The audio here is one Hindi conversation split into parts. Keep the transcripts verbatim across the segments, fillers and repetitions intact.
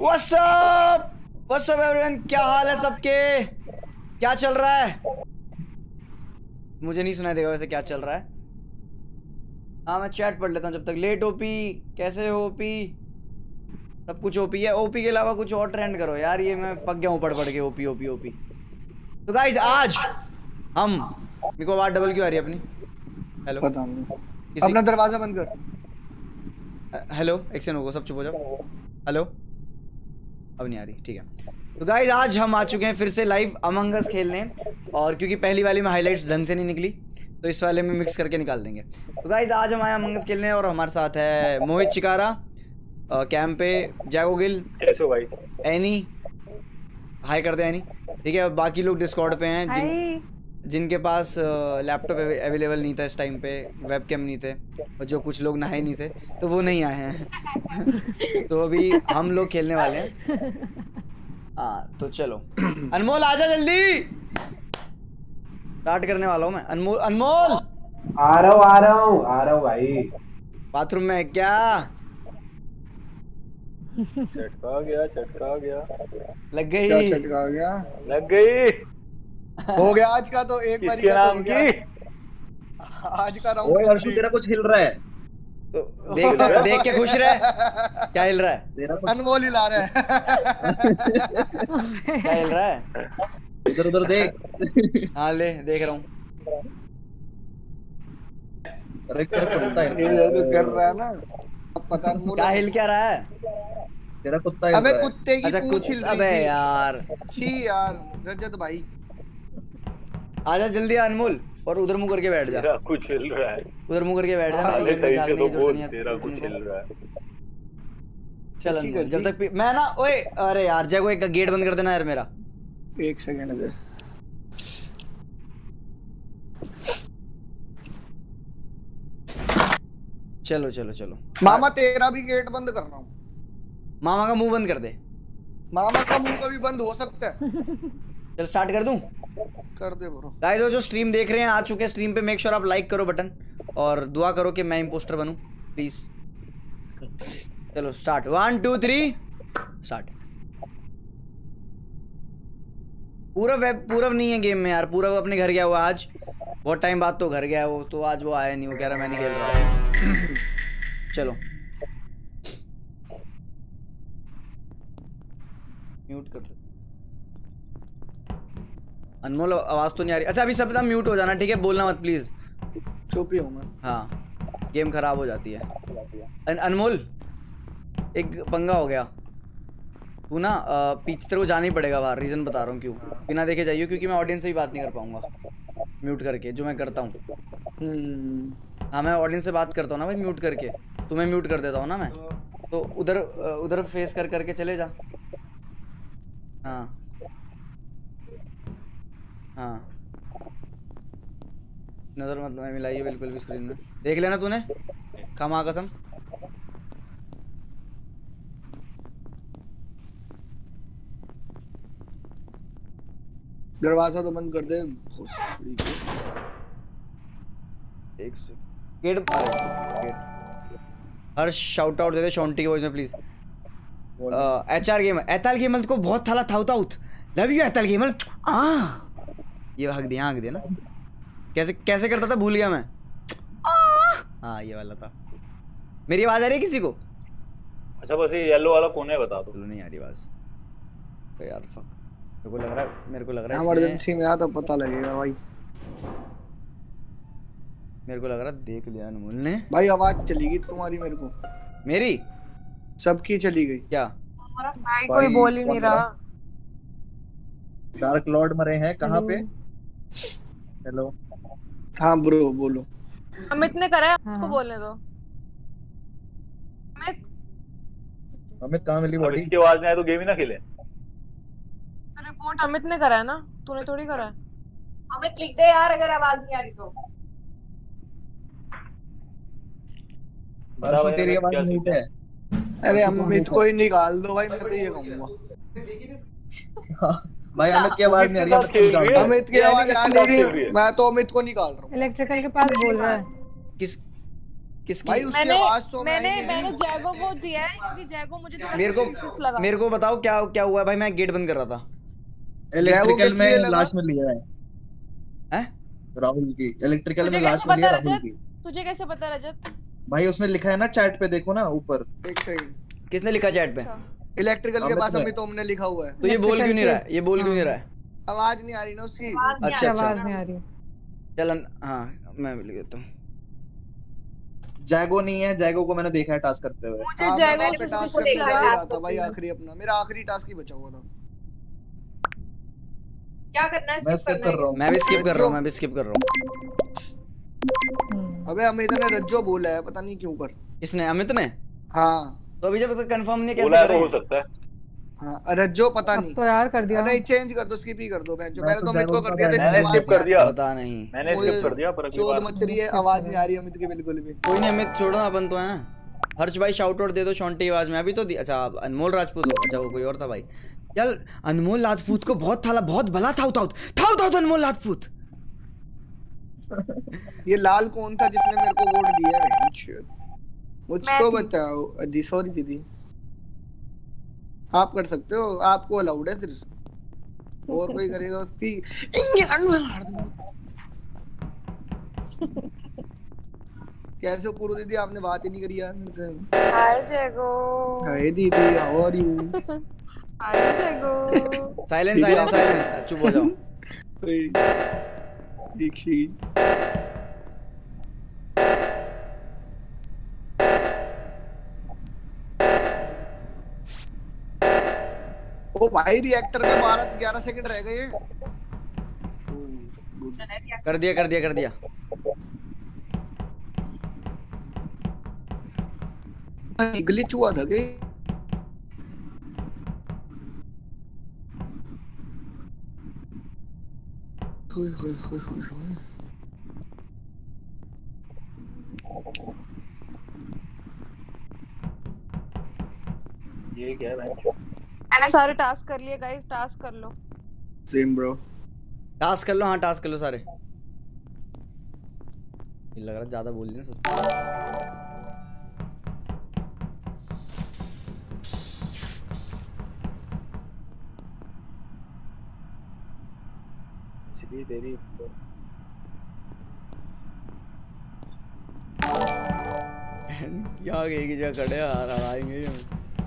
What's up? What's up everyone? क्या हाल है सबके? क्या चल रहा है? मुझे नहीं सुनाई देगा वैसे क्या चल रहा है। हाँ मैं चैट पढ़ लेता हूँ जब तक। लेट ओपी, कैसे हो ओपी? सब कुछ ओपी है। ओपी के अलावा कुछ और ट्रेंड करो यार, ये मैं पक गया हूँ पढ़ पढ़ के ओपी ओपी ओपी। तो गाइस आज हम, मेरे को आवाज डबल क्यों आ रही है अपनी? हेलो, पता नहीं। अपना दरवाजा बंद कर। हेलो, एक सेकंड रुको, सब चुप हो जाओ। हेलो, अब नहीं आ रही, ठीक है। तो गाइज आज हम आ चुके हैं फिर से लाइव अमंग अस खेलने, और क्योंकि पहली वाली में हाइलाइट्स ढंग से नहीं निकली तो इस वाले में मिक्स करके निकाल देंगे। तो गाइज आज हम आए अमंग अस खेलने और हमारे साथ है मोहित चिकारा, कैंप पे जैगो गिल, कैसे हो भाई, एनी, हाय कर दे एनी, ठीक है। बाकी लोग डिस्कॉर्ड पे हैं जिन जिनके पास लैपटॉप अवेलेबल नहीं था इस टाइम पे, वेबकैम नहीं थे, और जो कुछ लोग नहाए नहीं थे तो वो नहीं आए हैं। तो अभी हम लोग खेलने वाले हैं। हाँ तो चलो अनमोल आजा जल्दी, स्टार्ट करने वाला हूँ मैं। अनमोल अनमोल आ रहा हूँ आ रहा हूँ आ रहा हूँ भाई। बाथरूम में है क्या? चटका गया चटका गया, लग गई, क्या चटका गया? लग गई, हो गया आज का तो एक बारी का नाम तो की आज का राउंड। ओए अर्शु तेरा कुछ हिल रहा है तो देख देख के खुश रहे। क्या हिल रहा है? तेरा कुछ अनमोल हिला रहा है। क्या हिल रहा है? इधर उधर देख। हाँ ले देख रहा हूँ। अरे क्या कुत्ता है? ये तो कर रहा है ना, अब पता अनमोल क्या हिल क्या रहा है? तेरा कुत्ता हिल अबे रहा है। कुत्ते की अच्छा पूंछ हिल कुछ, रही अबे थी। यार छी यार रजत भाई, आजा जल्दी अनमोल, और उधर मुंह करके बैठ जा। तेरा कुछ हिल रहा है, उधर मुंह करके बैठ जा। साले सही से तो बोल, तेरा कुछ हिल रहा है। चल अच्छी अनमोल, कर जब दी। तक पी- मैं ना, ओए अरे यार जैगो एक गेट बंद कर देना यार मेरा। एक सेकंड दे। चलो चलो चलो, मामा तेरा भी गेट बंद कर रहा हूँ। मामा का मुंह बंद कर दे। मामा का मुंह कभी बंद हो सकता है? चल स्टार्ट कर दूं? कर दे ब्रो। गाइस जो स्ट्रीम देख रहे हैं आ चुके हैं स्ट्रीम पे, मेक श्योर आप लाइक करो बटन, और दुआ करो कि मैं इंपोस्टर बनूं प्लीज। चलो start, one two three start. Purav है, पूरव नहीं है गेम में यार, पूरव अपने घर गया हुआ आज, बहुत टाइम बाद तो घर गया वो, तो आज वो आया नहीं, वो कह रहा मैं नहीं खेल रहा। चलो म्यूट कर दो। अनमोल आवाज तो नहीं आ रही। अच्छा अभी सब ना म्यूट हो जाना, ठीक है, बोलना मत प्लीज। चुप ही हूँ मैं। हाँ गेम खराब हो जाती है। अन, अनमोल एक पंगा हो गया, तू ना पीछे तेरे को जाना ही पड़ेगा बाहर, रीजन बता रहा हूँ क्यों, बिना देखे जाइए, क्योंकि मैं ऑडियंस से भी बात नहीं कर पाऊंगा म्यूट करके, जो मैं करता हूँ। हाँ मैं ऑडियंस से बात करता हूँ ना भाई म्यूट करके, तुम्हें म्यूट कर देता हूँ ना मैं, तो उधर उधर फेस कर करके चले जा। हाँ हाँ नजर मत मिलाइए बिल्कुल भी स्क्रीन में, देख लेना तूने खमा कसम। दरवाजा तो बंद कर दे। एक से गेट हर शाउट आउट दे दे शॉन्टी की वॉइस में प्लीज। एच आर गेमर, एताल गेमर को बहुत थाला थाउट आउट, लव यू एताल गेमर। आ ये हक दिया, हक दिया ना, कैसे कैसे करता था भूल गया मैं। हाँ ये वाला था। मेरी आवाज आ रही है किसी को? अच्छा बस ये येलो वाला कौन है बता दो। नहीं आ रही आवाज तो यार फक, मेरे को लग रहा है मेरे को लग रहा है इमरजेंसी में आ तो पता लगेगा भाई। मेरे को लग रहा है देख लिया अनमोल ने भाई। आवाज चली गई तुम्हारी मेरे को, मेरी सबकी चली गई। क्या भाई कोई बोल ही नहीं रहा। डार्क लॉर्ड मरे हैं कहाँ पे? हेलो हाँ ब्रो बोलो। अमित ने करा है, उसको बोलने दो। अमित अमित कहाँ मिली अब बॉडी? इसकी आवाज नहीं आए तो गेम ही ना खेले। तो रिपोर्ट अमित ने करा है ना, तूने थोड़ी करा है। अमित लिख दे यार अगर आवाज नहीं आ रही तो। अर्शु तेरी आवाज म्यूट है। अरे अमित को ही निकाल दो भाई, मैं तो ये कहूंगा। भाई अमित की आवाज नहीं आ रही है। अमित की आवाज आ नहीं रही, मैं तो अमित को निकाल रहा हूँ। इलेक्ट्रिकल के पास बोल रहा है। किस किसकी? भाई उसकी मैंने आवाज तो मैंने आई नहीं। मैंने जैगो को दिया है क्योंकि जैगो मुझे थोड़ा मेरे को suspicious लगा। मेरे को बताओ क्या क्या हुआ भाई, मैं गेट बंद कर रहा था। इलेक्ट्रिकल किस लिए में लगा? लाश मिली है हैं? राहुल की, इलेक्ट्रिकल तुझे में लाश कैसे मिली है पता राहुल रजत? की। तुझे कैसे पता रजत? भाई उसने लिखा है ना चैट पे, देखो ना ऊपर। एक सेकंड, किसने लिखा चैट पे? इलेक्ट्रिकल के अमित पास ने। अमित ओम ने लिखा हुआ है। तो ये बोल क्यों नहीं रहा है? ये बोल क्यों नहीं रहा है? आवाज नहीं आ रही ना उसकी। आवाज नहीं आ अच्छा रही। अच्छा, आवाज नहीं आ रही। चल हाँ मैं भी लिख देता हूँ। जैगो नहीं है, जैगो को मैंने देखा है टास्क करते हुए। मुझे हाँ, मैं जैगो वहाँ पे से टास्क उसको करने देखा जा ही है, रहा था टास्क भाई, करते आखिरी अपना मेरा आखिरी टास्क ही बचा हुआ था। क्या करना है? मैं skip स्किप करना कर रहा हूँ। मैं भी स्किप कर रहा हूँ, मैं भी स्किप कर रहा हूँ। अबे अमित ने रज्जो बोला है, पता नहीं क्यों पर। किसने? अमित ने? हाँ तो अभी जब तक कंफर्म नहीं कैसे बोला है तो करें? हो सकता है। हाँ रज्जो पता अब नहीं। तो यार कर दिया। नहीं चेंज कर दो, स्किप ही कर दो। मैं जो मैं मैंने तो तो अमित को जैगो कर के दिया था, साथ इसकी मैंने आवाज skip कर नहीं आ दिया। पता नहीं। मैंने मुझे स्किप कर दिया पर अगली चोद बार मच रही है, आवाज नहीं आ रही अमित की बिल्कुल भी। कोई नहीं, अमित छोड़ो ना, अपन तो है ना। हर्ष भाई शाउट आउट दे दो शॉन्टी आवाज में। अभी तो दी- अच्छा आप अनमोल राजपूत हो? अच्छा वो कोई और था भाई। यार अनमोल राजपूत को बहुत थाला बहुत भला था था था था अनमोल राजपूत। ये लाल कौन था जिसने मेरे को वोट दिया है? मुझको मैं थी। बताओ। अजी सॉरी दीदी, आप कर सकते हो, आपको अलाउड है सिर्फ। और कोई करेगा उसकी कैसे पूरी दीदी आपने बात ही नहीं करी यार मेरे से। हाय जैगो। हाय दीदी, हाउ आर यू? हाय जैगो। साइलेंस साइलेंस साइलेंस, चुप हो जाओ। एक सेकंड, ओ भाई रिएक्टर में बारह ग्यारह सेकंड रह गए। कर दिया कर दिया कर दिया। ग्लिच हुआ था कि होय होय होय होय। ये क्या है भाई? मैंने सारे टास्क कर लिए गाइस, टास्क कर लो। Same bro. टास्क कर लो, हाँ टास्क कर लो सारे। ये लग रहा ज्यादा बोल दी ना सच। इसलिए तेरी यहाँ एक ही जगह खड़े यार, आएंगे हम।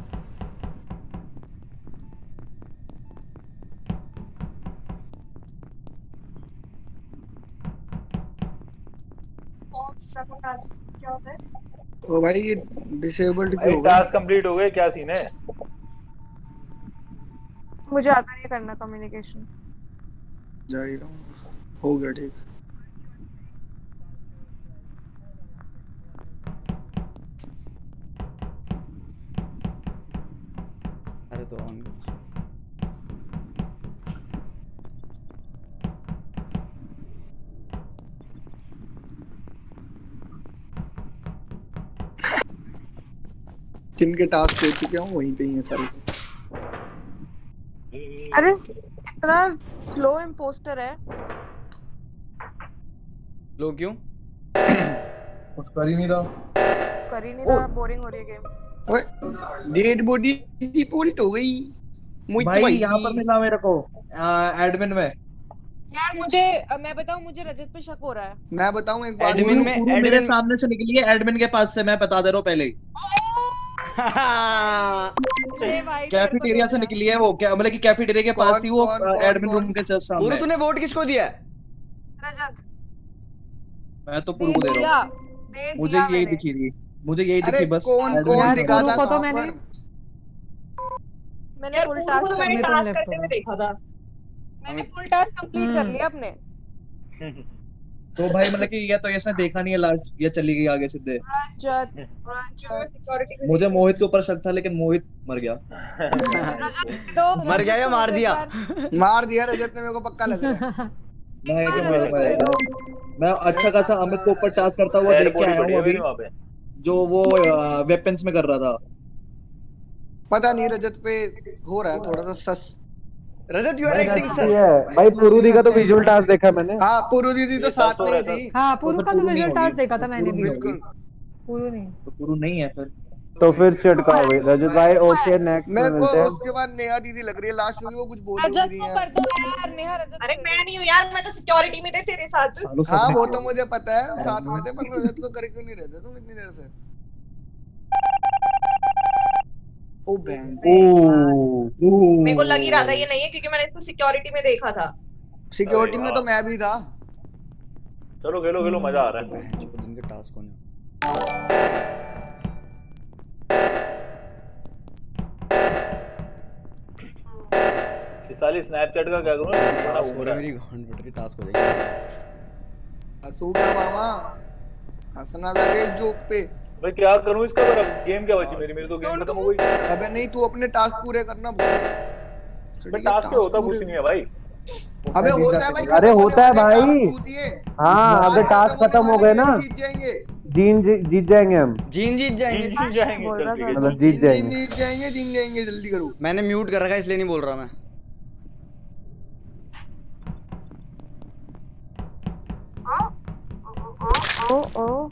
क्या होता है? ओ भाई ये डिसेबल्ड क्यों भाई हो गया? टास्क कंप्लीट हो गए, क्या सीन है? मुझे आता नहीं करना कम्युनिकेशन। जा ही रहा हूँ, हो गया ठीक। अरे तो ऑन किनके टास्क हो चुके हैं वहीं पे ही हैं सारे। अरे इतना स्लो इंपोस्टर है। लो क्यों? कुछ कर ही नहीं रहा। कर ही नहीं रहा, बोरिंग हो रही है गेम। ओए डेड बॉडी डिपोल्ट हो गई। मुझे भाई यहाँ पर मिला मेरे को एडमिन में। यार मुझे अ, मैं बताऊं, मुझे रजत पे शक हो रहा है। मैं बताऊं एक बात, एडमिन में पूरू मेरे एडमिन सामने से निकली है, एडमिन के पास से, मैं बता दे रहा हूँ पहले ही। अरे भाई कैफेटेरिया से निकली है वो, क्या मतलब कि कैफेटेरिया के पास थी वो, कौन, कौन, एडमिन कौन? रूम के जस्ट पूरू सामने। तूने वोट किसको दिया है? रजत मैं तो पूरू को दे रहा हूँ, दे मुझे दिया यही मैंने। दिखी थी, मुझे यही अरे दिखी बस। कौन admin कौन के दिखा पास। था को तो कहाँ मैंने पर? मैंने यार फुल पूरू टास्क को मैंने कर टास्क करते हुए देखा था। मैंने फुल टास्क कंप्लीट कर लिया अपने। तो भाई मतलब कि ये तो इसने देखा नहीं है लास्ट, ये चली गई आगे सीधे। रजत रजत सिक्योरिटी मुझे मोहित के ऊपर शक था लेकिन मोहित मर गया। तो मर गया या रजत को मार एक दिया? बार- मार दिया रजत ने मेरे को, पक्का लग रहा है। मैं हाँ, तो मर रजत को पाया दो। मैं अच्छा खासा अमित के ऊपर टास्क करता हुआ डेड देख के बॉडी आया पड़ी हूँ है अभी, मेरी वहाँ पे। जो वो वेपन्स में कर रहा था। पता नहीं रजत पे हो रहा है थोड़ा सा sus. Rajat you are acting है भाई। पूरू का तो विजुअल टास्क देखा मैंने। हाँ पूरू दीदी तो ये साथ सस हो में रहा ही है, थी। हाँ पूरू तो का तो पूरू नहीं विजुअल होगी, टास्क देखा था तो मैंने पूरू भी। नहीं होगी। बिल्कुल। पूरू नहीं। तो पूरू नहीं है फिर। तो फिर छिड़काओ भाई रजत भाई। ओके नेक्स्ट में मेरे को मिलते हैं। उसके बाद नेहा दीदी लग रही है लास्ट में, वो कुछ बोल ही रजत नहीं को है। कर दो यार, नेहा रजत। अरे मैं नहीं हूँ यार, मैं तो सिक्योरिटी में थे तेरे साथ। सालों से हाँ अपने वो किया। तो मुझे पता है, साथ में थे, पर रजत को कर क्यों नहीं रहे थे तुम इतनी देर से? ओ बैंक ओह मेरे को लग ही रहा था ये नहीं है, क्योंकि मैंने इसको सिक्योरिटी में देखा था। सिक्योरिटी में तो मैं भी था। चलो खेलो खेलो, मजा आ रहा है। बहन चोद, इनके टास्क होने। इस साली स्नैपचैट का क्या करूं? बड़ा टास्क घूम हो रहा रहा है, है। मेरी गांड फट रही, टास्क हो जाएगी। हंसू क्या मामा, हंसना था इस जोक पे। भाई क्या करूं इसका? पर अब गेम क्या बची मेरी? मेरी तो गेम खत्म हो गई। अबे नहीं, तू अपने टास्क पूरे करना। भाई टास्क क्या होता कुछ नहीं है भाई। अबे होता है भाई, अरे होता है भाई। भाई। हाँ अगर टास्क खत्म हो गए ना जीत जाएंगे, जीन जी- जीत जाएंगे हम। जीन जीत जाएंगे। जीत जाएंगे, चल ठीक है। मतलब जीत जाएंगे। जीत जाएंगे, जीत जाएंगे, जल्दी करो। मैंने म्यूट कर रखा है इसलिए नहीं बोल रहा मैं। ओ ओ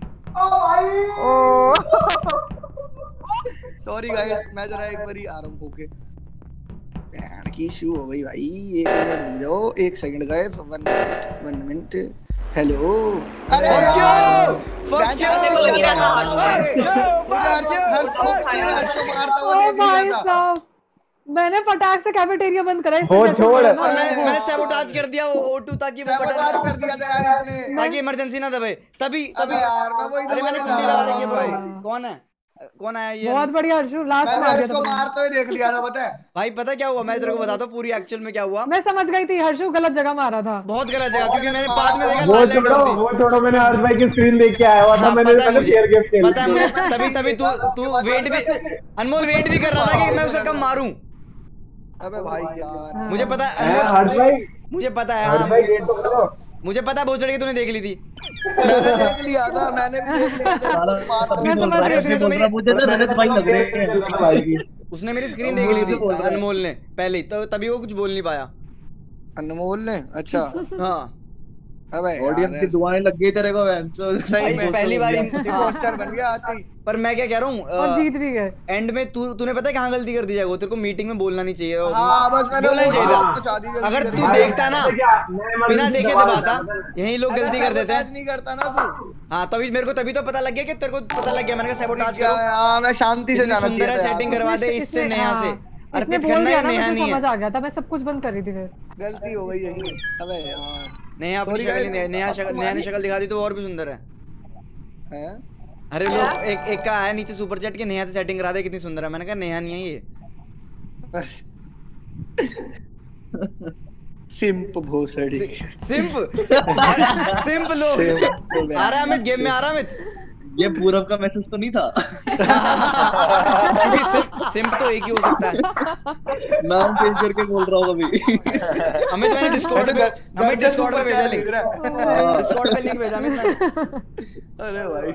सॉरी गाइस, मैं जरा एक बारी आराम होके पैर की शू हो गई भाई। एक मिनट रुक जाओ, एक second guys, one one minute. Hello. अरे Fuck यार, you! Fuck बैंक you! में को लग ही रहा था। Fuck you! Fuck you! हर्ष को हर्ष को मारता हुआ ओ देख भाई लिया था। साहब, मैंने फटाक से कैफेटेरिया बंद करा। इससे वो जैसे छोड़। बोला ना, और मैं वो- मैंने सैबोटाज कर दिया वो ओ टू, ताकि वो सैबोटाज कर दिया था यार इसने। ताकि इमरजेंसी ना दबे तभी अबे तभी यार, मैं वही अरे मैंने दबाने कुंडी जा लगा रहा रखी है था भाई। भाई। कौन है? कौन आया ये? बहुत बढ़िया हर्षू, लास्ट में मैंने आ गया इसको था। मारते हुए देख लिया था, पता है। भाई पता क्या हुआ, मैं तेरे को बताता हूँ पूरी एक्चुअल में क्या हुआ। मैं समझ गई थी हर्षू गलत जगह मारा था। बहुत गलत जगह, क्योंकि मैंने बाद में देखा वो लाल लाइट छोड़ो जलती। वो छोड़ो मैंने हर्ष भाई की स्क्रीन देख के आया हुआ था। हाँ, मैंने पता है मैंने मुझे, शेयर गेम खेल पता है मुझे, तभी तभी तू तू वेट भी, अनमोल वेट भी कर रहा था कि मैं उसका कब मारूं। अबे भाई यार, मुझे पता है है, अनमोल, हर्ष भाई मुझे पता है। हर्ष हाँ भाई गेट तो खोलो। मुझे पता है भोसड़ी की तूने देख ली थी। मैंने देख लिया था, मैंने भी देख लिया था। साला इसको मारता तभी मैं बोल समझ रहा रही है, थी, उसने तो बोल रहा मेरी- मुझे तो रजत भाई लग रहे हैं। भाई की। उसने मेरी स्क्रीन देख ली थी अनमोल ने पहले ही, तो तभी वो कुछ बोल नहीं पाया। अनमोल ने, अच्छा। हाँ अबे ऑडियंस की दुआएं लग गई तेरे को बहन। सही में पहली बार पोस्टर बन गया आती। पर मैं क्या कह रहा और हूँ, जीत भी गए। एंड में तू तूने पता है कहाँ गलती कर दी जाएगा? तेरे को मीटिंग में बोलना नहीं चाहिए। हाँ बस मैंने बोलना ही वो चाहिए चीज़ था। पहुंचा दी जल्दी अगर जल्दी। तू देखता ना, बिना देखे दबाता, यही लोग अगर गलती कर देते sabotage हैं। नहीं करता ना तू। हाँ तभी मेरे को तभी तो पता लग गया कि तेरे को पता लग गया। मैंने कहा सैबोटाज क्या करो, है, हाँ मैं शांति से इतनी जाना सुंदर है, चाहिए था सेटिंग यार। करवा दे इससे इसने- नेहा से। हाँ, इसने अर्पित बोल करना दिया है, ना, नेहा मुझे नहीं समझ है। आ गया था। मैं सब कुछ बंद कर रही थी फिर। गलती हो गई यही। अबे यार, नेहा अपनी Sorry शक्ल guys, नहीं, नेहा अब शक्ल, नेहा ने तुम्हारी- शक्ल दिखा दी तो और भी सुंदर है। हैं? अरे लोग एक एक का आया नीचे सुपर चैट के, नेहा से सेटिंग करा दे, कितनी सुंदर है। मैंने कहा नेहा नहीं है ये। सिंप भोसड़ी। सिंप सिंप लोग। सिंप आ रहा है अमित, गेम में आ रहा है अमित। ये पूरब का मैसेज तो नहीं था। क्योंकि सिंप सिंप तो एक ही हो सकता है। नाम चेंज करके बोल रहा हूँ अभी। अमित मैंने डिस्कॉर्ड पे, अमित डिस्कॉर्ड पे भेजा लिंक, डिस्कॉर्ड पे लिंक भेजा अमित मैंने। अरे भाई,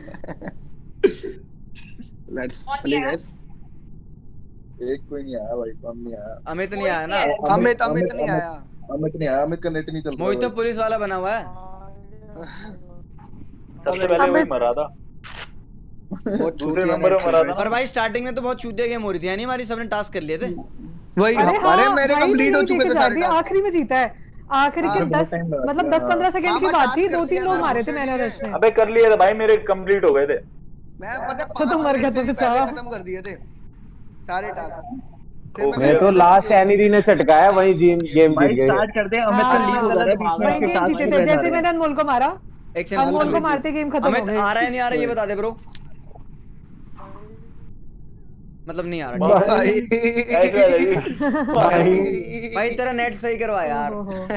लेट्स कौन प्ले गया? गाइस। एक कोई नहीं आया भाई, कौन नहीं आया। अमित नहीं आया ना। अमित अमित नहीं आया। अमित नहीं आया, अमित का नेट नहीं चल रहा। मोहित तो पुलिस वाला बना हुआ है। सबसे पहले वही मरा था, बहुत दूसरे चूतिया नंबर नेट पे मरा चल था। पर भाई स्टार्टिंग में तो बहुत चूतिया गेम हो रही थी, है नहीं? हमारी सबने टास्क कर लिए थे। वही अरे अरे हाँ, मेरे भाई कंप्लीट हो नहीं चुके देखे थे जा सारे रही, टास्क। आखिरी में जीता है। आखिरी के हाँ, दस time लगा मतलब दिया। दस पंद्रह सेकंड हाँ, की मैं बात task थी। कर दो लिया तीन लोग था, मारे थे दूसरे मैंने दिन रश में। अबे कर लिए थे भाई, मेरे कंप्लीट हो गए थे। मैं पता है तो पांच तुम मर गए मिनट से तो भी पहले बेचारा। खत्म कर दिए थे सारे टास्क। फिर ओके। मैं मैं तो लास्ट एनीरी ने छटकाया वहीं गेम गेम जीत भाई गए। स्टार्ट कर दे, अमित का हाँ, लीक हो जा रहा है बीच में, वही उसके गेम टास्क जीते पूरे थे। जा जैसे रहे मैंने हैं। अनमोल को मारा, एक सेकंड अनमोल को पूछ मारते गेम खत्म हो अमित गई। आ रहा है नहीं आ रहा है ये बता दे ब्रो। मतलब नहीं आ रहा, ठीक है। भाई ऐसे आ जाइए। भाई भाई तेरा नेट सही करवा यार। ओहो।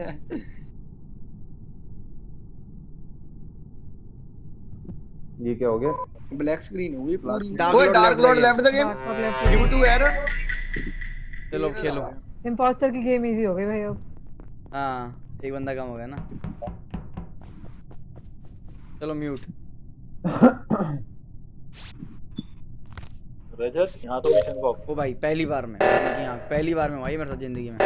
ये क्या हो गया? ब्लैक स्क्रीन हो गई पूरी। Dark ओए Lord डार्क left लॉर्ड लग left the game Dark Lord left due to error. चलो खेलो। इम्पोस्टर की गेम इजी हो गई भाई अब। हाँ एक बंदा कम हो गया ना। चलो म्यूट। रजत यहाँ तो मिशन को ओ भाई पहली बार में इनकी आँख, पहली बार में हुआ ये मेरे साथ जिंदगी में।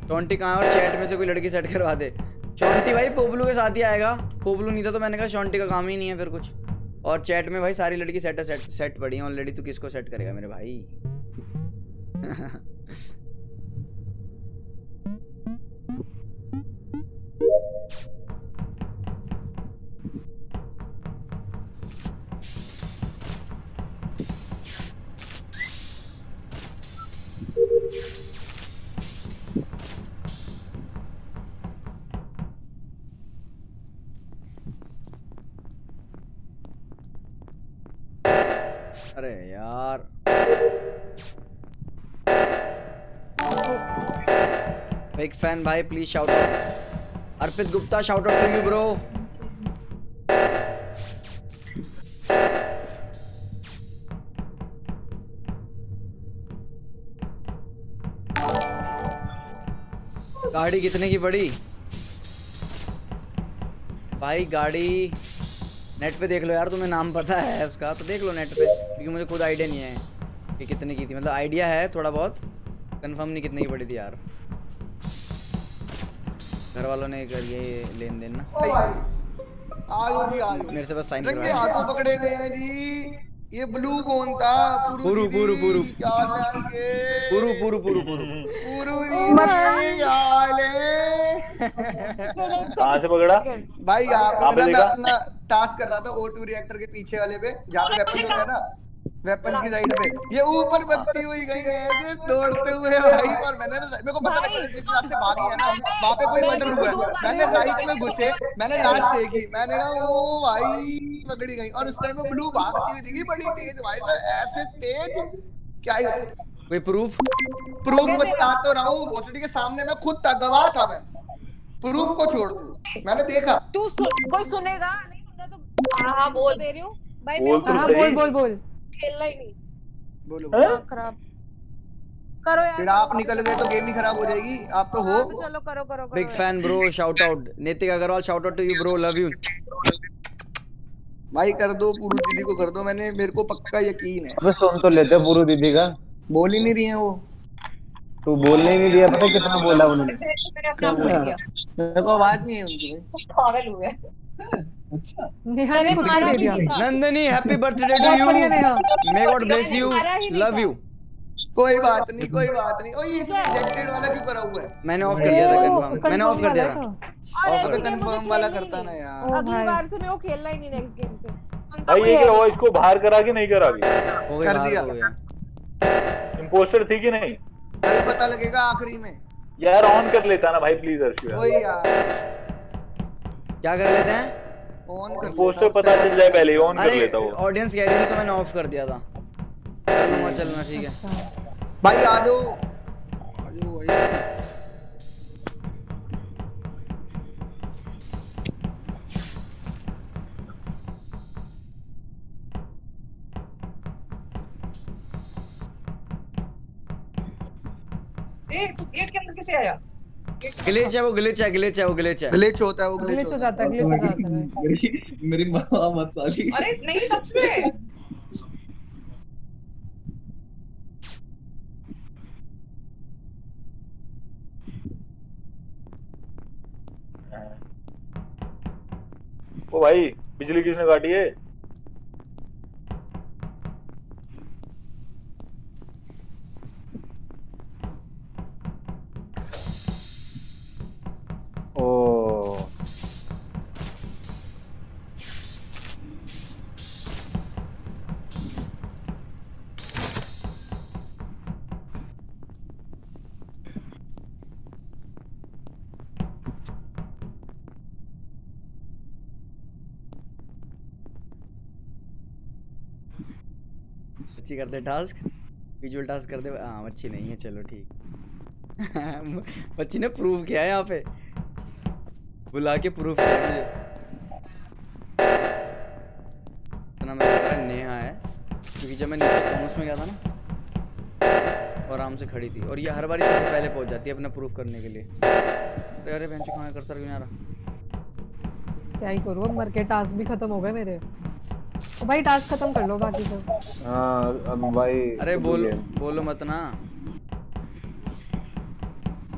चौंटी कहाँ है और चैट में से कोई लड़की सेट करवा दे। चौंटी भाई पोपलू के साथ ही आएगा, पोपलू नहीं था तो मैंने कहा चौंटी का काम ही नहीं है फिर कुछ। और चैट में भाई सारी लड़की सेट सेट सेट पड़ी हैं ऑलरेडी, तू किसको सेट करेगा मेरे भाई। अरे यार बिग फैन भाई, please shout out. Arpit Gupta shout out to you bro. गाड़ी कितने की पड़ी भाई? गाड़ी नेट पे देख लो यार, तुम्हें नाम पता है उसका तो देख लो नेट पे, क्योंकि मुझे खुद आइडिया नहीं है कि कितने की थी। मतलब आइडिया है थोड़ा बहुत, कंफर्म नहीं कितने की पड़ी थी यार। घर वालों ने कर ये लेन देन ना। आलो जी आलो, मेरे से बस साइन रंगे करवाया। हाथों पकड़े गए हैं जी। ये ब्लू कौन था? पुरु पुरु पुरु क्या हाल है? पुरु पुरु पुरु पुरु पुरु दीदी क्या हाल है? कहाँ से पकड़ा? भाई यहाँ पे आप ना मैं देखा? अपना टास्क कर रहा था ओ टू रिएक्टर के पीछे वाले पे, जहाँ पे वेपन होता है ना, वेपन्स की साइड पे। ये ऊपर बत्ती हुई गई है ऐसे दौड़ते हुए भाई, और मैंने मेरे को पता लगा जिस हिसाब से भागी है ना वहाँ पे कोई मर्डर हुआ है। मैंने राइट में घुसे, मैंने लास्ट देखी, मैंने कहा ओ भाई पकड़ी गई। और उस टाइम में ब्लू भागती हुई दिखी बड़ी तेज भाई, तो ऐसे तेज क्या ही होता। कोई प्रूफ? प्रूफ बता तो रहा हूँ, भोसड़ी के सामने मैं खुद था, गवाह था मैं। प्रूफ को छोड़ दूं, मैंने देखा। तू कोई सुनेगा नहीं, सुनना तो हाँ हाँ बोल दे रही हूँ भाई। बोल तो हाँ सही। बोल बोल बोल, खेलना ही नहीं। बोलो हैं? खराब करो यार। फिर आप निकल गए तो गेम ही खराब हो जाएगी। आप तो हो। हाँ, तो चलो करो करो करो big fan bro, shout out. Nitik Agarwal shout out to you bro, love you. भाई कर दो, पूरी दीदी को कर दो, मैंने मेरे को पक्का यकीन है। अबे सुन तो लेते पूरी दीदी का। बोल ही नहीं रही है वो। तू बोलने ही नहीं दिया, पता कितना बोला उन्होंने। मैंने अपना बोल दिया। मेरे को आवाज नहीं है उनकी भाई। पागल हुए। अच्छा नेहा ने खुद ही दे दिया। Nandni happy birthday to you, may God bless you, love you. कोई बात नहीं, कोई बात नहीं। ओए इसमें रिजेक्टेड वाला क्यों करा हुआ है? मैंने ऑफ कर दिया था कंफर्म, मैंने ऑफ कर दिया था। अबे कंफर्म वाला करता ना यार। अगली बार से मैं वो खेलना ही नहीं नेक्स्ट गेम से। सुनता भाई कोई ये है? क्या हुआ? इसको बाहर करा कि नहीं करा? हो गया, कर बाहर दिया। हो गया। इम्पोस्टर थी कि नहीं? कल पता लगेगा आखिरी में। यार ऑन कर लेता ना भाई प्लीज अर्शु यार। वही यार, क्या कर लेते हैं? ऑन कर इम्पोस्टर लेता, पता चल जाए पहले, ऑन कर अरे लेता वो। ऑडियंस कह रही थी तो मैंने ऑफ कर दिया था। कर लूंगा, चलना ठीक है। भाई आ जाओ आ जाओ भाई। ए तू गेट के अंदर कैसे आया? ग्लिच है वो, ग्लिच है, ग्लिच है वो, ग्लिच है। ग्लिच होता है वो, ग्लिच ग्लिच हो होता है। जाता है, ग्लिच हो जाता है। मेरी मेरी माँ मत साली। अरे नहीं सच में। ओ भाई बिजली किसने काटी है? ओ अच्छी करते टास्क, विजुअल टास्क करते। हाँ अच्छी नहीं है, चलो ठीक। बच्ची ने प्रूव किया है यहाँ पे, बुला के प्रूव किया मुझे। इतना मेरे को लग रहा है नेहा है, क्योंकि जब मैं नीचे कॉमर्स में गया था ना, और आराम से खड़ी थी, और ये हर बार सबसे पहले पहुंच जाती है अपना प्रूफ करने के लिए। अरे अरे बेंच कहाँ कर सर क्यों आ रहा? क्या ही करूँ, अब मर के टास्क भी खत्म हो गए मेरे। तो भाई टास्क खत्म कर लो बाकी सब। हाँ अब भाई। अरे बोलो बोलो मत ना।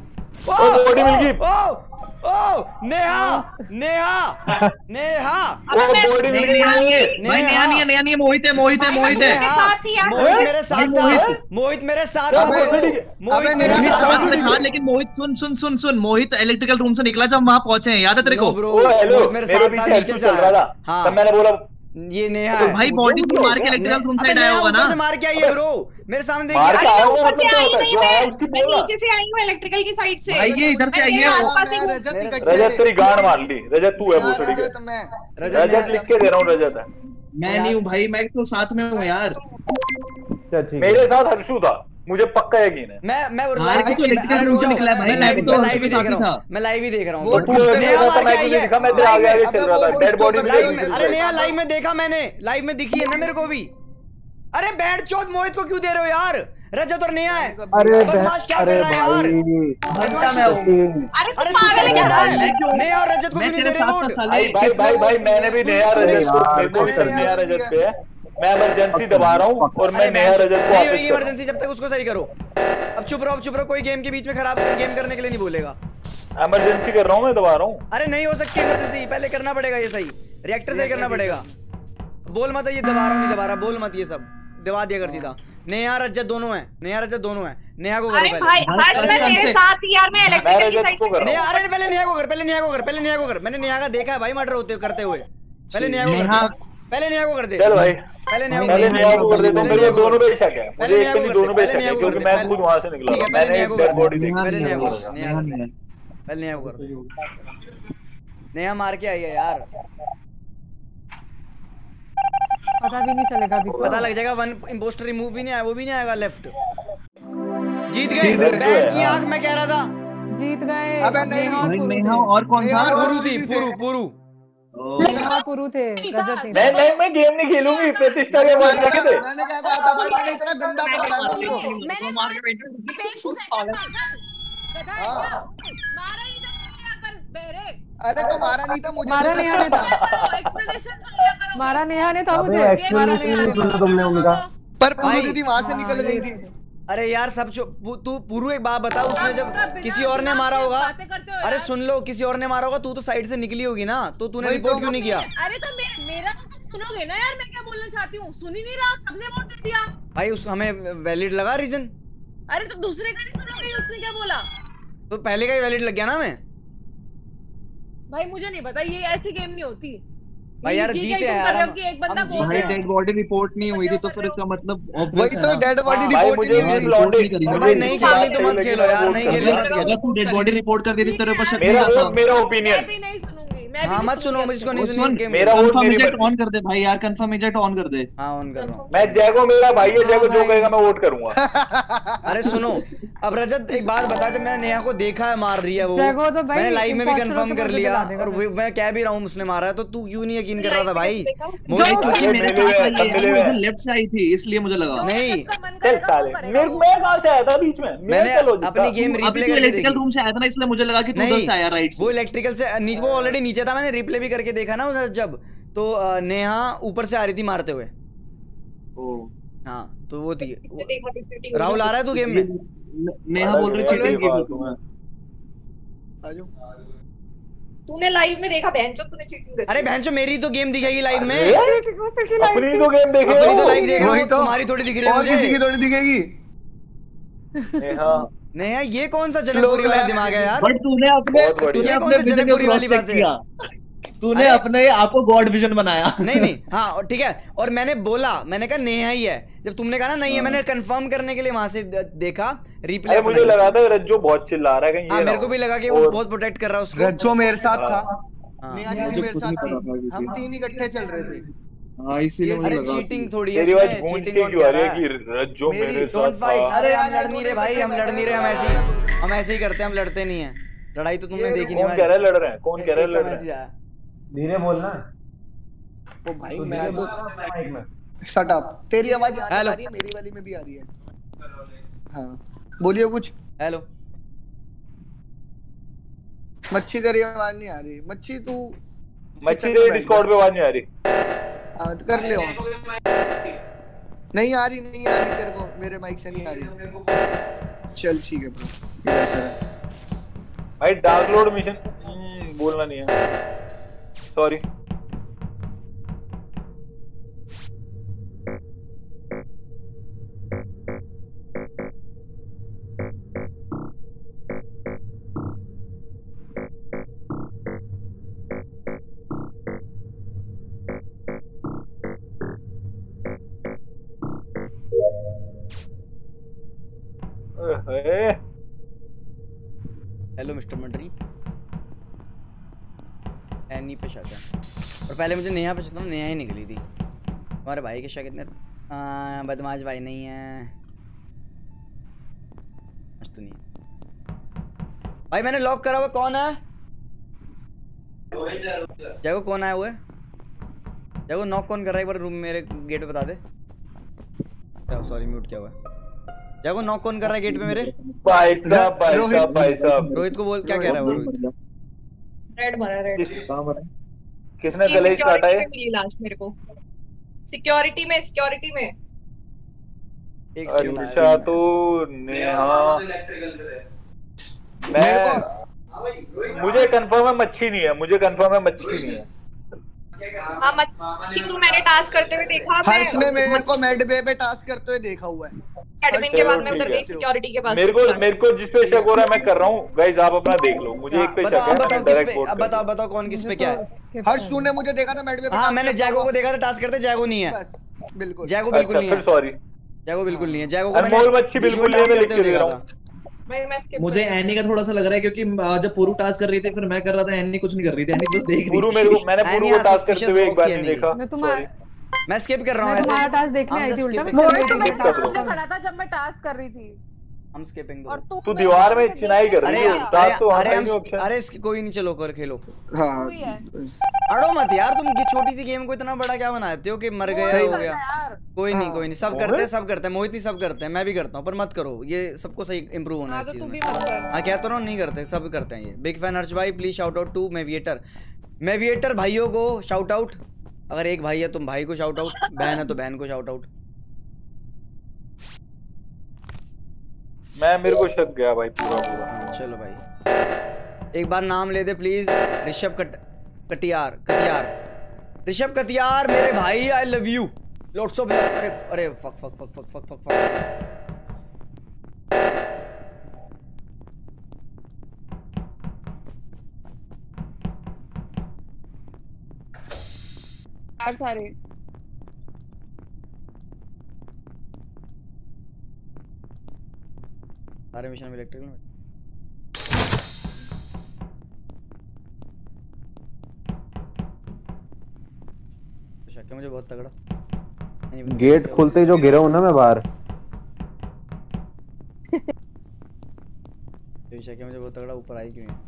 ओ बॉडी मिल गई। ओ ओ नेहा नेहा नेहा ओ बॉडी मिल गई। भाई नया नहीं है, नया नहीं है, मोहित है, मोहित है, मोहित है। नेहा, मोहित मेरे साथ था, मोहित मेरे साथ था, मोहित मेरे मोहित साथ साथ में था। था, लेकिन मोहित सुन सुन सुन सुन मोहित इलेक्ट्रिकल रूम से निकला जब वहां पहुंचे हैं, याद है तेरे को? ब्रो ओ हेलो, मोहित मेरे साथ था, नीचे से चल रहा आया। था। हाँ तब मैंने बोला ये नेहा तो है। भाई बॉडी को मार के इलेक्ट्रिकल रूम साइड आया होगा ना? ऊपर से मार के आई है ब्रो, मेरे सामने मार के देखिए। आया होगा, ऊपर से मतलब आई क्या होता है? नहीं जो आया मैं, उसकी मैं बोला। नीचे से आई हूँ इलेक्ट्रिकल की साइड से। भाई ये इधर से आई है। आसपास ही घूम- रजत इकट्ठे रजत थे। तेरी गांड मार ली। रजत तू है वो छोड़ी के। रजत मैं रजत लिख के दे रहा हूँ, रजत है। मैं नहीं हूँ भाई, मैं तो साथ में हूँ यार। अच्छा ठीक है। मेरे साथ हर्षू था, मुझे पक्का यकीन है। मैं मैं हमारे को तो इलेक्ट्रिकल रूम से निकला है भाई, मैं लाइव लाइव तो मैं हर्षू लाइव ही के देख साथ ही रहा था। हूँ, मैं लाइव ही देख रहा हूँ। वो तू नेहा नेहा मार मैं के आई तुझे है। दिखा, मैं तेरे आगे आगे चल रहा था। अबे डेड बॉडी वो लाइव बिल्कुल में, अरे नेहा लाइव में देखा मैंने, लाइव में दिखी है ना मेरे को भी। अरे बैंड चौथ मोहित को क्यों दे रहे हो यार? रजत और नेहा है। अरे बदमाश क्या अरे कर रहा है यार? भाई घंटा मैं हूँ। अरे अरे तू पागल है क्या? यार, मैं क्यों? नेहा और रजत को मैं क्यों नहीं तेरे दे रहे साथ था वोट? साले। भाई भाई भाई भाई मैंने भी नेहा रजत को, मेरे को भी शक नेहा रजत पे है। मैं इमरजेंसी दबा रहा हूँ और मैं अरे नेहा बैंड- रजत को नहीं वापस होगी कर रहा हूँ। इमरजेंसी, जब तक उसको सही करो। अब चुप रहो, अब चुप रहो, कोई गेम के बीच में खराब गेम करने के लिए नहीं बोलेगा। इमरजेंसी कर रहा हूँ, मैं दबा रहा हूँ। अरे नहीं हो सकती इमरजेंसी, पहले करना पड़ेगा ये सही, रिएक्टर सही करना पड़ेगा। बोल मत ये दबा रहा हूँ नहीं दबा रहा, बोल मत ये सब दबा दिया कर सीधा। नेहा रजत दोनों हैं, नेहा रजत दोनों हैं। नेहा को करो अरे पहले। भाई हर्ष मैं तेरे साथ ही यार, मैं मैं इलेक्ट्रिकल की रजत साइड को से। कर रहा नेहा, हूँ। अरे पहले नेहा को कर, पहले नेहा को कर, पहले नेहा को कर। मैंने नेहा का देखा है भाई मर्डर होते करते हुए। पहले नेहा को कर नेहा- दे। पहले नेहा को कर दे। चल भाई पहले नेहा को पहले कर दे। नेहा को कर देता हूँ। पहले मेरे नेहा को को दोनों कर पे दे। शक है, पहले मुझे नेहा एक को पे कर दोनों दे, पे पहले शक नेहा है को क्योंकि कर दे, मैं पहले- खुद वहां से निकला ठीक है, था। पहले मैंने नेहा एक को डेड कर बॉडी दे, देखी। पहले नेहा को कर दे, नेहा को कर नेहा- दे। पहले नेहा को कर दे। नेहा मार के आई है यार, पता भी नहीं चलेगा अभी। पता लग जाएगा। वन इम्पोस्टर रिमूव भी नहीं आया, वो भी नहीं आएगा लेफ्ट। जीत गए जीत गए। बैंड की आंख, मैं कह रहा था। जीत गए। अबे नहीं। नेहा और भाई पुरु नेहा थे। और कौन था? नेहा और पुरु थी, पुरु पुरु। नेहा और पुरु थे, रजत नहीं। नहीं नहीं मैं गेम नहीं खेलूंगी, प्रतिष्ठा के बाद रखे थे। मैंने क्या कहा था भाई, मैंने इतना गंदा पकड़ा था उनको। हाँ। अरे तो मारा नहीं था मुझे। मारा नेहा ने था, मारा नेहा ने था अबे मुझे, मारा एक्सप्लेनेशन नेहा नहीं ने। सुना तुमने उनका। पर भाई। पूरी थी वहां से निकल गई थी। अरे यार सब चुप, पु- तू पुरु एक बात बता, उसने जब किसी और ने मारा होगा। अरे सुन लो, किसी और ने मारा होगा, तू तो साइड से निकली होगी ना, तो तूने वही रिपोर्ट तो। क्यों नहीं किया? अरे तो मे, मेरा तो तुम सुनोगे ना यार, मैं क्या बोलना चाहती हूँ, सुन ही नहीं रहा, सबने वोट दे दिया। भाई उस हमें वैलिड लगा रीजन, अरे तो दूसरे का नहीं सुनोगे, उसने क्या बोला? तो पहले का ही वैलिड लग गया ना हमें। भाई मुझे नहीं पता, ये ऐसी गेम नहीं होती। भाई यार ठीक है, जीते तुम हैं कर रहे यार हो कि एक बंदा हम बोल भाई रहा है। डेड बॉडी रिपोर्ट नहीं हुई थी तो फिर इसका मतलब obvious वही है तो ना। डेड बॉडी भाई रिपोर्ट मुझे ही भी नहीं थी। लौंडे और भाई नहीं खेलनी तो मत खेलो यार, नहीं खेलनी मत खेलो। अगर तू डेड बॉडी रिपोर्ट कर देती तेरे ऊपर शक नहीं मेरा आता। वोट मेरा मैं ओपिनियन। भी नहीं सुनूंगी, मैं भी हाँ नहीं मत सुनो, सुनूंगी मुझको अब नहीं तो। सुनी सुन, गेम। मेरा वोट कंफर्म मेरी एजेंट मर्जी। ऑन कर दे भाई यार, कंफर्म एजेंट ऑन कर दे। हाँ ऑन कर रहा हूँ। मैं जैगो मेरा भाई है, जैगो जो कहेगा मैं वोट करूंगा। अरे सुनो, अब रजत एक बात बता, जब मैंने नेहा को देखा है मार रही है वो, जैगो तो भाई मैंने लाइव में भी imposter कंफर्म होके कर मुझे लिया, दिला देगा और फिर। वो- मैं कह भी रहा हूँ उसने मारा है, तो तू क्यों नहीं यकीन कर रहा था भाई? जो मुझे क्योंकि अरे मेरे मिले हुए साथ हैं, सब आई है, मिले वो हुए इधर हैं। लेफ्ट से आई थी इसलिए मुझे लगा। नहीं जिसका मन चल करेगा साले, वो करेगा मेरे वो। मैं कहां से आया था बीच में? मैंने मेरा क्या logic अपनी था? गेम अभी रिप्ले तो करके इलेक्ट्रिकल देखी। रूम से आया था ना, इसलिए मुझे लगा कि तू उधर नहीं से आया राइट वो से। इलेक्ट्रिकल से नी, वो ऑलरेडी नीचे था, मैंने रिप्ले भी करके देखा ना उधर जब, तो अ, नेहा ऊपर से आ रही थी मारते हुए। ओ हाँ तो वो थी। राहुल आ रहा है तू गेम में? नेहा बोल रही चीटिंग की थी तुम्हें। आजो। तूने लाइव में देखा बहन जो तूने चीटिंग करी। अरे बहनचो मेरी तो गेम दिखेगी लाइव में, अरे? अपनी तो गेम देखे अपनी तो हो। लाइव देख रहा वही हूँ, तो। तुम्हारी थोड़ी दिख रही है और किसी की मुझे। थोड़ी दिखेगी। नेहा नेहा ये कौन सा जनकपुरी वाला दिमाग है यार? बट तूने अपने बहुत बढ़िया। तूने ये कौन अपने सी विजन को जनकपुरी क्रॉस वाली चेक बात है? किया। तूने अरे- अपने आप को गॉड विजन बनाया। नहीं नहीं हाँ और ठीक है, और मैंने बोला, मैंने कहा नेहा ही है, जब तुमने कहा ना नहीं है, मैंने कंफर्म करने के लिए वहां से द- देखा रिप्ले। अरे मुझे लगा था रज्जो बहुत चिल्ला रहा है कहीं ये हाँ ना मेरे को हो। भी लगा कि वो और- बहुत प्रोटेक्ट कर रहा है उसको। रज्जो मेरे साथ था, हाँ। नेहा जी भी मेरे साथ थी, हम तीन इकट्ठे चल रहे थे। हाँ इसीलिए मुझे अरे लगा। चीटिंग थोड़ी है तेरी आवाज इसमें, गूंज cheating के कौन क्यों आ कह रही रहा है कि रज्जो मेरी- मेरे डोंट साथ फाइट। था। अरे अरे हम लड़ नहीं रहे भाई, हम लड़ नहीं रहे, हम ऐसे ही हम ऐसे ही करते हैं, हम लड़ते नहीं है। लड़ाई तो तुमने ये देखी नहीं कौन कह रहा है लड़ रहे हैं? कौन कह रहा है लड़ रहे हैं? धीरे बोलना। ओ भाई तो मैं धीरे तो बोलना माइक में। Shut up. तेरी आवाज यहाँ तक हेलो। आ रही है, मेरी वाली में भी आ रही है। हाँ बोलिए कुछ। हेलो मच्छी तेरी आवाज नहीं आ रही। मच्छी तू मच्छी तेरे डिस्कॉर्ड पे आवाज नहीं आ रही। हाँ, तो कर ले ऑन। नहीं आ रही, नहीं आ रही तेरे को, मेरे माइक से नहीं आ रही। चल ठीक है ब्रो, ये बेहतर है। भाई डार्क लॉर्ड मिशन बोलना नहीं है, सॉरी। हेलो मिस्टर मंडरी। एनी पे शक है, और पहले मुझे नेहा पे शक था, नेहा ही निकली थी। हमारे भाई के शक इतने बदमाश भाई नहीं है, तो नहीं भाई। मैंने लॉक करा हुआ, कौन है? जगो कौन आया हुआ है? जगो नॉक कौन कर रहा है? एक बार रूम मेरे गेट पे बता दे। सॉरी म्यूट किया हुआ है। जगो नॉक कौन कर रहा है गेट पे मेरे? भाई साहब भाई साहब भाई साहब रोहित को बोल, क्या कह रहा है वो रोहित? रेड मरा, रेड किसने गले काटा है? लास्ट मेरे को सिक्योरिटी में, सिक्योरिटी में एक अच्छा तो नेहा, मैं मुझे कंफर्म है मच्छी नहीं है, मुझे कंफर्म है मच्छी नहीं है। हाँ मच्छी तो मैंने टास्क करते हुए देखा। हर्ष ने मेरे को मेड बे पे टास्क करते हुए देखा हुआ है। एडमिन के बाद मैं उधर गई सिक्योरिटी के पास। मेरे को मेरे को जिस पे शक हो रहा है मैं कर रहा हूँ गाइस, आप अपना देख लो। मुझे एक पे शक है, बताओ किस पे, अब बताओ बताओ कौन किस पे क्या है? हर्ष तूने मुझे देखा था मेड बे पे। हाँ मैंने जैगो को देखा था टास्क करते, जैगो नहीं है। बिल्कुल जैगो बिल्कुल नहीं है, सॉरी जैगो बिल्कुल नहीं है। जैगो को अनमोल मच्छी बिल्कुल नहीं है, मैं लिख के दे रहा हूँ। मुझे एनी का थोड़ा सा लग रहा है क्योंकि जब पूरू टास्क कर रही थी फिर मैं कर रहा था, एनी कुछ नहीं कर रही थी, एनी बस देख रही थी। पूरू मेरे को, मैंने पूरू को टास्क करते हुए एक बार नहीं देखा। मैं तुम्हारा मैं स्किप कर रहा हूं मैं ऐसे। तुम्हारा टास्क देखने आई थी उल्टा। मैं वो तो skipping मेरे कर रहा सामने था। खड़ा था जब मैं टास्क कर रही थी। हम स्किपिंग और दो। तू दीवार में चिनाई कर रही अरे है। टास्क तो अरे हमारा हम ही ऑप्शन। अरे इसकी कोई नहीं, चलो कर खेलो। हाँ कोई है अड़ो मत यार, तुम ये छोटी सी गेम को इतना बड़ा क्या बनाते हो कि मर गया हो गया। यार। कोई नहीं हाँ। कोई नहीं, सब करते हैं सब करते हैं। मोहित नहीं सब करते हैं, मैं भी करता हूँ, पर मत करो ये, सबको सही इंप्रूव होना है हाँ इस तो चीज तू में। भी मत कर। हाँ कहता रहा हूँ, नहीं करते, सब करते हैं ये। बिग फैन हर्ष भाई, प्लीज शाउट आउट टू मेविएटर। मेविएटर भाइयों को शाउट आउट। अगर एक भाई है तुम भाई को शाउट आउट, बहन है तो बहन को शाउट आउट। मैं मेरे को शक गया भाई पूरा पूरा। चलो भाई एक बार नाम ले दे प्लीज। ऋषभ कट कटियार कटियार ऋषभ कटियार मेरे भाई, I love you lots of. अरे अरे fuck fuck fuck fuck fuck fuck fuck. यार सारे सारे मिशन में इलेक्ट्रिकल में। शक है मुझे बहुत तगड़ा। गेट खुलते ही जो गिरा हूं ना मैं बाहर। तो शक है मुझे बहुत तगड़ा, ऊपर आई क्यों है?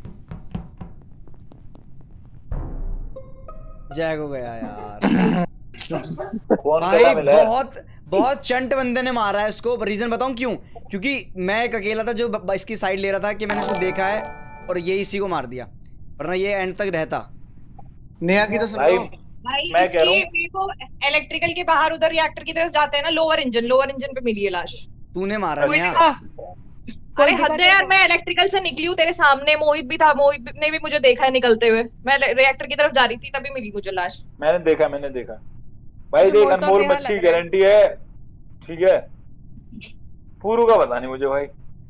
जैग हो गया यार। भाई बहुत बहुत चंट बंदे ने मारा है इसको। रीजन बताऊं क्यों? क्योंकि मैं एक अकेला था जो इसकी साइड ले रहा था कि मैंने इसको देखा है और ये इसी को मार दिया, वरना ये एंड तक रहता। नेहा की तो सुन भाई लो। भाई मैं कह रहा हूं- इसकी मेरे को इलेक्ट्रिकल के बाहर उधर रिएक्टर की तरफ जाते हैं ना, लोअर इंजन, लोअर इंजन पे मिली है लाश। तूने मारा कोई नहीं देखा? यार। अरे हद है यार, मैं इलेक्ट्रिकल से निकली हूँ, तेरे सामने मोहित भी था, मोहित ने भी मुझे देखा है निकलते हुए। मैं रिएक्टर की तरफ जा रही थी तभी मिली मुझे लाश। मैंने देखा मैंने देखा भाई। देख अनमोल का अनमोल बेहा मच्छी लग रहा है। गारंटी है, ठीक है। पूरू का पता नहीं मुझे भाई।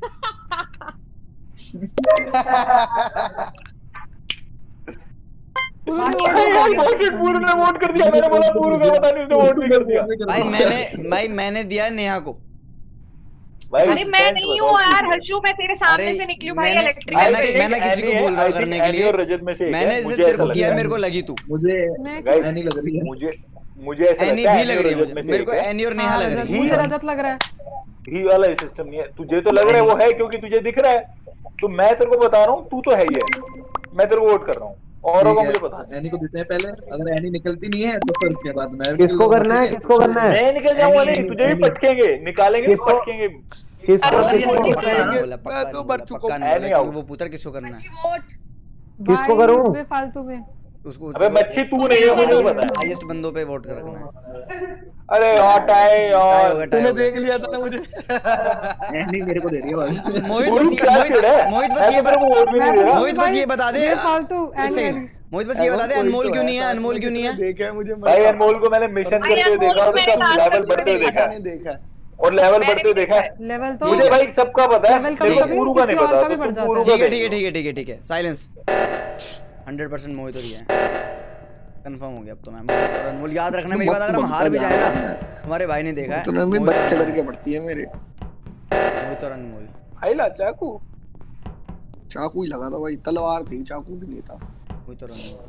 बाकी पूरू ने वोट कर दिया, मैंने बोला पूरू का पता नहीं, उसने वोट भी कर दिया। भाई मैंने भाई मैंने दिया नेहा को। भाई अरे मैं नहीं हूँ यार हर्षू, मैं तेरे सामने अरे से निकली हूँ भाई मैंने- इलेक्ट्रिकल मैंने- से। मैंने किसी को बोल रहा करने के लिए। और रजत में से एक मैंने है, इसे मुझे तेरे ऐसा को लग किया, रहा है। मेरे को लगी तू। मुझे गाइस, एनी लग रही है। मुझे मुझे ऐसा एनी लगता है भी लग रही है रजत मुझे, में से मेरे एक को है। एनी और नेहा हाँ, लग रजत, रही है। मुझे रजत लग रहा है। ही वाला सिस्टम नहीं है, तुझे तो लग रहा है वो है क्योंकि तुझे दिख रहा है। तो मैं तेरे को बता रहा हूँ तू तो है ही है, मैं तेरे को वोट कर रहा हूँ। और ठीक को है, मुझे पता है। एनी को देते हैं पहले। अगर एनी निकलती नहीं है तो फिर उसके बाद मैं किसको करना है किसको करना है? मैं निकल जाऊंगा एनी- नहीं, तुझे भी एनी- पटकेंगे, निकालेंगे किसको- पटकेंगे। किसको अरे किसको वो- किसको करना है? मैं बोला, पक्का तो नहीं मर बोला, चुका पक्का हूं। नहीं बोला, नहीं आओ। क्योंकि वो पुत्र किसको करना है। मच्छी वोट। किसको भाई, करूं? बेफालतू में उसको अबे मच्छी तू नहीं है, मुझे पता है। हाईएस्ट बंदों पे वोट करना है। अरे यार टाई यार, तूने देख लिया था ना मुझे। नहीं मेरे को दे रही है बस। मोहित गुरु बस क्या चिढ़ है? मोहित बस ऐसे ये मेरे को वोट भी नहीं दे रहा। मोहित बस ये बता दे, ये फालतू एक सेकंड, मोहित बस ये बता दे अनमोल क्यों नहीं है, अनमोल क्यों नहीं है? देखा है मुझे भाई अनमोल को मैंने मिशन भाई, करते हुए अनमोल देखा को और मैंने उसका टास्क लेवल करते बढ़ते हुए हुए देखा मैंने देखा और लेवल बढ़ते हुए देखा है। लेवल तो मुझे भाई सबका पता है, लेवल का मेरे को भी पूरू का नहीं किसी और पता, का भी तो बढ़ तुम जाता पूरू है। का ठीक है देख ठीक है लो। ठीक है ठीक है ठीक है, साइलेंस। हंड्रेड परसेंट मोहित हो रही है, कंफर्म हो गया अब तो। मैम और अनमोल याद रखना मेरी बात, अगर हम हार भी जाए ना, हमारे भाई ने देखा है तो मैं भी मोहित और बच्चे अनमोल। करके पड़ती है मेरे। मोहित और अनमोल। भाई ला चाकू, चाकू ही लगा था भाई, तलवार थी, चाकू भी नहीं था। मोहित और अनमोल।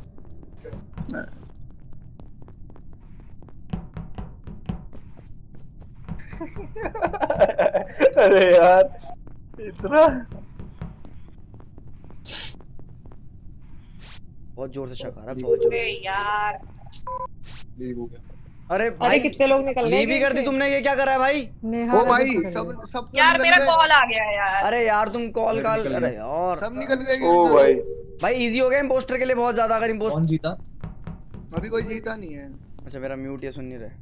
अरे यार इतना बहुत जोर से शक आ रहा है, बहुत जोर अरे से। यार लीव हो गया। अरे अरे भाई कितने लोग निकल गए लीव ही कर दी तुमने, ये क्या करा है भाई? नेहा ओ भाई निकल गई। सब सब तो यार निकल मेरा गए। कॉल आ गया यार। अरे यार तुम कॉल कॉल अरे यार सब निकल गए। ओ भाई भाई इजी हो गया इंपोस्टर के लिए बहुत ज्यादा। अगर इंपोस्टर कौन जीता? अभी कोई जीता नहीं है। अच्छा मेरा म्यूट ये सुन नहीं रहे।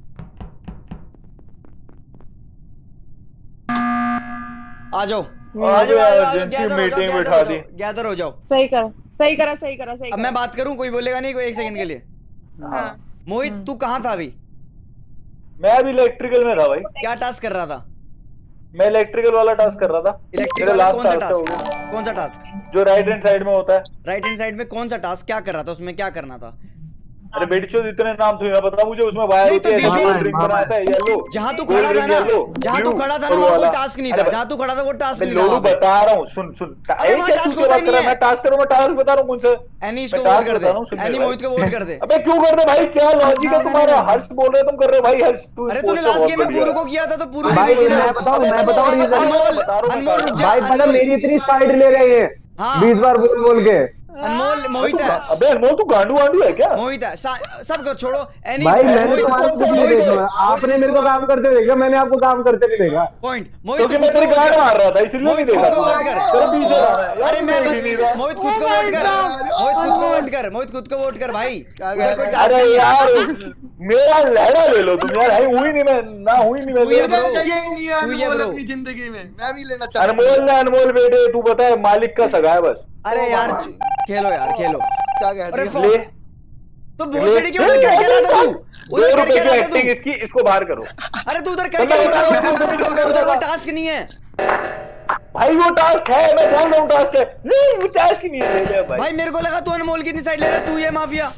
आ जाओ आ जाओ आ जाओ, emergency गैदर हो जाओ, meeting गैदर बिठा हो दी। जाओ, गैदर हो जाओ। सही करा सही करा सही करा सही अब मैं बात करूं, कोई बोलेगा नहीं, कोई एक सेकंड के लिए। हाँ। मोहित तू कहाँ था अभी? मैं अभी इलेक्ट्रिकल में था भाई, क्या टास्क कर रहा था? मैं इलेक्ट्रिकल वाला टास्क कर रहा था। इलेक्ट्रिक मेरा वाला last कौन सा task टास्क? हो गया। कौन सा टास्क? जो राइट हैंड साइड में होता है। राइट हैंड साइड में कौन सा टास्क? क्या कर रहा था उसमें, क्या करना था? अरे बेटी चोद इतने नाम तो पता मुझे, उसमें वायर नहीं होती तो है, visual- गोल्ड ड्रिंक बनाता है येलो। जहाँ तू खड़ा था ना, जहाँ तू खड़ा था ना वो कोई टास्क नहीं था, जहाँ तू खड़ा था वो टास्क नहीं था लोगू वहाँ पे। बता रहा हूँ, सुन सुन अबे वहाँ क्या task तू होता बात ही कर रहा है? नहीं मैं है। टास्क करूँ, मैं टास्क बता रहा हूँ कौन सा। एनी इसको मैं वोट task कर दे, बता रहा हूँ, सुन एनी ले मोहित को वोट कर दे। अबे क्यों कर दे भाई, क्या लॉजिक है तुम्हारा? हर्ष बोल रहे तुम कर रहे हो भाई, हर्ष तू अरे तूने लास्ट गेम में पूरू को किया था तो पूरू भाई नहीं मैं बताऊं मैं बताऊं reason। अनमोल अनमोल रुक जा। भाई पता मेरी इतनी साइड ले रहे हैं हाँ। बीस बार बोल बोल के। अनमोल मोहित है, अबे अनमोल तू गांडू वांडू है क्या? मोहित है, सब को छोड़ो। एनी भाई मैंने मोहित तुम्हारा कुछ नहीं देखा, आपने मेरे को काम करते देखा, मैंने आपको काम करते नहीं देखा। पॉइंट मोहित क्योंकि मैं तेरी गांड मार रहा था इसलिए नहीं मोहित देखा। खुद को वोट कर। तेरे पीछे रहा है यार, अरे मैं देख ही नहीं रहा। मोहित खुद को वोट कर, मोहित खुद को वोट कर, मोहित खुद को वोट कर भाई। उधर कोई टास्क अरे नहीं है। यार मेरा लहरा ले लो तुम यार, है हुई नहीं मैं ना हुई नहीं हुई है मैं। bro। चाहिए ही नहीं है तू ये अनमोल bro। अपनी जिंदगी में, मैं भी लेना चाहता हूं। अनमोल ने अनमोल बेटे तू बता है मालिक का सगा है बस। अरे यार खेलो यार खेलो। क्या कह अरे दिया? ले तो भोसड़ी क्यों उधर कर रहा था तू? दो उधर कर रुपए की रहा था एक्टिंग तू? इसकी, इसको बाहर करो अरे तू उधर कर क्या रहा था? उधर कोई टास्क नहीं है भाई, वो टास्क है, मैं बोल रहा हूँ टास्क है। नहीं वो टास्क ही नहीं है, ले ले भाई। भाई। मेरे को लगा तू अनमोल की साइड ले रहा है, तू ये माफिया।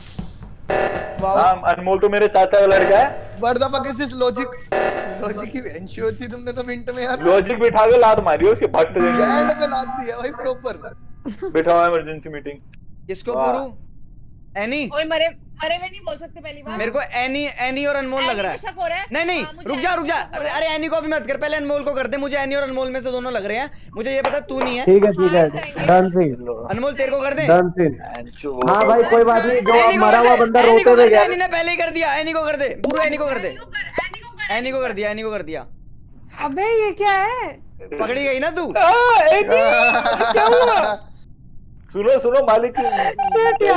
वाओ, हाँ अनमोल तो मेरे चाचा का लड़का है। What the fuck is this logic? Logic की बेंच होती तुमने तो मिनट में यार। लॉजिक बिठा के लात मारी उसके भट्ट देंगे। गैंड पे लाद दिया भाई प्रॉपर। बिठाओ emergency meeting. किसको वाह। पूरू? एनी? ओए मरे मरे में नहीं बोल सकते पहली बार। मेरे को एनी एनी और अनमोल लग रहा एनी पे शक हो है। रहा है? नहीं नहीं हाँ, मुझे रुक जा एनी रुक जा। पे शक हो अरे रहा अरे एनी को भी मत कर, पहले अनमोल को कर दे। मुझे एनी और अनमोल में से दोनों लग रहे हैं। मुझे ये पता तू नहीं है। ठीक है ठीक है हाँ, डन सिंह अनमोल तेरे को कर दे। डन सिंह। हाँ भाई कोई बात नहीं, जो एनी को मरा कर हुआ दे, बंदा एनी रोते को हुए कर दे। गया। एनी ने पहले ही कर दिया। एनी को कर दे, पूरा एनी को कर दे। एनी को कर एनी को कर एनी को कर दिया, एनी को कर दिया। अबे ये क्या है? पकड़ी गई ना तू। क्या हुआ? सुनो सुनो मालिक की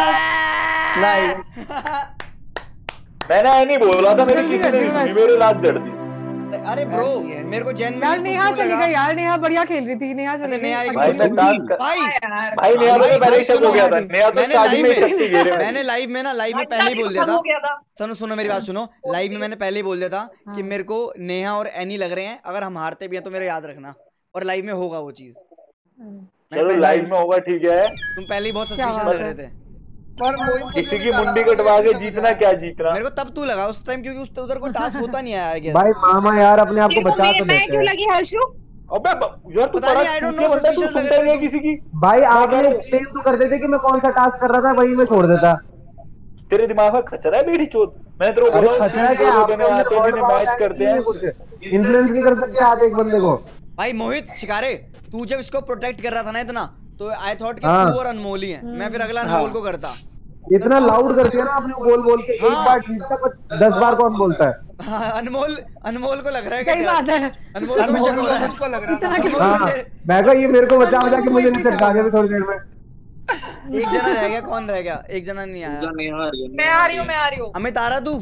नाइस। मैंने नहीं बोला था, मेरी किसी ने नहीं सुनी, मेरे लात जड़ दी। अरे ब्रो ऐसी है। मेरे को यार जेन्युइनली नेहा चली गई यार, नेहा बढ़िया खेल रही थी, नेहा चली अच्छा, नेहा गई। एक भाई मैं टास्क कर भाई भाई नेहा तो पहले ही शक हो गया था। नेहा तो मैंने स्टार्टिंग में लाइव शक की घेरे में में। मैंने लाइव में ना लाइव में अच्छा, पहले ही बोल दिया खत्म हो गया था। था। सुनो सुनो मेरी बात सुनो। लाइव में मैंने पहले ही बोल दिया था कि हाँ। मेरे को नेहा और एनी लग रहे हैं। अगर हम हारते भी हैं तो मेरा याद रखना, और लाइव में होगा वो चीज। चलो लाइव में होगा ठीक है। तुम पहले ही बहुत क्या सस्पिशियस बात लग है? रहे थे। पर मोहित को किसी भी की निकाला मुंडी था, कटवा के मुझे जीतना समझ क्या जीतना। मेरे को तब तू लगा उस टाइम, क्योंकि उस उधर कोई टास्क होता नहीं है आई गेस। भाई मामा यार अपने आप को तेरे को बचा मैं तो मैं देते क्यों हैं। लगी हर्षू? अबे ब- यार तू पता बड़ा नहीं, I don't चूतिया know, बंदा है, तू suspicious लग सुनता रहे ही है थे किसी की। भाई आपने सेम तो कर देते कि मैं कौन सा टास्क कर रहा था वही मैं छोड़ देता। तेरे दिमाग में खचरा है बेटी चोद। मैंने तेरे को अरे बोला खतरा क्या दो आपको देने आते हैं जिन्हें मैच करते हैं। इन्फ्लुएंस नहीं कर सकते आप एक बंदे को। भाई मोहित शिकारे, तू जब इसको प्रोटेक्ट कर रहा था ना इतना, तो आई थॉट कि हाँ। तू और अनमोल ही है। मैं फिर अगला अनमोल को करता। इतना लाउड करते हैं ना अपने बोल बोल के, एक बार जीतता पर दस बार कौन बोलता है। हाँ, अनमोल अनमोल को लग रहा है सही कि बात है। अनमोल को भी शक हो रहा है। को लग रहा था। अनमोल हाँ को- मैं कहा ये मेरे को बचा बचा के मुझे नहीं चटका दिया अभी थोड़ी देर में। एक जना रह गया, कौन रह गया? एक जना नहीं आया। मैं आ रही हूँ, मैं आ रही हूँ। अमित आ रहा तू?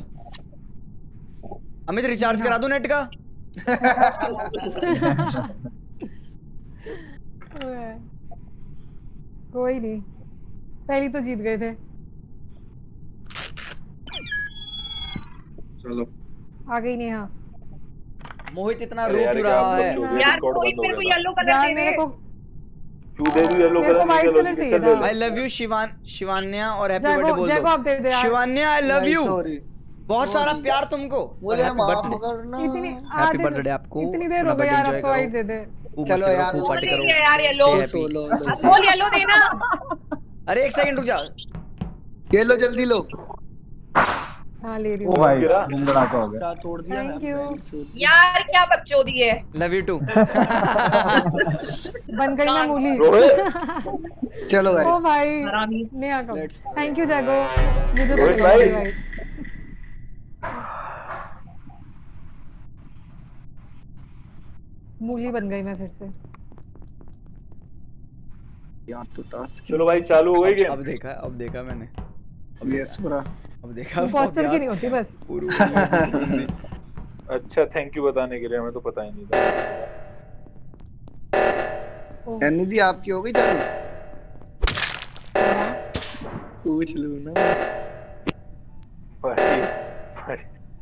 अमित रिचार्ज करा दूं नेट का? कोई नहीं, पहली तो जीत गए थे। चलो आ गई नहीं। हाँ मोहित इतना रो क्यों रहा है यार? कोई मेरे को येलो कलर यार दे मेरे दे। को क्यों दे दूं येलो मेरे को white कलर? color चाहिए चल था। दे दे। आई लव यू शिवान शिवान्या और हैप्पी जय बर्थडे को बोल जय को आप दो। दे दे यार। Shivanya I love you, sorry बहुत सारा प्यार तुमको। और हैप्पी बर्थडे, इतनी हैप्पी बर्थडे आपको। इतनी देर हो गई यार, अब तो वाइट दे दे। चलो यार, खूब पार्टी करो यार येलो सोलो बोल येलो देना। अरे एक सेकंड रुक जा। ये लो जल्दी लो। हाँ ले रही ओ हूँ। भाई गुमगड़ा का हो गया। तोड़ दिया थैंक यू। यार क्या बकचोदी है। Love you too. बन गई मैं मूली। चलो भाई। ओ भाई हरामी। नेहा का थैंक यू जैगो, मुझे तो रोहित मिला भाई। भाई। मूली बन गई मैं फिर से। यार तो टास्क चलो भाई चालू हो गई गेम। अब देखा, अब देखा मैंने, यस पूरा। अब देखा। इम्पोस्टर की नहीं होती बस। अच्छा थैंक यू बताने के लिए, हमें तो पता ही नहीं था। एनी दी आपकी हो गई चालू? पूछ लूं ना। भाई भाई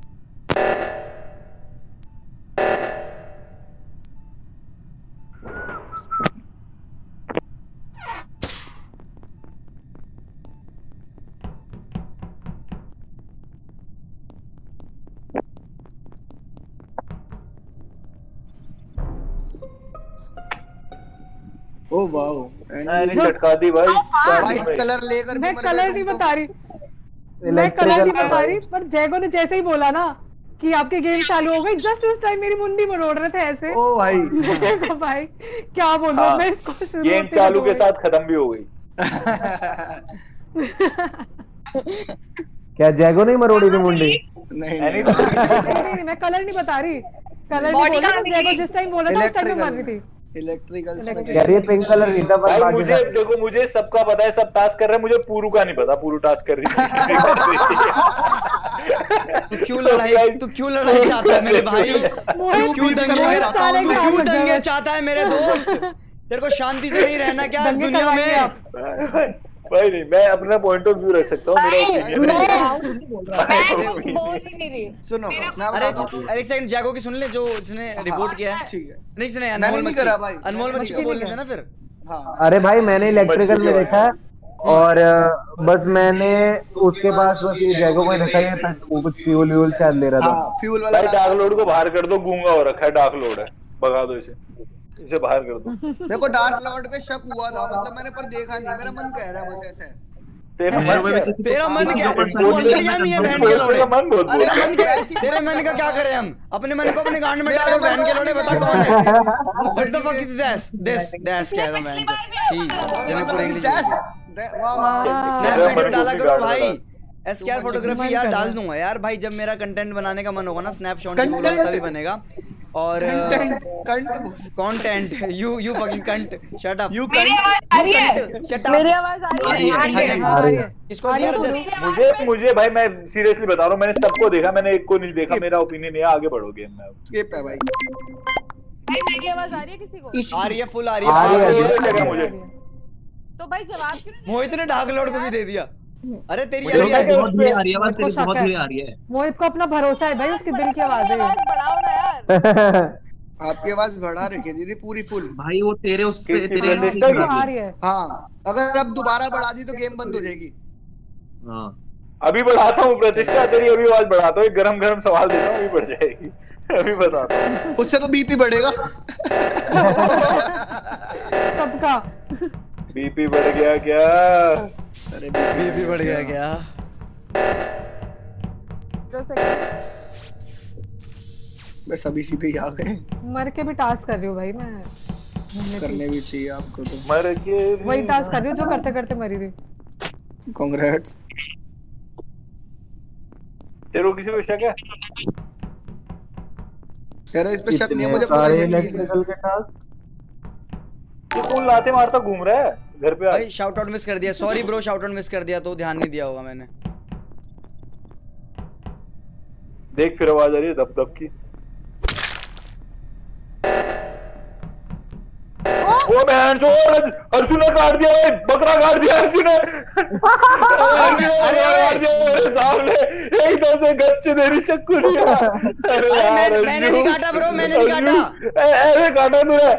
ओ वाओ, नहीं झटका दी भाई। व्हाइट कलर लेकर भी मैं मर कलर गए नहीं तुम तो। बता रही, मैं कलर नहीं बता रही, पर जैगो ने जैसे ही बोला ना कि आपके गेम चालू हो गई, जस्ट उस टाइम मेरी मुंडी मरोड़ रहे थे ऐसे। ओ भाई मैं कहा भाई क्या बोलूं हाँ, मैं इसको शुरू गेम होते चालू हुए के साथ खत्म भी हो गई। क्या जैगो नहीं मरोड़ी थी मुंडी? नहीं नहीं, नहीं नहीं नहीं मैं कलर नहीं बता रही, कलर नहीं बोला, बस जैगो जिस टाइम बोला था उस टाइम मैं मर रही थी। इलेक्ट्रिकल यार ये पिंक कलर नहीं था, पर भाई बाकी मुझे देखो, मुझे सबका पता है, सब टास्क कर रहे हैं, मुझे पूरू का नहीं पता। पूरू टास्क कर रही तू क्यों लड़ाई तू क्यों लड़ाई चाहता है मेरे भाई? तू क्यों दंगे तू क्यों दंगे चाहता है मेरे दोस्त? तेरे को शांति से नहीं रहना क्या इस दुनिया में? भाई नहीं, मैं अपना पॉइंट ऑफ व्यू रख सकता हूँ, मेरा बोल ही नहीं रही। सुनो मैं अरे बताता हूँ। अरे एक सेकंड, जैगो की सुन ले जो इसने रिपोर्ट किया है। ठीक है। नहीं इसने मैंने अनमोल नहीं मच्छी, करा भाई, अनमोल मैंने मच्छी नहीं को बोल करा। लेते ना फिर। हाँ अरे भाई मैंने इलेक्ट्रिकल में देखा और अ, बस मैंने उसके पास बस ये जैगो को देखा, ये वो कुछ फ्यूल व्यूल शायद ले रहा था। हाँ फ्यूल वाला भाई डार्क लोड को बाहर कर दो, गूंगा हो रखा है डार्क लोड है, भगा दो इसे, इसे बाहर कर दो। मेरे को डार्क लॉर्ड पे शक हुआ था, मतलब मैंने पर देखा नहीं, मेरा मन कह रहा है बस ऐसे। तेरा मेरे मन को भी क्या? किसी को- तेरा मन किसी क्या? को तू परेशानी अंतर्यामी है बहन के तेरा लोड़े। मन बहुत अरे बुरा है। मन के तेरे मन का क्या करें हम? अपने मन को अपने गांड में डालो, बहन के लोड़े बता कौन है? What the fuck is this? This this कह रहा हूं मैं। छी, तेरे पूरे इंग्लिश स्नैप वीडियो डाला करो भाई। एसकेआर फोटोग्राफी यार डाल दूंगा यार भाई, जब मेरा कंटेंट बनाने का मन होगा ना स्नैपशॉट की बोला तभी बनेगा। और content you you fucking cunt shut up you मेरी आवाज आ रही है? Shut up. मेरी आवाज आ रही है? आ रही है। किसको दिया रजत? मुझे मुझे भाई मैं सीरियसली बता रहा हूँ, मैंने सबको देखा, मैंने एक को नहीं देखा। मेरा ओपिनियन है, आगे बढ़ो गेम में। स्किप है भाई। भाई मेरी आवाज आ रही है किसी को? आ रही है, फुल आ रही आ रही है, है। मुझे लगा मुझे तो भाई जवाब क्यों नहीं? मोहित ने डार्क लॉर्ड को भी दे दिया। अरे तेरी मुझे आ रही लगा है। कि बहुत धीरे आ रही है आवाज, तेरी उसको शक बहुत है। धीरे आ रही है। मोहित को अपना भरोसा है भाई, उसके दिल की आवाज मेरी है। आवाज बढ़ाओ ना यार। आपकी आवाज बढ़ा रखी दीदी पूरी फुल। भाई वो तेरे उस पे किसकी तेरे प्रतिष्ठा उसको की? आ रही है। हाँ अगर अब दोबारा बढ़ा दी तो गेम बंद हो जाएगी। हाँ अभी बढ़ाता हूँ प्रतिष्ठा, तेरी अभी आवाज बढ़ाता हूँ। एक गरम गरम सवाल देता हूँ, अभी बढ़ जाएगी। अभी बताता हूँ। उससे तो बीपी बढ़ेगा। सबका बीपी बढ़ गया क्या? अरे बीपी बढ़ गया क्या? जो सेकंड बस अभी सी पे ही आ गए। मर के भी टास्क कर रही हूँ भाई मैं, घूमने की। करने भी चाहिए आपको तो। मर के भी- वही टास्क कर रही हूँ जो करते करते मरी थी। कांग्रेट्स। तेरे को किसी को शक है? यार इस पे शक नहीं है मुझे, पता सारे नहीं है। इलेक्ट्रिकल के टास्क ये कौन लाते मारता घूम रहा है? घर पे आ। भाई शाउट आउट मिस कर दिया, sorry bro, shout out miss कर दिया तो ध्यान नहीं दिया होगा मैंने। देख फिर आवाज आ रही है दब दब की। वो बहन जो अर्जुन ने काट दिया भाई, बकरा काट दिया अर्जुन ने। काट दिया मेरे सामने एकदम से गच्चे देरी चक्कू लिया। अरे मैं, मैंने नहीं काटा ब्रो, मैंने नहीं काटा। ऐसे काटा तूने।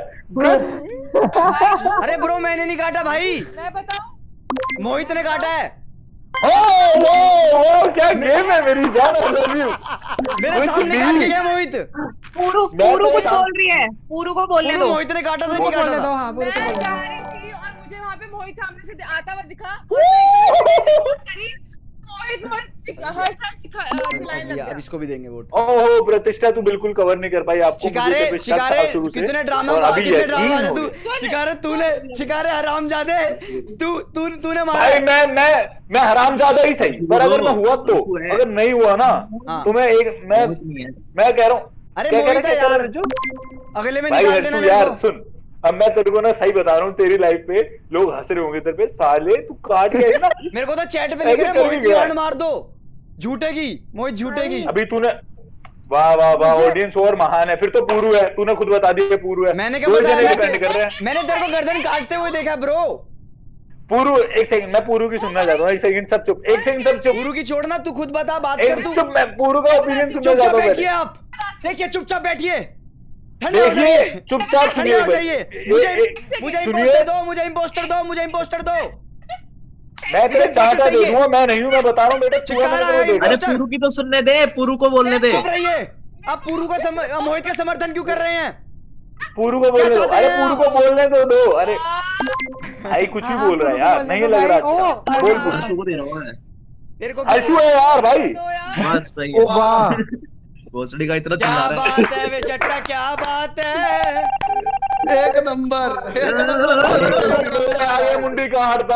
अरे ब्रो मैंने नहीं काटा भाई, मैं बताऊं मोहित ने काटा है। ओ वो वो क्या गेम है मेरी जान। मेरे सामने काट के गया मोहित। पूरू पूरू कुछ बोल रही है, पूरू को बोलने दो। मोहित ने काटा था नहीं काटा था? हाँ, मैं जा रही थी और मुझे वहाँ पे मोहित सामने से आता हुआ दिखा और करी मोहित बस हर्ष चिल्लाने लग गया। अब इसको भी देंगे वोट। ओहो प्रतिष्ठा तू बिल्कुल कवर नहीं कर पाई। आपको चिकारे चिकारे कितने ड्रामा कितने ड्रामा तू चिकारे तूने चिकारे हरामजादे तू तू तूने मारा। भाई मैं मैं मैं हरामजादा ही सही, पर अगर मैं हुआ तो, अगर नहीं हुआ ना तो मैं एक मैं मैं कह रहा हूँ। अरे मोहित है यार, अगले में निकाल देना मेरे यार। को। सुन अब मैं तेरे को ना सही बता रहा हूँ, तेरी लाइफ पे लोग हंस रहे होंगे तेरे पे, साले तू काट गया ना। मेरे को तो चैट पे लिख रहे हैं मोहित की गांड मार दो, झूठेगी मोहित झूठेगी। अभी तूने वाह वाह वाह, ऑडियंस और महान है। फिर तो पूरू है, तूने खुद बता दिया पूरू है। मैंने क्या बताया, डिपेंड कर रहे हैं। मैंने तेरे को गर्दन काटते हुए देखा ब्रो। पूरू एक सेकंड, मैं पूरू की सुनना चाहता हूँ। एक सेकंड सब चुप, एक सेकंड सब चुप। पूरू की छोड़ना, तू खुद बता, बात कर तू। चुप, मैं पूरू का ओपिनियन सुनना चाहता हूँ। बैठिए आप, देखिए चुपचाप बैठिए, ठंडे हो जाइए, चुपचाप ठंडे हो जाइए। मुझे मुझे इंपोस्टर दो, मुझे इंपोस्टर दो, मुझे इंपोस्टर दो। मैं तेरे चाचा देखूंगा, मैं नहीं हूँ, मैं बता रहा हूँ बेटा। अरे पूरू की तो सुनने दे, पूरू को बोलने दे। चुप रहिए आप। पूरू का सम, मोहित का समर्थन क्यों कर रहे हैं? पूरू को बोलने दो। अरे पूरू को बोलने दो दो। अरे भाई कुछ भी बोल रहा है यार, नहीं लग रहा अच्छा। बोल पूरू को दे रहा हूँ मैं। तेरे को आशु है यार भाई। बस सही ओ वाह, भोसड़ी का इतना क्या चिल्ला रहा है। बात है वे चट्टा, क्या बात है। एक नंबर एक नंबर। मेरे आगे मुंडी काटता,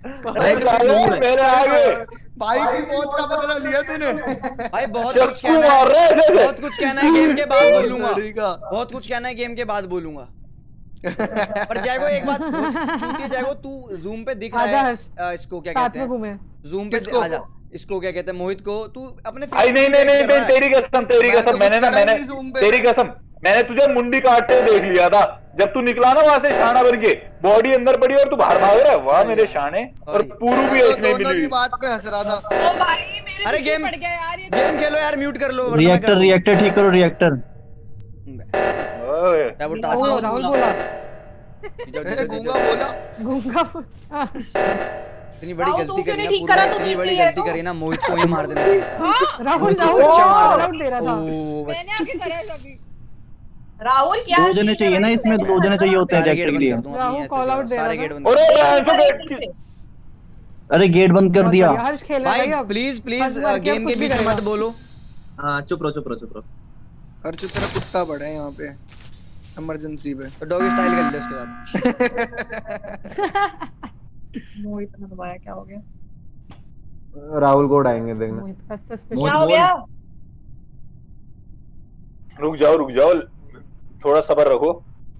मेरे आगे भाई की मौत का बदला लिया तूने। भाई बहुत कुछ कहना है, बहुत कुछ कहना है गेम के बाद बोलूंगा, बहुत कुछ कहना है गेम के बाद बोलूंगा। पर जैगो एक बात छूती, जैगो तू जूम पे दिख रहा है, इसको क्या कहते हैं, जूम पे आजा, इसको क्या कहते हैं, मोहित को। तू अपने नहीं नहीं नहीं नहीं, तेरी कसम तेरी कसम, मैंने ना मैंने तेरी कसम मैंने तुझे मुंडी काटते देख लिया था जब तू निकला ना वहां से, शाना भर के बॉडी अंदर पड़ी और तू बाहर भाग रहा है। वाह मेरे शाने। और पूरू भी है इसमें मिली। बात पे हंस रहा था। ओ भाई मेरे अरे गेम पड़ गया यार ये। गेम खेलो यार, म्यूट कर लो। रिएक्टर रिएक्टर ठीक करो, रिएक्टर। राहुल बोला, गूंगा बोला, गूंगा। इतनी बड़ी गलती करी ना, पूरी इतनी बड़ी गलती करी ना, मोहित को ही मार देना चाहिए था। राहुल राहुल राहुल दे रहा था। मैंने आके करा सभी। राहुल क्या दो जने चाहिए ना इसमें, दो जने चाहिए होते हैं सारे जैक गेट के बंद लिए। कर दूं राहुल कॉल आउट दे रहा सारे था। गेट बंद। अरे अरे गेट बंद कर दिया। हर्ष खेल रहा भाई है। प्लीज प्लीज गेम के बीच में मत बोलो। हाँ चुप रहो चुप रहो चुप रहो। हर्ष तेरा कुत्ता बड़ा है यहाँ पे इमरजेंसी पे। तो डॉगी स्टाइल कर ले उसके साथ। मोहित ने दबाया, क्या हो गया? राहुल कोड आएंगे देखना। मोहित का क्या सस्पेंशन हो गया? रुक जाओ रुक जाओ, थोड़ा सब्र रखो।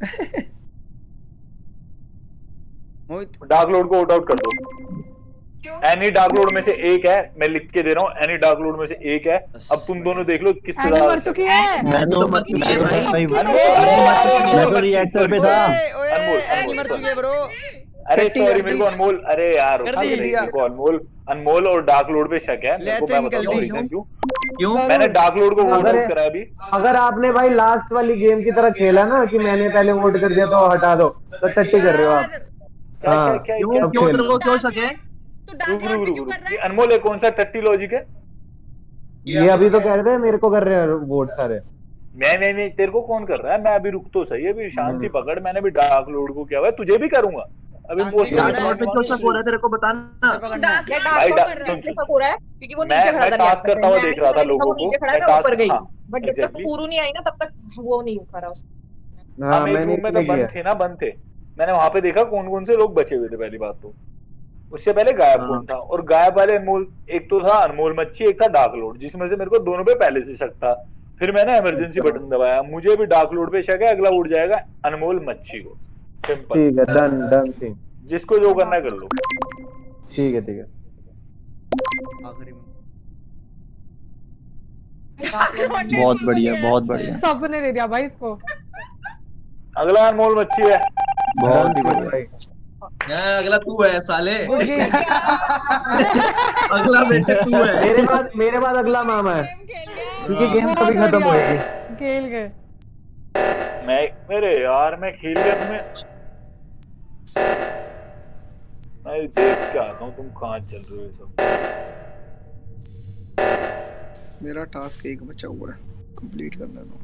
मोहित डार्क लोड को आउट आउट कर दो। एनी डार्क लोड में से एक है, मैं लिख के दे रहा हूँ, एनी डार्क लोड में से एक है। अब तुम दोनों देख लो किस पे मर चुकी है। मैं तो मर चुकी है भाई। मैं तो रिएक्टर पे था। अनमोल मर चुके ब्रो। अरे सॉरी मेरे को अनमोल, अरे यार मेरे को अनमोल अनमोल और डार्क लोड पे शक है। मेरे को मैं बताऊं रीजन क्यों क्यों मैंने डार्क लोड को वोट आउट करा अभी। अगर आपने भाई लास्ट वाली गेम की तरह खेला ना कि मैंने पहले वोट कर दिया तो हटा दो, तो टट्टी कर रहे हो आप। हाँ क्यों क्यों तेरे को क्यों शक है? रुक रुक रुक रुक, अनमोल है कौन सा टट्टी लॉजिक है ये? अभी तो कह रहे थे मेरे को कर रहे हैं वोट सारे। मैं नहीं नहीं तेरे को कौन कर रहा है? मैं अभी रुक तो सही, अभी शांति पकड़। मैंने भी डार्क लोड को किया हुआ है, तुझे भी करूंगा अभी। पोस्ट पे क्यों शक हो रहा है तेरे को बताना। भाई डार्क शक हो रहा है क्योंकि वो नीचे खड़ा था, टास्क करता हुआ देख रहा था लोगों को। नीचे खड़ा है, मैं ऊपर गई, बट जब तक पूरू नहीं आई ना तब तक वो नहीं करा उसने। हम एक रूम में तो बंद थे ना, बंद थे। मैंने वहां पे देखा कौन कौन से लोग बचे हुए थे। पहली बात तो उससे पहले गायब कौन था, और गायब वाले अनमोल, एक तो था अनमोल मच्छी, एक था डार्क लोड, जिसमें से मेरे को दोनों पे पहले से शक था। फिर मैंने इमरजेंसी बटन दबाया, मुझे भी डार्क लोड पे शक है, अगला उड़ जाएगा अनमोल मच्छी को। सिंपल, ठीक है, डन डन ठीक। जिसको जो करना है कर लो। ठीक है ठीक है। आखिरी में बहुत बढ़िया बहुत बढ़िया। सबने दे दिया भाई इसको। अगला अनमोल मच्छी है। बहुत ही बढ़िया। अगला तू है साले। अगला बेटे तू है। मेरे बाद मेरे बाद अगला मामा है क्योंकि गेम कभी खत्म होएगी। खेल गए। मैं मेरे यार मैं खेल गया तुम्हें। मैं देख के आता हूँ तुम कहाँ चल रहे हो सब। मेरा टास्क एक बचा हुआ है, कंप्लीट करना दो।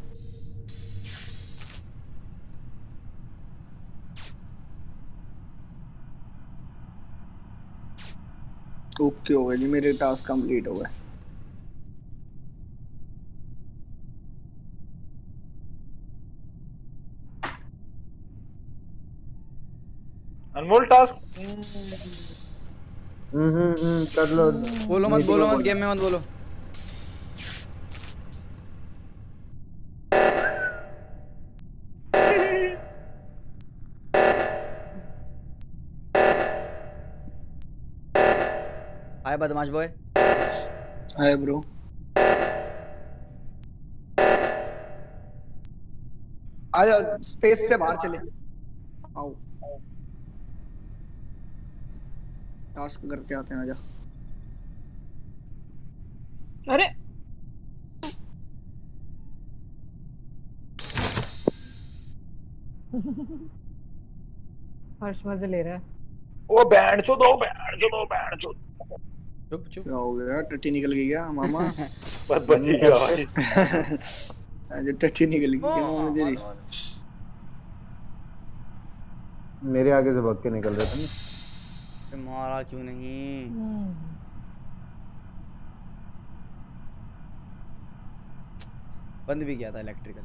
ओके हो गया जी, मेरे टास्क कंप्लीट हो गए। अनमोल टास्क हम्म हम्म कर लो। बोलो मत बोलो मत गेम में मत बोलो। हाय बदमाश बॉय। Hi bro. आजा स्पेस से बाहर चले। आओ टास्क करके आते हैं, आजा। अरे हर्ष मजे ले रहा है। ओ बैंड चो दो बैंड चो दो बैंड चो। चुप चुप। क्या हो गया? टट्टी निकल गई क्या मामा? बस बची गया भाई। आज टट्टी निकल गई क्या मुझे? मेरे आगे से भाग के निकल रहे थे। मारा क्यों नहीं? बंद भी किया था electrical.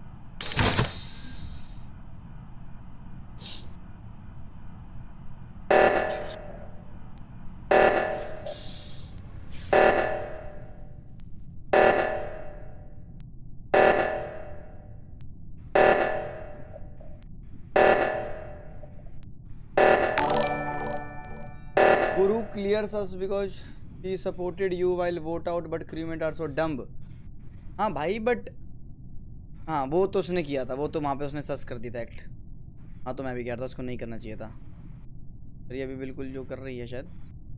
Guru clears us because he supported you while vote out, but crewmate are so dumb. हाँ भाई बट हाँ वो तो उसने किया था, वो तो वहाँ पे उसने सस कर दी था एक्ट। हाँ तो मैं भी कह रहा था उसको नहीं करना चाहिए था। पर ये अभी बिल्कुल जो कर रही है शायद।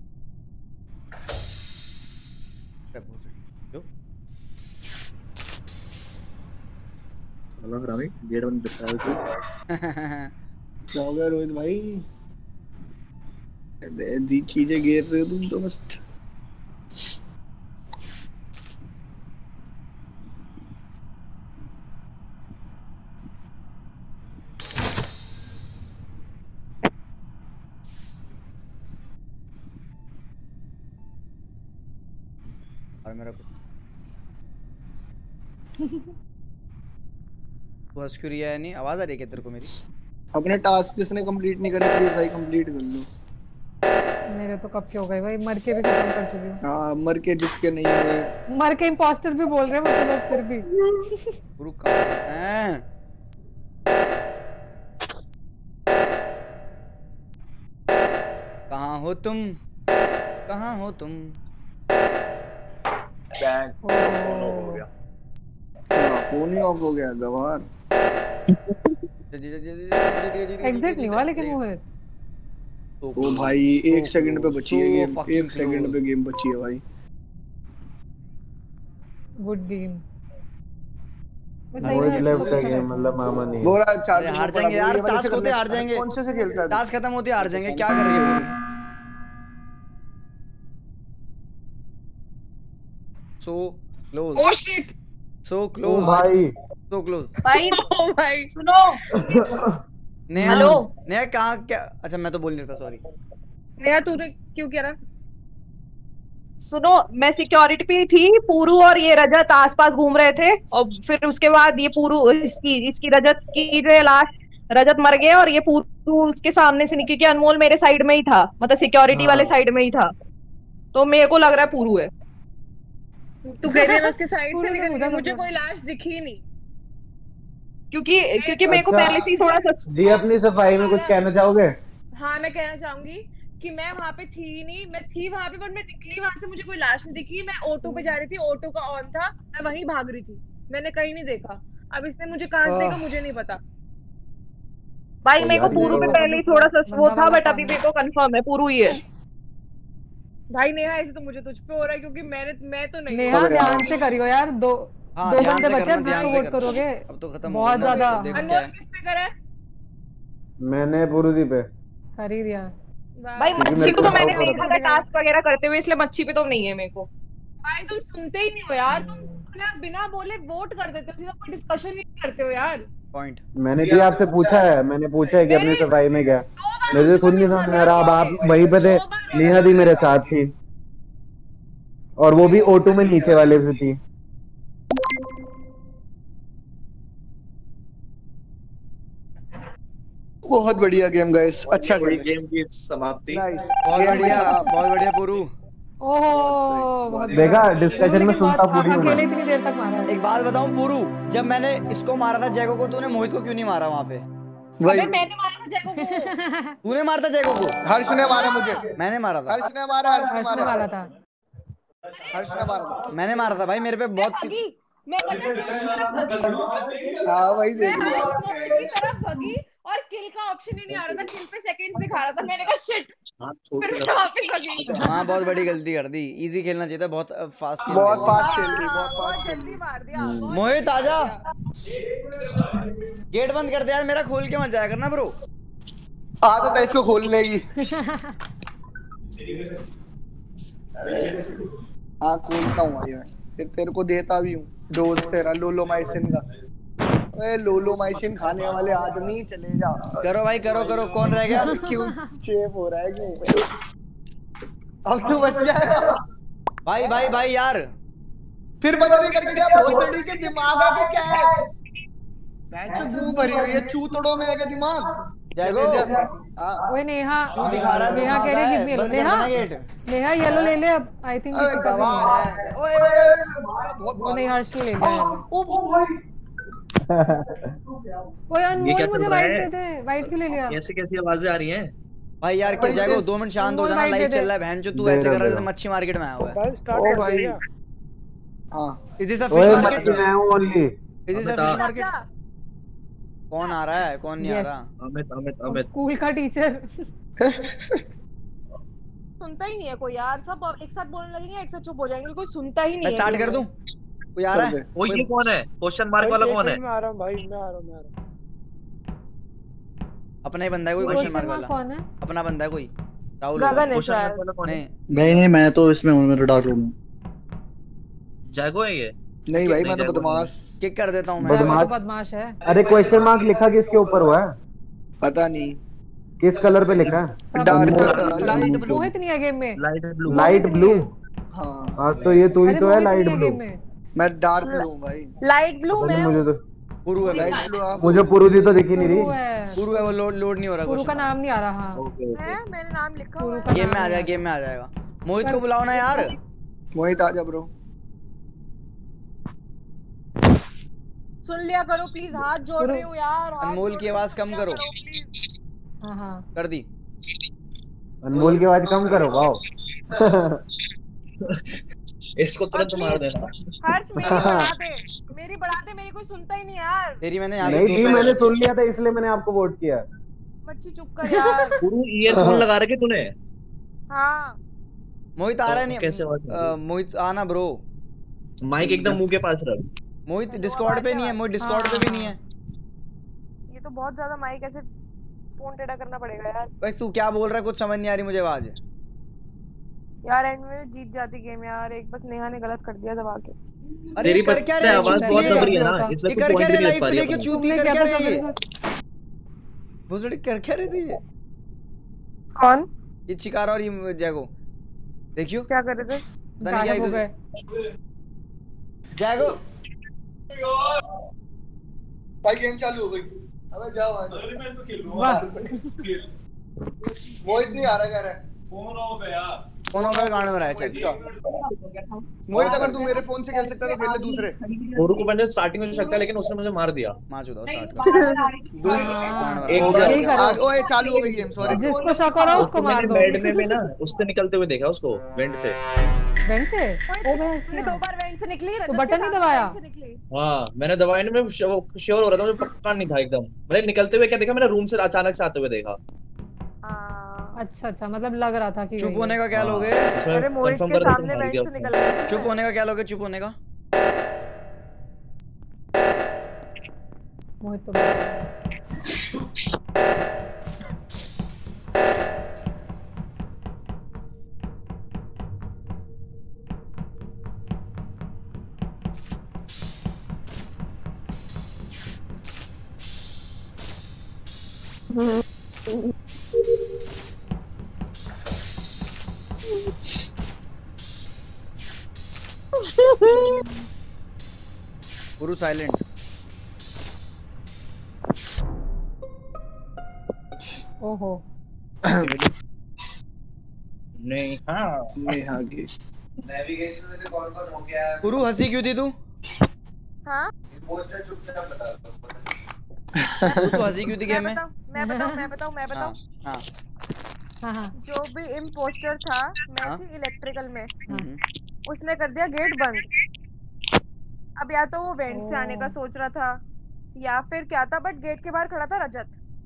जो हेलो रामी गेट बंद कर दो। क्या हो गया रोहित भाई? दी चीजें गिर रहे हो तुम तो मस्त। और मेरा तो अस्क्यूरिया है नहीं, आवाज आ रही है क्या तेरे को मेरी? अपने टास्क जिसने कंप्लीट नहीं करे प्लीज भाई कंप्लीट कर लो। मेरे तो कब के हो गए भाई, मर के भी खत्म कर चुकी हूँ। हाँ मर के जिसके नहीं हुए। मर के इंपोस्टर भी बोल रहे हैं मुझे लोग फिर भी। गुरु कहाँ हैं? कहाँ हो तुम? कहाँ हो तुम? बैंक फोन ऑफ हो गया। हाँ फोन ही ऑफ हो गया गवार। एग्जिट नहीं हुआ लेकिन वो है। ओ भाई एक सेकंड पे बची है गेम, एक सेकंड पे गेम बची है भाई। Good game. वो लेफ्ट है गेम, मतलब मामा नहीं। बोरा चार हार जाएंगे यार, टास्क होते हार जाएंगे। कौन से से खेलता है? टास्क खत्म होते हार जाएंगे, क्या कर रही है पूरी? So close. Oh shit. So close. भाई So close. भाई Oh भाई सुनो। नेहा हेलो नेहा कहाँ क्या? अच्छा मैं तो बोल नहीं था, सॉरी। नेहा तूने क्यों किया ना? सुनो, मैं सिक्योरिटी पे थी, पूरू और ये रजत आसपास घूम रहे थे और फिर उसके बाद ये पूरू इसकी इसकी रजत की जो लाश, रजत मर गया और ये पूरू उसके सामने से निकली, क्योंकि अनमोल मेरे साइड में ही था, मतलब सिक्योरिटी वाले साइड में ही था, तो मेरे को लग रहा है पूरू है। तू कह रही है मैं उसके साइड से निकल गई, मुझे कोई लाश दिखी नहीं। क्योंकि क्योंकि मेरे को पहले से ही थोड़ा सा जी अपनी सफाई में कुछ कहना चाहोगे? हाँ मैं कहना चाहूंगी कि मैं वहां पे थी नहीं, मैं थी वहां पे पर मैं निकली वहां से, मुझे कोई लाश नहीं दिखी। मैं ऑटो पे जा रही थी, ऑटो का ऑन था, मैं वहीं भाग रही थी, मैंने कहीं नहीं देखा। अब इसने मुझे कहां से देखा मुझे नहीं पता भाई। मेरे को पूरू पे पहले ही थोड़ा सा वो था, बट अभी मेरे को कंफर्म है पूरू ही है। भाई नेहा ऐसे तो मुझे तुझ पे हो रहा है क्योंकि मैंने मैं तो नहीं। नेहा ध्यान से करियो यार, दो हाँ, दो ध्यान बंदे से बचे, करना, ध्यान दो से वोट करना। करोगे अब तो खत्म हो बहुत गया ना, ज्यादा। देखो क्या अनमोल है। किस पे करा है? मैंने पुरुदी पे कर ही दिया भाई। क्योंकि मच्छी मेरे को को तो मैंने डाउट हो देखा था टास्क वगैरह करते हुए, इसलिए मच्छी पे तो नहीं है मेरे को। भाई तुम सुनते ही नहीं हो यार, तुम बिना बिना बोले वोट कर देते हो, सीधा कोई डिस्कशन ही नहीं करते हो यार। पॉइंट मैंने भी आपसे पूछा है, मैंने पूछा है कि अपने सफाई में गया, मुझे खुद नहीं समझ आ रहा। अब आप वहीं पे थे, नेहा भी मेरे साथ थी और वो भी ऑटो में नीचे वाले से थी। बहुत बढ़िया गेम गाइस, अच्छा बड़ी खेले। गेम की समाप्ति। नाइस, बहुत बढ़िया, बहुत बढ़िया पुरू। ओहो बहुत देखा डिस्कशन में सुनता पूरी हूँ अकेले मैं। इतनी देर तक मारा है। एक बात बताऊं पुरू, जब मैंने इसको मारा था जैगो को, तूने मोहित को क्यों नहीं मारा वहां पे? वही अबे मैंने मारा था जैको को। तूने मारा था जैगो को? हर्ष ने मारा मुझे, मैंने मारा था। हर्ष ने मारा, हर्ष ने हर्ष ने मारा, मारा था। हर्ष ने मारा था। मैंने मारा था भाई, मेरे पे बहुत भगी, मैं पता है हाँ वही मैं देख लिया। मोहित की तरफ भगी और किल का ऑप्शन ही नहीं आ रहा था, किल पे सेकंड्स दिखा रहा था, मैंने कहा शिट, हाँ, छोड़ फिर के मैं वापस भगी। हाँ बहुत बड़ी गलती कर दी, इजी खेलना चाहिए था, बहुत फास्ट खेल बहुत रहे फास्ट खेल रही, बहुत बहुत फास्ट खेल जल्दी रही। मार दिया। बहुत मोहित जल्दी आजा, मार दिया। गेट बंद कर दे यार मेरा, खोल के मत जाया करना ब्रो। आदत है इसको खोलने की। हाँ खोलता हूँ भाई मैं, फिर तेरे को देता भी हूँ डोज तेरा लोलोमाइसिन का। ओए लोलोमाइसिन खाने वाले आदमी चले जा। करो भाई करो करो, कौन रह गया? क्यों चेप हो रहा है क्यों? अब तो बच जाएगा भाई भाई भाई यार, फिर बदली करके क्या भोसड़ी के दिमाग है कि क्या है? बेंच गू भरी हुई है चूतड़ों में है दिमाग। जैगो हाँ ओए नेहा, तू दिखा रहा है, नेहा कह रही कितनी येलो, बंद कर नेहा देना गेट। नेहा येलो ले ले अब। आई थिंक अबे किसी का भी गवाह नहीं। है। ओए बहुत वो नहीं, हर्ष ने ले लिया येलो। ओ भाई ओए ये अनमोल क्या मुझे चल रहा वाइट है? दे दे, वाइट क्यों ले लिया? कैसी कैसी आवाजें आ रही हैं? भाई यार कि जैगो दो मिनट शांत हो जाना, भाई लाइव दे दे। चल रहा है, बहन जो तू दे ऐसे रहा कर रहा है दे जैसे रहा। मच्छी मार्केट में आया हुआ है। ओ भाई हाँ इज दिस अ ओए फिश मच्छी मार्केट? मैं हूँ only. Is this a Amitabh. Fish market? कौन आ रहा है कौन नहीं आ Yes. रहा? अमित अमित अमित स्कूल का टीचर। सुनता ही नहीं है कोई यार, सब एक साथ बोलने लगेंगे, एक साथ चुप हो जाएंगे, कोई सुनता ही नहीं मैं है। स्टार्ट कर दूं? कोई आ रहा है? ओ ये कौन है? क्वेश्चन मार्क वाला कौन है? मैं आ रहा हूँ भाई, मैं आ रहा हूँ, मैं आ रहा हूँ। अपना ही बंदा है कोई, क्वेश्चन मार्क वाला कौन है? अपना बंदा है कोई, राहुल होगा। गगन है क्वेश्चन मार्क शायद। वाला कौन है? नहीं नहीं नहीं मैं तो इसमें हूँ, मेरे डार्क रूम में। जैगो है ये? नहीं भाई नहीं, मैं तो जैगो बदमाश। किक कर देता हूं मैं। बदमाश। तो बदमाश है। अरे क्वेश्चन मार्क लिखा किसके ऊपर हुआ है? पता नहीं किस कलर पे लिखा है? Dark light blue. मोहित नहीं है गेम में। Light blue. Light blue. हाँ हाँ तो ये तू ही अरे तो है मोहित लाइट नहीं है ब्लू। गेम में। मैं डार्क ब्लू हूँ भाई। लाइट ब्लू पता नहीं में मुझे तो पुरु है लाइट भाई, ब्लू आप मुझे पुरुदी तो दिखी नहीं पुरु रही। है। पुरु है, वो लोड लोड नहीं हो रहा पुरु का क्वेश्चन। नाम नहीं आ रहा। Okay okay. है मैंने नाम लिखा पुरु हुआ का है। गेम में नाम आ नहीं जाएगा, गेम में आ जाएगा। मोहित को बुलाओ ना यार। मोहित आजा ब्रो। सुन लिया करो प्लीज, हाथ जोड़ रही हूँ यार, हाथ अनमोल जोड़ की रही हूँ, आवाज सुन कम लिया करो। please। हाँ हाँ। कर दी। अनमोल की आवाज कम करो। वाओ। इसको तुरंत मार देना। हर्ष मेरी बढ़ा दे, मेरी बढ़ा दे, मेरी कोई सुनता ही नहीं यार। तेरी मैंने यहाँ से नहीं दो थी, सौ- मैंने सुन लिया था इसलिए मैंने आपको वोट किया। मच्छी चुप कर यार। पूरू ईयरफोन लगा रखे तूने? हाँ मोहित आ रहा है नहीं? कैसे आवाज आ रही है? अ, मोहित आना ब्रो। माइक एकदम मुंह के पास रख। मोहित डिस्कॉर्ड पे नहीं है, मोहित डिस्कॉर्ड पे भी नहीं है। ये तो बहुत ज्यादा माइक ऐसे फोन टेढ़ा करना पड़ेगा यार। भाई तू क्या बोल रहा है, कुछ समझ नहीं आ रही मुझे आवाज। यार एंड में जीत जाती गेम यार, एक बस नेहा ने गलत कर दिया दबा के। अरे तेरी ये कर पता क्या है रहे आवाज बहुत चूतिए? दब रही है ना, ये इसलिए कर तू क्या पॉइंट रहे भी नहीं लाइव पा पे रही देखियो, है। चूती तुमने कर क्या क्या था रही है? सबने? भोसड़ी कर क्या रही थी ये? कौन? ये चिकारा और ये जैगो देखियो क्या कर रहे थे? पता नहीं क्या गायब हो इधर- गए। जैगो भाई गेम चालू हो गई। अबे जाओ आज। वाह। मोहित नहीं आ रहा कह रहा है। फोन ऑफ है यार। फोन ऑफ गांड में रहा है चेक। मोहित अगर तू मेरे फोन से खेल सकता है तो खेल ले दूसरे। पोरू को मैंने स्टार्टिंग में शक था लेकिन उसने मुझे मार दिया। मार चुदा स्टार्ट एक बार ओए चालू हो गई गेम सॉरी। जिसको शक हो रहा है उसको मार दो। बेड में भी ना उससे निकलते हुए देखा उसको वेंट से। वेंट से? ओ मैं इसने दो बार वेंट से निकली तो बटन नहीं दबाया। हाँ मैंने दबाया नहीं, मैं श्योर हो रहा था, मुझे पक्का नहीं था एकदम। मैंने निकलते हुए क्या देखा, मैंने रूम से अचानक से आते हुए देखा। अच्छा अच्छा मतलब लग रहा था कि चुप होने का क्या लोगे? अरे मोहित के सामने वेंट से निकल गया। चुप होने का क्या लोगे? चुप होने का मोहित तो गुरु साइलेंट। ओहो नहीं हाँ नहीं हाँ की नेविगेशन में से कौन कौन हो गया? गुरु हंसी क्यों थी तू? हाँ पोस्टर चुपचाप बता दो। तू हंसी क्यों थी गेम में? मैं बताऊं मैं बताऊं मैं बताऊं हाँ हाँ हाँ जो भी इम्पोस्टर था मैं हाँ? थी इलेक्ट्रिकल में, हम्म। उसने कर दिया गेट बंद। अब या तो वो वेंट से आने का सोच रहा था या फिर क्या था, बट गेट के बाहर खड़ा था रजत,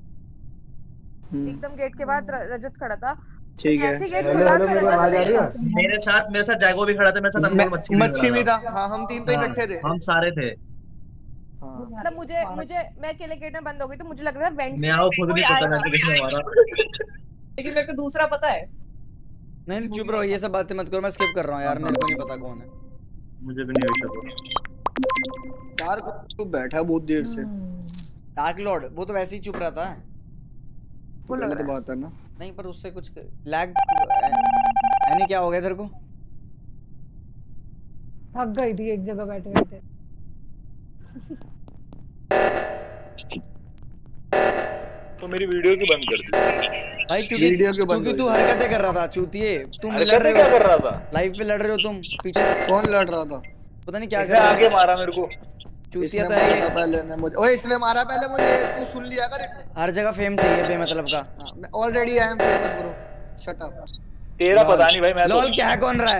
एकदम गेट के बाद र- रजत खड़ा था। ठीक है। जैसे गेट खुला तो रजत मेरे साथ मेरे साथ जैगो भी खड़ा था, मेरे साथ अनमोल मच्छी मच्छी भी था। हाँ हम तीन तो इकट्ठे थे। हम सारे थे। मतलब मुझे मुझे मैं अकेले गेट में बंद हो गई तो मुझे लग रहा है वेंट मैं आओ खुद नहीं पता मैं किसने मारा। लेकिन मेरे को दूसरा पता है। नहीं नहीं चुप रहो, ये सब बातें मत करो, मैं स्किप कर रहा हूँ यार, मेरे को नहीं पता कौन है। मुझे भी नहीं विश्वास यार तू बैठा बहुत देर से। डार्क लॉर्ड वो तो वैसे ही चुप रहा था। वो गलत बात है ना। नहीं पर उससे कुछ लैग यानी क्या हो गया तेरे को? थक गई थी एक जगह बैठे बैठे। तो मेरी वीडियो क्यों बंद कर दी भाई? क्योंकि वीडियो क्यों बंद क्योंकि तू हरकतें कर रहा था चूतिए। तुम लड़ हरकतें रहे क्या हो, कर रहा था? लाइव पे लड़ रहे हो तुम पीछे। कौन लड़ रहा था? पता नहीं क्या कर इसने रहा आगे मारा मेरे को। चूतिया इसने तो है मारा ये। पहले ने मुझे। ओए इसने मारा पहले मुझे, तू सुन लिया कर। हर जगह फेम चाहिए बेमतलब का। मैं already I am famous bro. Shut up. तेरा पता नहीं भाई, मैं तो लॉल क्या कौन रहा है?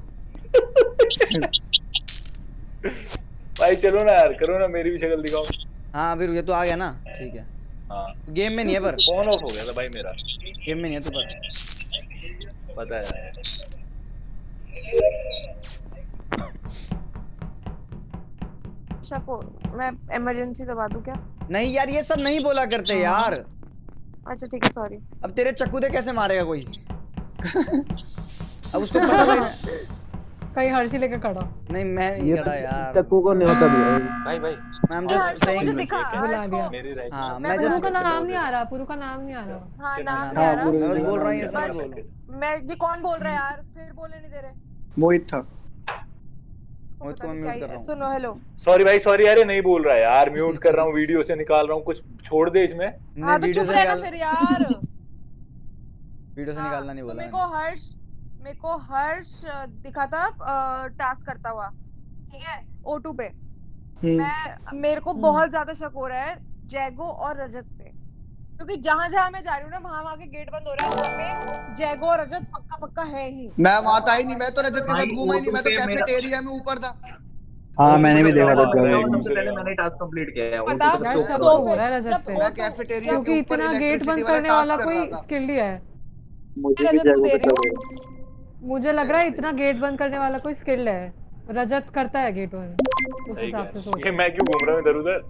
भाई चलो ना यार, करो ना, मेरी भी शक्ल दिखाओ। हाँ अभी रुक, तू आ गया ना? ठीक है। हाँ गेम में नहीं है पर। फोन ऑफ हो गया था भाई मेरा। गेम में नहीं है तू पर। पता है शको मैं इमरजेंसी दबा दूं क्या? नहीं यार ये सब नहीं बोला करते यार। अच्छा ठीक है सॉरी। अब तेरे चक्कू दे कैसे मारेगा कोई? अब उसको पता लगना। कहीं हर्षी लेके खड़ा। नहीं मैं नहीं खड़ा यार। चक्कू को नहीं होता दिया भाई भाई मैं एम जस्ट सेइंग। बुला दिया। मेरी राइट। हाँ मैं मैं पुरु जस्ट का नाम नहीं आ रहा, पुरु का नाम नहीं आ रहा। हाँ नाम हाँ, ले रहा पूरे मैं जगह बोल रहा हूँ ये नाम सब लिया। बोलो। मैं ये कौन बोल रहा है यार? फिर बोलने नहीं दे रहे। मोहित था। मोहित को मैं क्या म्यूट ही- कर रहा हूँ। सुनो हेलो। सॉरी भाई सॉरी यार, ये नहीं बोल रहा है यार, म्यूट कर रहा हूँ, वीडियो से निकाल रहा हूँ, कुछ छोड़ दे इसमें। नहीं हाँ तो वीडियो चुप से रहना निकाल, फिर यार। वीडियो से निकालना नहीं तो बोला मेरे को मैंने। हर्ष मेरे को हर्ष दिखा था टास्क करता हुआ, ठीक है, ओ टू पे। मैं मेरे को बहुत ज्यादा शक हो रहा है जैगो और रजत पे, क्योंकि जहां जहां मैं जा रही हूँ ना वहां वहां के गेट बंद हो रहे हैं, वहां पे जैगो और रजत पक्का पक्का है ही। मैं वहां था ही नहीं, मैं तो रजत के साथ घूमा ही नहीं, मैं तो भाई, मेरा- कैफेटेरिया में ऊपर था। हाँ मैंने भी देखा था सबसे पहले मैंने टास्क कंप्लीट किया है। पता सबसे यार ऊपर सब सो तो वाला। हो रहा है रजत से, मैं कैफेटेरिया क्योंकि के ऊपर इतना गेट इलेक्ट्रिसिटी बंद वाला करने वाला टास्क कर कोई रहा था। स्किल्ड ही है। मुझे भी रजत को जैगो दे के रही हूँ। साथ मुझे लग रहा है इतना गेट बंद करने वाला कोई स्किल्ड है। रजत करता है गेट बंद, उस सही हिसाब से कह- सोच। ये मैं क्यों घूम रहा हूँ इधर उधर?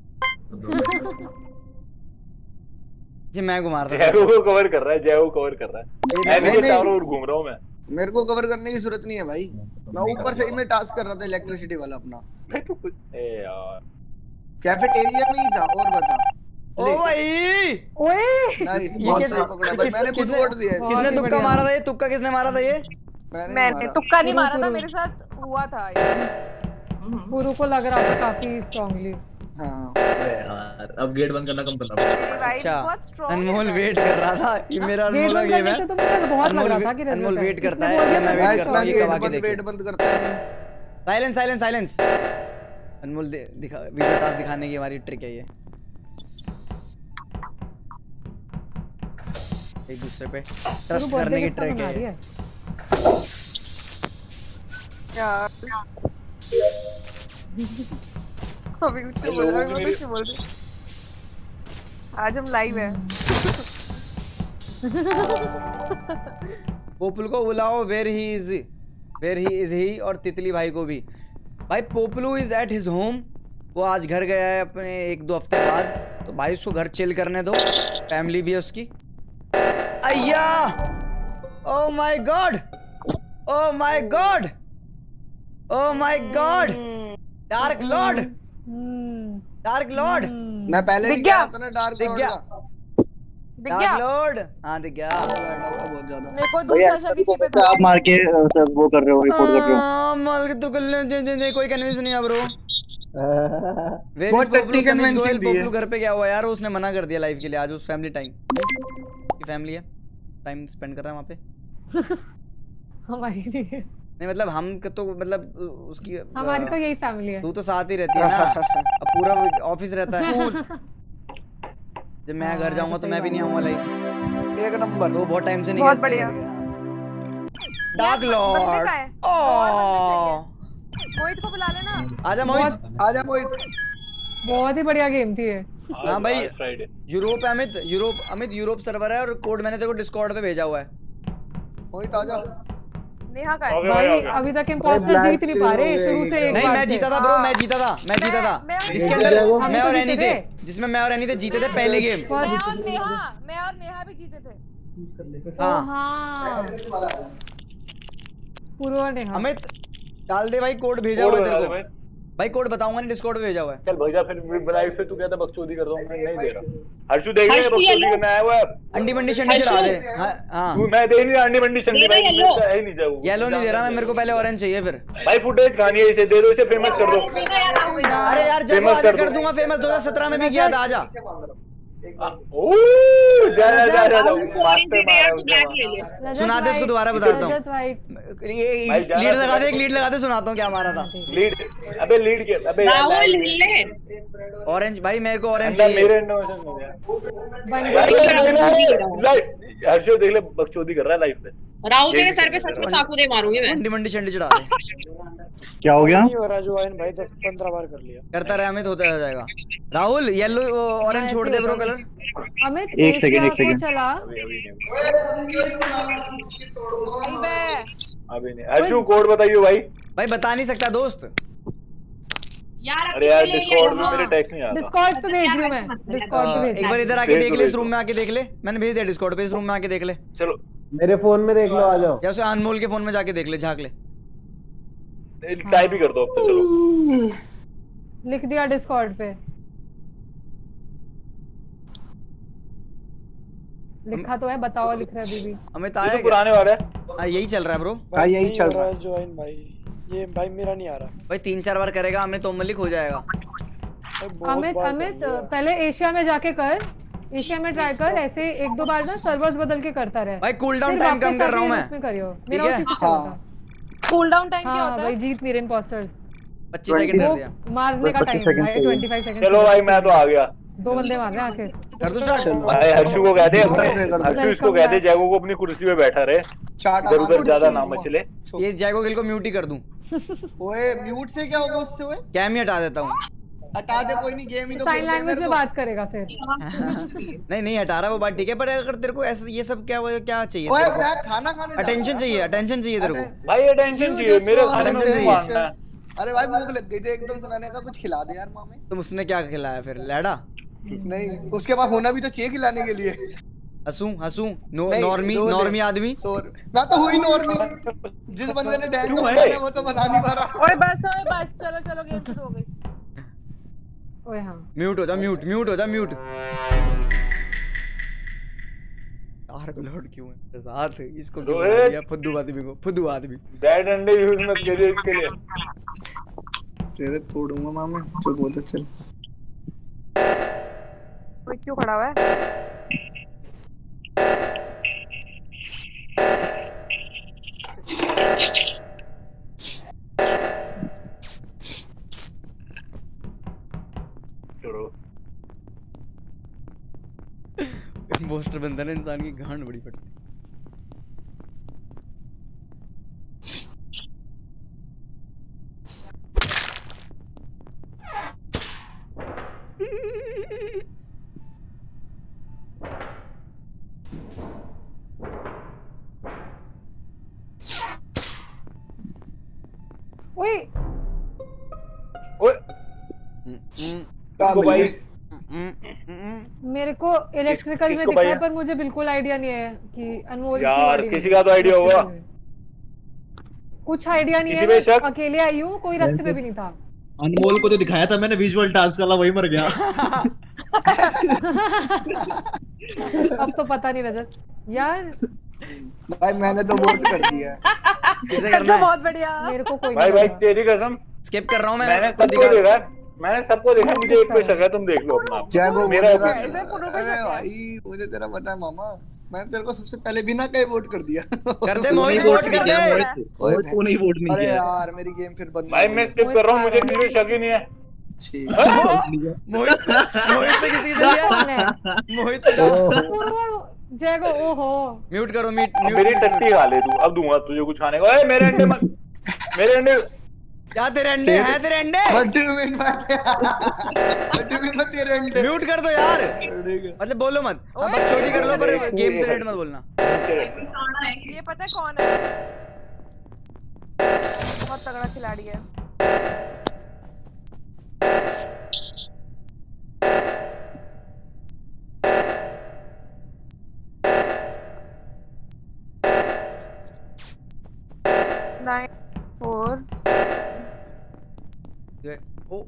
जी मैं घुमा रहा था। जैवो को कवर कर रहा है, जैवो कवर कर रहा है। मैं भी नहीं, नहीं। चारों ओर घूम रहा हूँ मैं। मेरे को कवर करने की जरूरत नहीं है भाई, मैं ऊपर से ही मैं टास्क कर रहा था इलेक्ट्रिसिटी वाला अपना। मैं तो कुछ ए यार कैफेटेरिया में ही था। और बता। ओ भाई ओए नाइस, ये बहुत किस- सही पकड़ा भाई, किस- मैंने खुद किसने- वोट दिया है। किसने तुक्का मारा था? ये तुक्का किसने मारा था? ये मैंने मैंने मारा। तुक्का नहीं पुरु- मारा था, पुरु। मेरे साथ हुआ था। पुरु को लग रहा था काफी स्ट्रांगली। हाँ अरे यार अब गेट बंद करना कम करना पड़ेगा। अच्छा अनमोल वेट कर रहा था कि मेरा अनमोल का गेम है। तो मुझे बहुत लग रहा था कि अनमोल वेट करता इसने बोल है, दिया मैं था, वेट करता हूँ ये कब आके बंद देखे। वेट बंद करता है। Silence silence silence. अनमोल दे- दिखा विजुअल टास्क दिखाने की हमारी ट्रिक है ये। एक दूसरे पे ट्रस्ट करने की ट्रिक है। यार अभी कुछ बोल रहा है, मैं कुछ बोल रही हूँ। आज हम लाइव है। पोपल को बुलाओ, where he is where he is he और तितली भाई को भी। भाई पोपलू इज एट हिज होम, वो आज घर गया है अपने एक दो हफ्ते बाद, तो भाई उसको घर चिल करने दो, फैमिली भी है उसकी। अय्या oh my God oh my God oh my God dark lord dark lord. मैं पहले भी कह रहा था ना डार्क दिख लॉर्ड गया का। दिख गया डार्क लॉर्ड। हाँ दिख गया। बहुत ज्यादा। मेरे को दूसरा शब्द इसी पे था। आप मार के अ, सब वो कर रहे हो, रिपोर्ट कर रहे हो। हाँ, माल के तो कल दे दे दे कोई कन्विंस नहीं है ब्रो। बहुत टट्टी कन्विंसिंग दी है। पोपलू घर पे गया हुआ यार, उसने मना कर दिया लाइव के लिए। आज उस फैमिली टाइम की फैमिली है, टाइम स्पेंड कर रहा है वहाँ पे। हमारी नहीं है। नहीं मतलब हम तो मतलब उसकी हमारी तो यही फैमिली है। तू तो साथ ही रहती है ना, अब पूरा ऑफिस रहता है। जब मैं घर जाऊंगा तो मैं भी नहीं आऊंगा लाइव। एक नंबर। वो बहुत टाइम से नहीं बहुत गया बढ़िया। Dark Lord. ओह मोहित को बुला लेना। आजा मोहित आजा मोहित। बहुत ही बढ़िया गेम थी ये। हाँ भाई यूरोप है Amit, Europe Amit Europe server है और कोड मैंने तेरे को डिस्कॉर्ड पे भेजा हुआ है। मोहित आजा। नेहा का है। भाई अभी तक इम्पोस्टर जीत नहीं पा रहे शुरू से एक नहीं बार मैं से। जीता था ब्रो, मैं जीता था मैं जीता था जिसके अंदर हम मैं तो और जीते एनी थे, थे। जिसमें मैं और एनी थे जीते थे पहली गेम। मैं और नेहा मैं और नेहा भी जीते थे। हाँ हाँ पूर्व और नेहा। अमित डाल दे भाई, कोड भेजा हुआ है तेरे को भाई, कोड बताऊंगा नहीं, डिस्कॉर्ड पे भेजा हुआ है। चल भेजा फिर लाइव पे तू कहता बकचोदी कर रहा हूं, मैं नहीं दे रहा। हर्षू देख ले बकचोदी करना आया हुआ है। अंडी मंडी शंडी चढ़ा दे। हां हां तू मैं दे नहीं अंडी मंडी शंडी भाई, मैं है नहीं जाऊं। येलो नहीं दे रहा मैं, मेरे को पहले ऑरेंज चाहिए फिर। भाई फुटेज कहानी है, इसे दे दो, इसे फेमस कर दो। अरे यार जब आजा कर दूंगा फेमस, दो हज़ार सत्रह में भी किया था। आजा ओ जा जा जा जा मास्टर मारा। सुना दे उसको, दोबारा बताता हूं। रजत वाइट। ये लीड लगा दे, एक लीड लगा दे, सुनाता हूं क्या मारा था। लीड अबे लीड के अबे राहुल ले ऑरेंज भाई मेरे को ऑरेंज अंदर चाहिए। मेरे इनोवेशन हो गया। हर्षो देख ले बकचोदी कर रहा है लाइव पे। राहुल तेरे सर पे सच में चाकू दे मारूंगी मैं। अंडी मंडी शंडी चढ़ा दे। क्या हो गया? नहीं हो रहा जो भाई दस पंद्रह बार कर लिया। करता रहे अमित, होता रह जाएगा। राहुल येलो ऑरेंज छोड़ दे ब्रो कलर। अमित एक सेकंड, एक एशिया को सेकंड। चला। अभी नहीं। हर्षू कोड बताइए भाई। भाई बता नहीं सकता दोस्त। यार अरे यार डिस्कॉर्ड में मेरे टेक्स्ट नहीं आता। डिस्कॉर्ड पे भेज रही हूं मैं, डिस्कॉर्ड पे भेज। एक बार इधर आके देख ले, इस रूम में आके देख ले, मैंने भेज दिया डिस्कॉर्ड पे, इस रूम में आके देख ले। चलो मेरे फोन में देख लो, आ जाओ। या उसे अनमोल के फोन में जाके देख ले, झांक ले। टाइप ही कर दो अब तो। चलो लिख दिया डिस्कॉर्ड पे। लिखा तो है, बताओ लिख रहा है अभी भी। अमित ये आया तो पुराने वाला है। हां यही चल रहा है ब्रो। भाई यही चल रहा है ज्वाइन भाई। ये भाई मेरा नहीं आ रहा भाई, तीन चार बार करेगा अमित तो मलिक हो जाएगा। अमित अमित पहले एशिया में जाके कर, एशिया में ट्राई कर, ऐसे एक दो बार ना सर्वर्स बदल के करता रहे। भाई कूल डाउन टाइम कम कर रहा हूं मैं। इसमें करियो, ठीक मेरा है? उसी से चल रहा था। कूल डाउन टाइम क्या हाँ होता भाई, है? जीत नहीं रहे इम्पोस्टर्स। पच्चीस सेकंड कर दिया। मारने का टाइम पच्चीस भाई, सेकंड पच्चीस सेकंड। चलो भाई मैं तो आ गया। दो बंदे मार रहे हैं आखिर। कर दो स्टार्ट। भाई हर्षू को कहते कर दे, कर दे। हर्षू इसको कहते जैगो को अपनी कुर्सी पे बैठा रहे, चाटा इधर उधर ज्यादा ना मचले। ये जैगो गिल को म्यूट ही कर दूं। ओए म्यूट से क्या होगा उससे? ओए कैम ही हटा देता हूं। हटा दे, कोई नहीं, गेम ही तो साइन लैंग्वेज में बात करेगा फिर। नहीं नहीं हटा रहा वो बात ठीक है, पर अगर तेरे को ऐसा ये सब क्या क्या चाहिए? ओए मैं खाना खाने जा रहा अटेंशन था। चाहिए, अटेंशन चाहिए तेरे को। भाई अटेंशन चाहिए मेरे खाने में Attention क्यों मारना है? अरे भाई भूख लग गई थी एकदम से, मैंने कहा कुछ खिला दे यार मामे। तुम उसने क्या खिलाया फिर? लैडा? नहीं, उसके पास होना भी तो चाहिए खिलाने के लिए। हंसू हंसू नो, नहीं, नॉर्मी दो दे। नॉर्मी आदमी। सोर मैं तो हुई नॉर्मी। जिस बंदे ने डैंग को बनाया वो तो बना नहीं पा रहा। ओए बस ओए बस, चलो चलो गेम शुरू हो गई। ओए हां म्यूट हो जा, म्यूट म्यूट हो जा, म्यूट। डार्क लॉर्ड क्यों है मेरे साथ? इसको क्यों रोहित। बना दिया? फुद्दू आदमी को, फुद्दू आदमी। डेड अंडे यूज मत करिए इसके लिए। तेरे तोड़ूंगा मामे। चल बहुत चल। कोई क्यों खड़ा हुआ है? पोस्टर बनता है ना इंसान की गांड बड़ी पड़ती है। ओए ओए इसको भाई मेरे को इलेक्ट्रिकल में किसको दिखा है भैया? पर मुझे बिल्कुल आइडिया नहीं है कि अनमोल की यार body में किसी का तो आइडिया होगा। कुछ आइडिया नहीं किसी है। पे मैं शक? अकेले आई हूँ, कोई रास्ते पे भी नहीं था। अनमोल को जो दिखाया था मैंने विजुअल टास्क वाला वही मर गया। अब तो पता नहीं रजत यार। भाई मैंने तो वोट कर दिया। किसे करना है? बहुत बढ़िया। मेरे को कोई भाई नहीं भाई पता। तेरी कसम स्किप कर रहा हूँ मैं। मैंने खुद सबको दिखा- देखा है। मैंने सबको देखा, मुझे एक पे शक है, तुम देख लो अपना। जैगो मेरा बोलेगा, opinion है। अरे भाई मुझे तेरा पता है मामा, मैंने तेरे को सबसे पहले बिना कहे वोट कर दिया। कर दे तूने मोहित, वोट वोट नहीं कर किया, दे। मोहित। मोहित तूने ही वोट नहीं अरे किया। यार मेरी गेम फिर बंद भाई हो मैं गई। स्किप कर रहा हूँ, मुझे किसी पे शक ही नहीं है। ठीक मोहित मोहित पे किसी ने कौन है? दिया? मोहित पे डाल। जैगो ओहो म्यूट करो, म्यूट अब म्यूट मेरी टट्टी खा ले तू, अब दूंगा तुझे कुछ खाने को। ए मेरे अंडे मत, मेरे अंडे। क्या तेरे अंडे हैं? तेरे अंडे What do you mean by What do you mean by तेरे अंडे? म्यूट कर दो यार, ठीक है। मतलब बोलो मत। अब बकचोदी कर लो पर गेम से रिलेटेड मत बोलना। ये पता है कौन है? बहुत तगड़ा खिलाड़ी है। नाइन फोर ये- ओ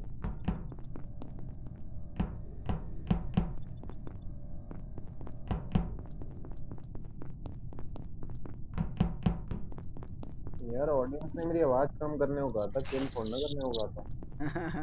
यार ऑडियंस ने मेरी आवाज कम करने को कहा था, किल फोड़ना करने को कहा था।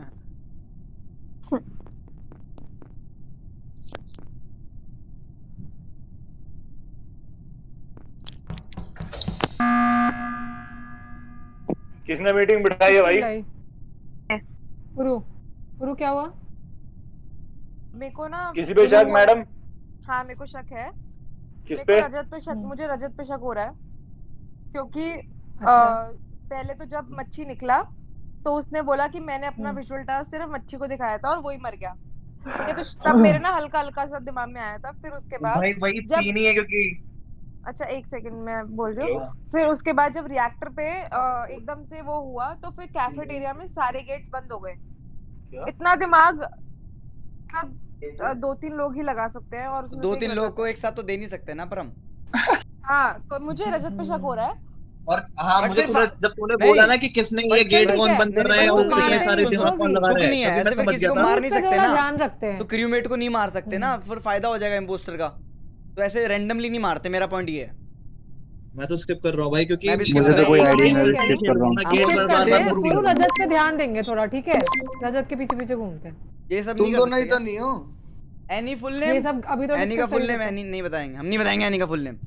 किसने मीटिंग बिठाई है भाई? पुरु पुरु क्या हुआ? मेरे को ना किसी पे शक मैडम? हाँ मेरे को शक है। किस मेरे पे? को रजत पे शक, मुझे रजत पे शक हो रहा है क्योंकि अच्छा। अ, पहले तो जब मच्छी निकला तो उसने बोला कि मैंने अपना हम्म। विजुअल टास्क सिर्फ मच्छी को दिखाया था और वही मर गया। ठीक है, तो तब मेरे ना हल्का हल्का सा दिमाग में आया था। फिर उसके बाद भाई वही जब तीन ही है क्योंकि अच्छा एक सेकंड मैं बोल रही हूँ। फिर उसके बाद जब रिएक्टर पे अ, एकदम से वो हुआ तो फिर कैफेटेरिया में सारे गेट्स बंद हो गए। इतना दिमाग मतलब अ, दो तीन लोग ही लगा सकते हैं और उसमें दो से तीन एक लोग रजत को है। एक साथ तो दे नहीं सकते ना परम। हाँ तो मुझे रजत पे शक हो रहा है। और हाँ But मुझे फिर तूने फा- जब तूने नहीं। बोला ना कि किसने ये But गेट ठीक कौन है, बंद कर नहीं, रहा है नहीं, और वो इतने मारते सारे हैं, दिमाग सुनो कौन भी। लगा दुख रहा है नहीं है, तभी ऐसे मैं फिर समझ किसी गया को था। मार नहीं इसका सकते थोड़ा ना। ध्यान रखते हैं। तो क्रूमेट को नहीं मार सकते ना, फिर फायदा हो जाएगा इम्पोस्टर का। तो ऐसे रैंडमली नहीं मारते, मेरा पॉइंट ये है। मैं तो स्किप कर रहा हूँ भाई क्योंकि मैं भी skip मुझे कर तो रहा कोई हूँ। आइडिया नहीं, मैं स्किप कर रहा हूँ। गेट स्किप बार बार करते बार हैं, मुड़ पुरु गया। रजत पे ध्यान देंगे थोड़ा, ठीक है? रजत के पीछे पीछे घूमते हैं। ये सब तुम नहीं दोनों कर ही तो सकते। नहीं हो। एनी फुल ये नेम? सब अभी तो एनी का discuss फुल नहीं नेम करते। एनी नहीं बताएंगे, हम नहीं बताएंगे एनी का फुल नेम।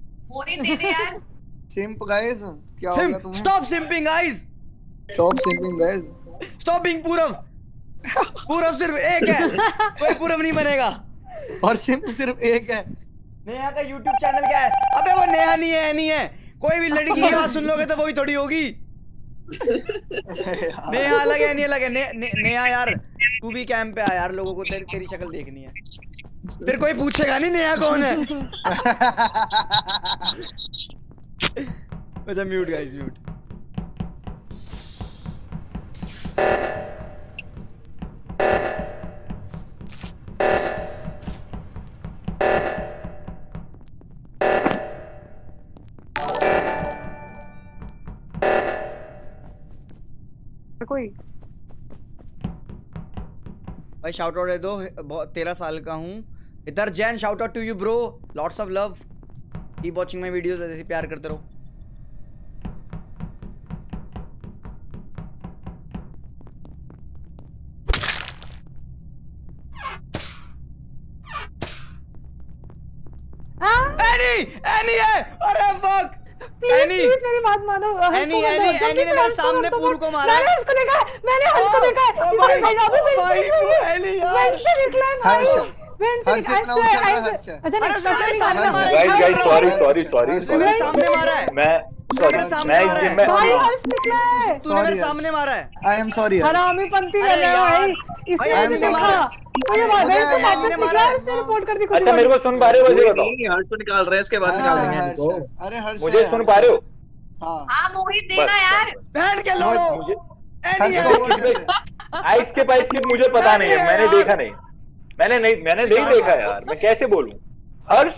सिंप गाइस क्या हो गया सिम, तुम्हें? Stop simping guys, stop simping guys. Stop being Purav. Purav सिर्फ एक है, कोई पूरव नहीं बनेगा। और सिंप सिर्फ एक है। नेहा का यूट्यूब चैनल क्या है? अबे वो नेहा नहीं है, एनी है। कोई भी लड़की की बात सुन लोगे तो वही थोड़ी होगी। नेहा अलग है, एनी अलग है। ने, ने, नेहा यार तू भी कैंप पे आ यार, लोगों को तेरी तेरी शक्ल देखनी है। फिर कोई पूछेगा नहीं नेहा कौन है। अच्छा म्यूट गाइस, म्यूट। कोई भाई शाउट आउट दे दो, बहुत तेरह साल का हूँ। इधर Jain, shout out to you bro, lots of love, keep watching my videos, ऐसे प्यार करते रहो। अरे फक एनी मेरी बात मानो। एनी एनी एनी ने मेरे सामने पूरू को मारा। मैंने उसको देखा है, मैंने उसको देखा है। ओ भाई भाई एनी यार वेंट से निकला है भाई। वेंट हर्ष इतना ऊंचा है हर्ष। अच्छा अरे उसने मेरे सामने मारा। Guys guys sorry sorry sorry उसने मेरे सामने मारा है। मैं सॉरी मैं इस गेम में भाई हर्ष निकला है। तूने मेरे सामने मारा है। आई एम सॉरी हरामी पंती कर रहा है भाई। इसने मुझे देखा। ये बात है तो वापस निकाल से रिपोर्ट कर दी खुद। अच्छा मेरे को सुन पा रहे हो वैसे बताओ। हर्ष को निकाल रहे हैं इसके बाद निकाल देंगे इनको। अरे हर्ष मुझे सुन पा रहे हो? हाँ हाँ मोहित देना यार। बहन के लोड़ो मुझे एनी यार आइस के पाइस के मुझे पता नहीं है, मैंने देखा नहीं, मैंने नहीं मैंने नहीं देखा यार, मैं कैसे बोलूं? हर्ष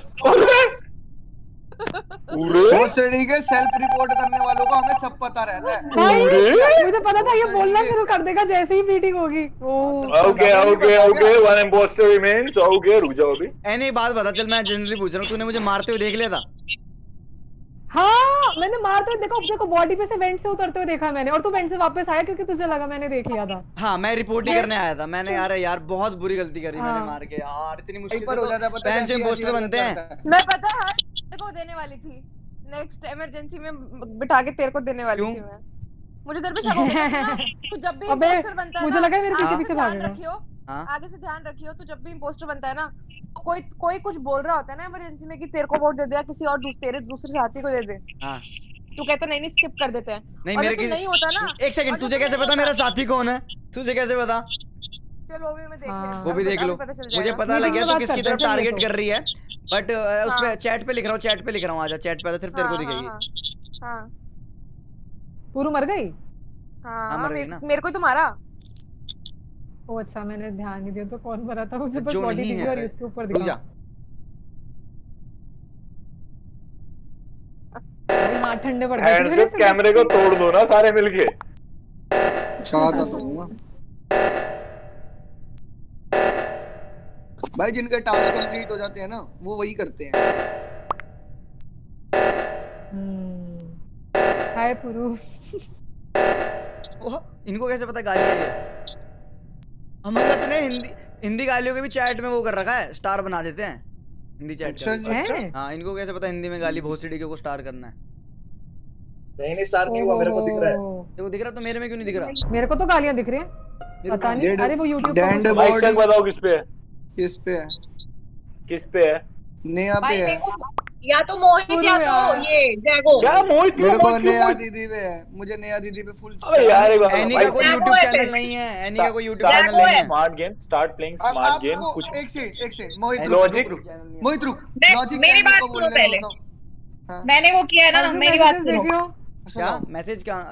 पूरे भोसड़ी के सेल्फ रिपोर्ट करने वालों को हमें सब पता रहता है। भाई मुझे पता था ये बोलना शुरू कर देगा जैसे ही मीटिंग होगी। Okay okay okay one impostor remains. Okay रुक जाओ अभी। एनी एक बात बता, चल मैं जनरली पूछ रहा हूँ, तूने मुझे मारते हुए देख लिया था? हाँ मैंने मारते हुए देखा, देखो बॉडी पे से वेंट से उतरते हुए देखा मैंने, और तू वेंट से वापस आया क्योंकि तुझे लगा मैंने देख लिया था। हाँ मैं रिपोर्ट ही करने आया था। मैंने यार यार बहुत बुरी गलती करी मैंने मार के यार, इतनी मुश्किल पर हो जाता है, पता है पैन से पोस्टर बनते हैं। मैं पता है तेरे को देने वाली थी, नेक्स्ट इमरजेंसी में बिठा के तेरे को देने वाली थी मैं। मुझे तेरे पे शक हो गया था ना, तू जब भी इंपोस्टर बनता है मुझे ना, लगा मेरे पीछे पीछे ध्यान भागेगा। रखियो, आगे से ध्यान रखियो, तू जब भी इंपोस्टर बनता है ना, कोई कोई कुछ बोल रहा होता है ना इमरजेंसी में कि तेरे को वोट दे दे या किसी और दूस, तेरे दूसरे साथी को दे दे, हाँ तू कहता नहीं नहीं स्किप कर देते हैं। नहीं और मेरे जब तू नहीं होता ना, एक सेकंड, तुझे कैसे पता मेरा साथी कौन है? तुझे कैसे पता? चल वो भी मैं देख लेता, वो भी देख लो, मुझे पता लग गया तू किसकी तरफ टारगेट कर रही है, बट उस पे चैट पे लिख रहा हूँ, चैट पे लिख रहा हूँ, आजा चैट पे, सिर्फ तेरे को दिखेगी। हाँ पूरू मर गई? हाँ मेरे को तो मारा। ओ अच्छा मैंने ध्यान नहीं दिया तो कौन मरा था, मुझे बस बॉडी दिखी और इसके ऊपर दिखा। मार ठंडे पड़ गए। हैंडसेट कैमरे को तोड़ दो ना सारे मिलके। चाहता दूंगा भाई, जिनके टास्क कंप्लीट हो जाते हैं ना वो वही करते हैं। हाय पुरू। ओह इनको कैसे पता गाली है? अमंग अस ने हिंदी हिंदी गालियों के भी चैट में वो कर रखा है, स्टार बना देते हैं हिंदी चैट अच्छा, का। अच्छा? हाँ इनको कैसे पता हिंदी में गाली भोसड़ी को स्टार करना है? नहीं नहीं स्टार नहीं हुआ, मेरे को दिख रहा है। देखो दिख रहा तो मेरे में क्यों नहीं दिख रहा? मेरे को तो गालियां दिख रही हैं, पता नहीं। अरे वो YouTube पे माइक चेक बताओ किस पे है? किस पे है? किस पे है? नेहा पे है। या तो मोहित या तो ये जैगो। क्या मोहित? मेरे को नेहा दीदी पे है, मुझे नेहा दीदी पे फुल। अबे यार एनी का कोई YouTube चैनल नहीं है, एनी का कोई YouTube चैनल नहीं है। Smart game, start playing smart game. कुछ एक सेकंड एक सेकंड मोहित लॉजिक मोहित रुक, लॉजिक मेरी बात सुनो पहले। मैंने वो किया है ना, मेरी बात सुनो। क्या मैसेज क्या?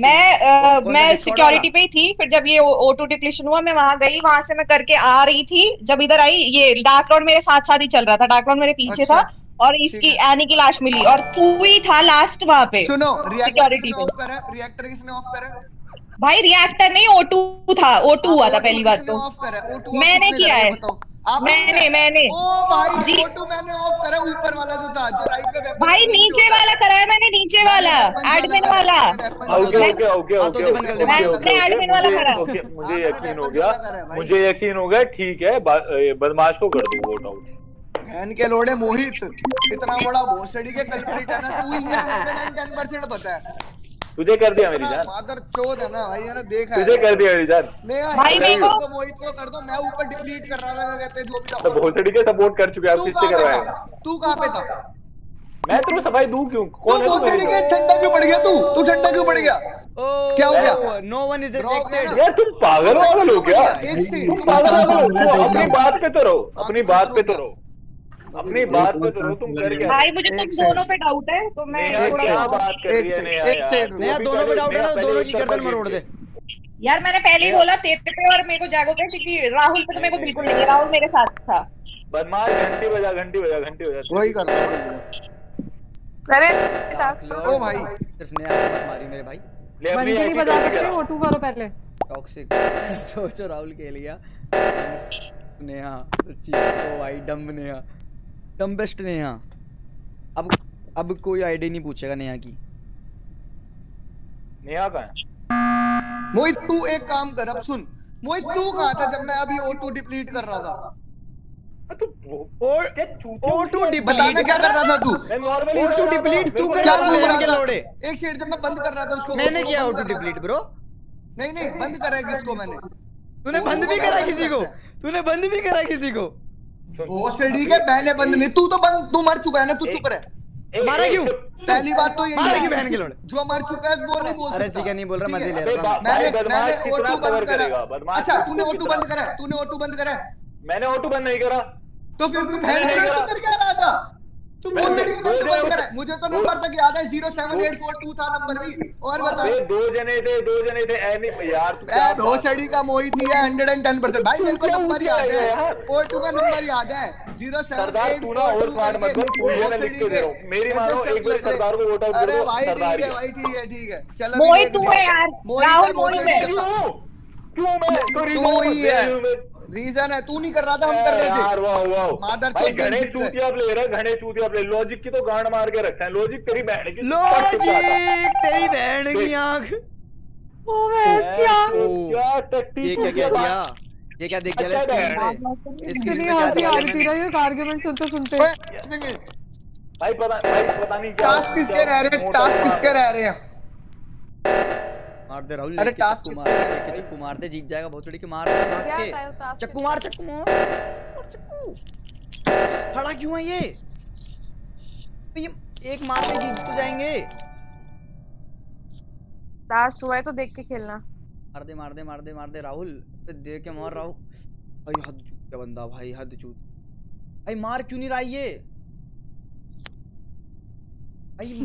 मैं मैं सिक्योरिटी पे ही थी, फिर जब ये ऑटो डिप्लीशन हुआ मैं वहां गई, वहां से मैं करके आ रही थी, जब इधर आई ये डार्क क्लाउड मेरे साथ साथ ही चल रहा था, डार्क क्लाउड मेरे पीछे था और इसकी एनी की लाश मिली और तू ही था लास्ट वहां पे। सुनो सिक्योरिटी पे ऑफ करा, रिएक्टर किसने ऑफ करा? भाई रिएक्टर नहीं, ओ टू था, ओ टू हुआ था पहली बात तो। मैंने किया है, मैंने मैंने ओ भाई जी फोटो मैंने ऑफ करा, ऊपर वाला जो था जो राइट पे भाई नीचे वाला करा है मैंने, नीचे वाला एडमिन वाला। ओके ओके ओके ओके मैंने एडमिन वाला करा। ओके मुझे यकीन हो गया, मुझे यकीन हो गया, ठीक है बदमाश को कर दूं वोट आउट। बहन के लोड़े मोहित इतना बड़ा भोसड़ी के कल्प्रिट है ना, तू ही है, टेन परसेंट पता है तुझे कर दिया मेरी जान, मादर चोद है ना भाई, है ना देखा है तुझे कर दिया मेरी जान। भाई मेरे को मोहित को कर दो, मैं ऊपर डिलीट कर रहा था, मैं कहते जो भी तो भोसड़ी के सपोर्ट कर चुके हैं, अब किससे करवाएगा? तू कहां पे था? मैं तेरे सफाई दूं क्यों? कौन है तू? भोसड़ी के ठंडा क्यों पड़ गया तू? तू ठंडा क्यों पड़ गया? क्या हो गया? No one is rejected. यार तुम पागल वागल हो क्या? तुम पागल वागल हो, अपनी बात पे तो रहो, अपनी बात पे तो रहो, अपनी बात पे तो रहो, तुम कर क्या? भाई मुझे तुम दोनों पे डाउट है तो मैं क्या बात कर रही है नेहा यार? नेहा दोनों पे डाउट है ना, दोनों की गर्दन मरोड़ दे यार। मैंने पहले ही बोला तेरे पे और मेरे को जागो पे, क्योंकि राहुल पे तो मेरे को बिल्कुल नहीं है, राहुल मेरे साथ था। बदमाश घंटी बजा घंटी बजा घंटी बजा वही कर रहा हूं। अरे ओ भाई सिर्फ नेहा मत मारी मेरे भाई, ले अपनी घंटी बजा सकते हो, ऑटो करो पहले। टॉक्सिक सोचो राहुल के लिया नेहा, सच्ची ओ भाई डम नेहा, डम बेस्ट नेहा। अब अब कोई आईडी नहीं पूछेगा नेहा की। नेहा कहाँ है? मोहित तू एक काम कर, अब सुन मोहित तू कहाँ था जब मैं अभी ऑटो डिप्लीट कर रहा था? ओ टू डिप्लीट बताना क्या कर रहा था तू? ओ टू डिप्लीट तू कर रहा था बहन के लोड़े। एक सेकंड जब मैं बंद कर रहा था उसको मैंने किया ओ टू डिप्लीट ब्रो। नहीं नहीं बंद करा है किसको मैंने? तूने बंद भी करा किसी को? तूने बंद भी करा किसी को? वो सीढ़ी के मैंने बंद नहीं, तू तो बंद, तू मर चुका है ना, तू चुप रह। मारा क्यों? पहली बात तो मारा ये क्यों बहन के लोड़े? जो मर चुका है वो नहीं बोल सकता। अरे ठीक है नहीं बोल रहा, मजे ले रहा हूं। मैंने मैंने ओ टू बंद करा। अच्छा तूने ओ टू बंद करा, तूने ओ टू बंद करा? मैंने ओ टू बंद नहीं करा। तो फिर तू बहन के लोड़े कर क्या रहा था? तू वो सीढ़ी के बंद करा। मुझे तो नंबर तक याद है zero seven eight four two था नंबर भी। और बता। ये दो जने थे, दो जने थे ऐ नहीं यार तू क्या दो सीढ़ी का मोहित नहीं है एक सौ दस परसेंट। भाई मेरे को नंबर याद है, ओ टू का नंबर याद है ज़ीरो सेवन एट तू ना और स्मार्ट मत बन, तू मैं लिख के दे रहा हूं। मेरी मानो एक बार सरदार को वोट आउट कर दो। अरे भाई ठीक है भाई ठीक है ठीक है चल अभी मोहित तू है यार, राहुल मोहित है। क्यों मैं तो तू ही है रीजन है, तू नहीं कर रहा था हम कर रहे थे यार। वाह वाह मादर भाई चोद घने चूतिया ले रहा है, घने चूतिया ले। लॉजिक की तो गांड मार के रखता है। लॉजिक तेरी बहन की लॉजिक तेरी बहन की आंख। ओए क्या क्या टट्टी ये क्या क्या दिया? ये क्या देख गया स्क्रीन पे? स्क्रीन पे क्या हंसी दिया? आ रही थी ना आर्गुमेंट सुनते सुनते। भाई पता भाई पता नहीं क्या टास्क किसके रह रहे हैं, टास्क किसके रह रहे हैं? मार दे राहुल। अरे टास्क चक्कू मार दे, चक्कू मार दे, जीत जाएगा बहुत। के मार के चक्कू मार, चक्कू मार चक्कू। खड़ा क्यों है ये? ये एक मार में जीत तो जाएंगे। लास्ट हुआ है तो देख के खेलना। मार दे मार दे मार दे मार दे राहुल, पे दे के मार राहुल। भाई हद चूत क्या बंदा भाई, हद चूत भाई। मार क्यों नहीं रहा ये भाई?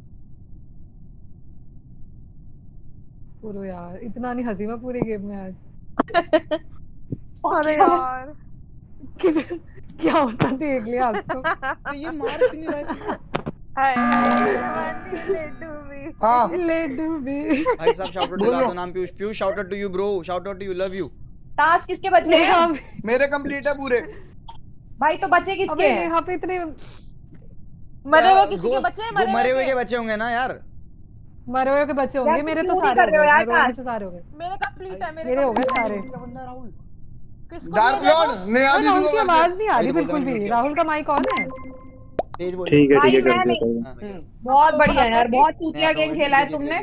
पूरो यार इतना नहीं हंसी मैं पूरे गेम में आज। अरे यार क्या होता देख लिया आज तो। तो ये मार क्यों नहीं रहा? हाय लेडू भी हां लेडू भी। भाई साहब शाउट आउट दिला दो नाम Piyush. Piyush shout out to you bro, shout out to you, love you. Task किसके बचे हैं? मेरे कंप्लीट है पूरे भाई। तो बचे किसके हैं? यहाँ पे इतने मरे हुए किसी के बच्चे हैं? मरे हुए के बच्चे होंगे ना यार। मरे हुए के बच्चे होंगे। मेरे तो सारे हो गए, मेरे तो सारे हो गए। मेरे कंप्लीट है, मेरे मेरे हो गए सारे। डार्क लॉर्ड ने आज राहुल की आवाज नहीं आ रही बिल्कुल भी। राहुल का माइक ऑन है? तेज बोल। ठीक है ठीक है कर देता हूं। बहुत बढ़िया यार, बहुत चूतिया गेम खेला है तुमने।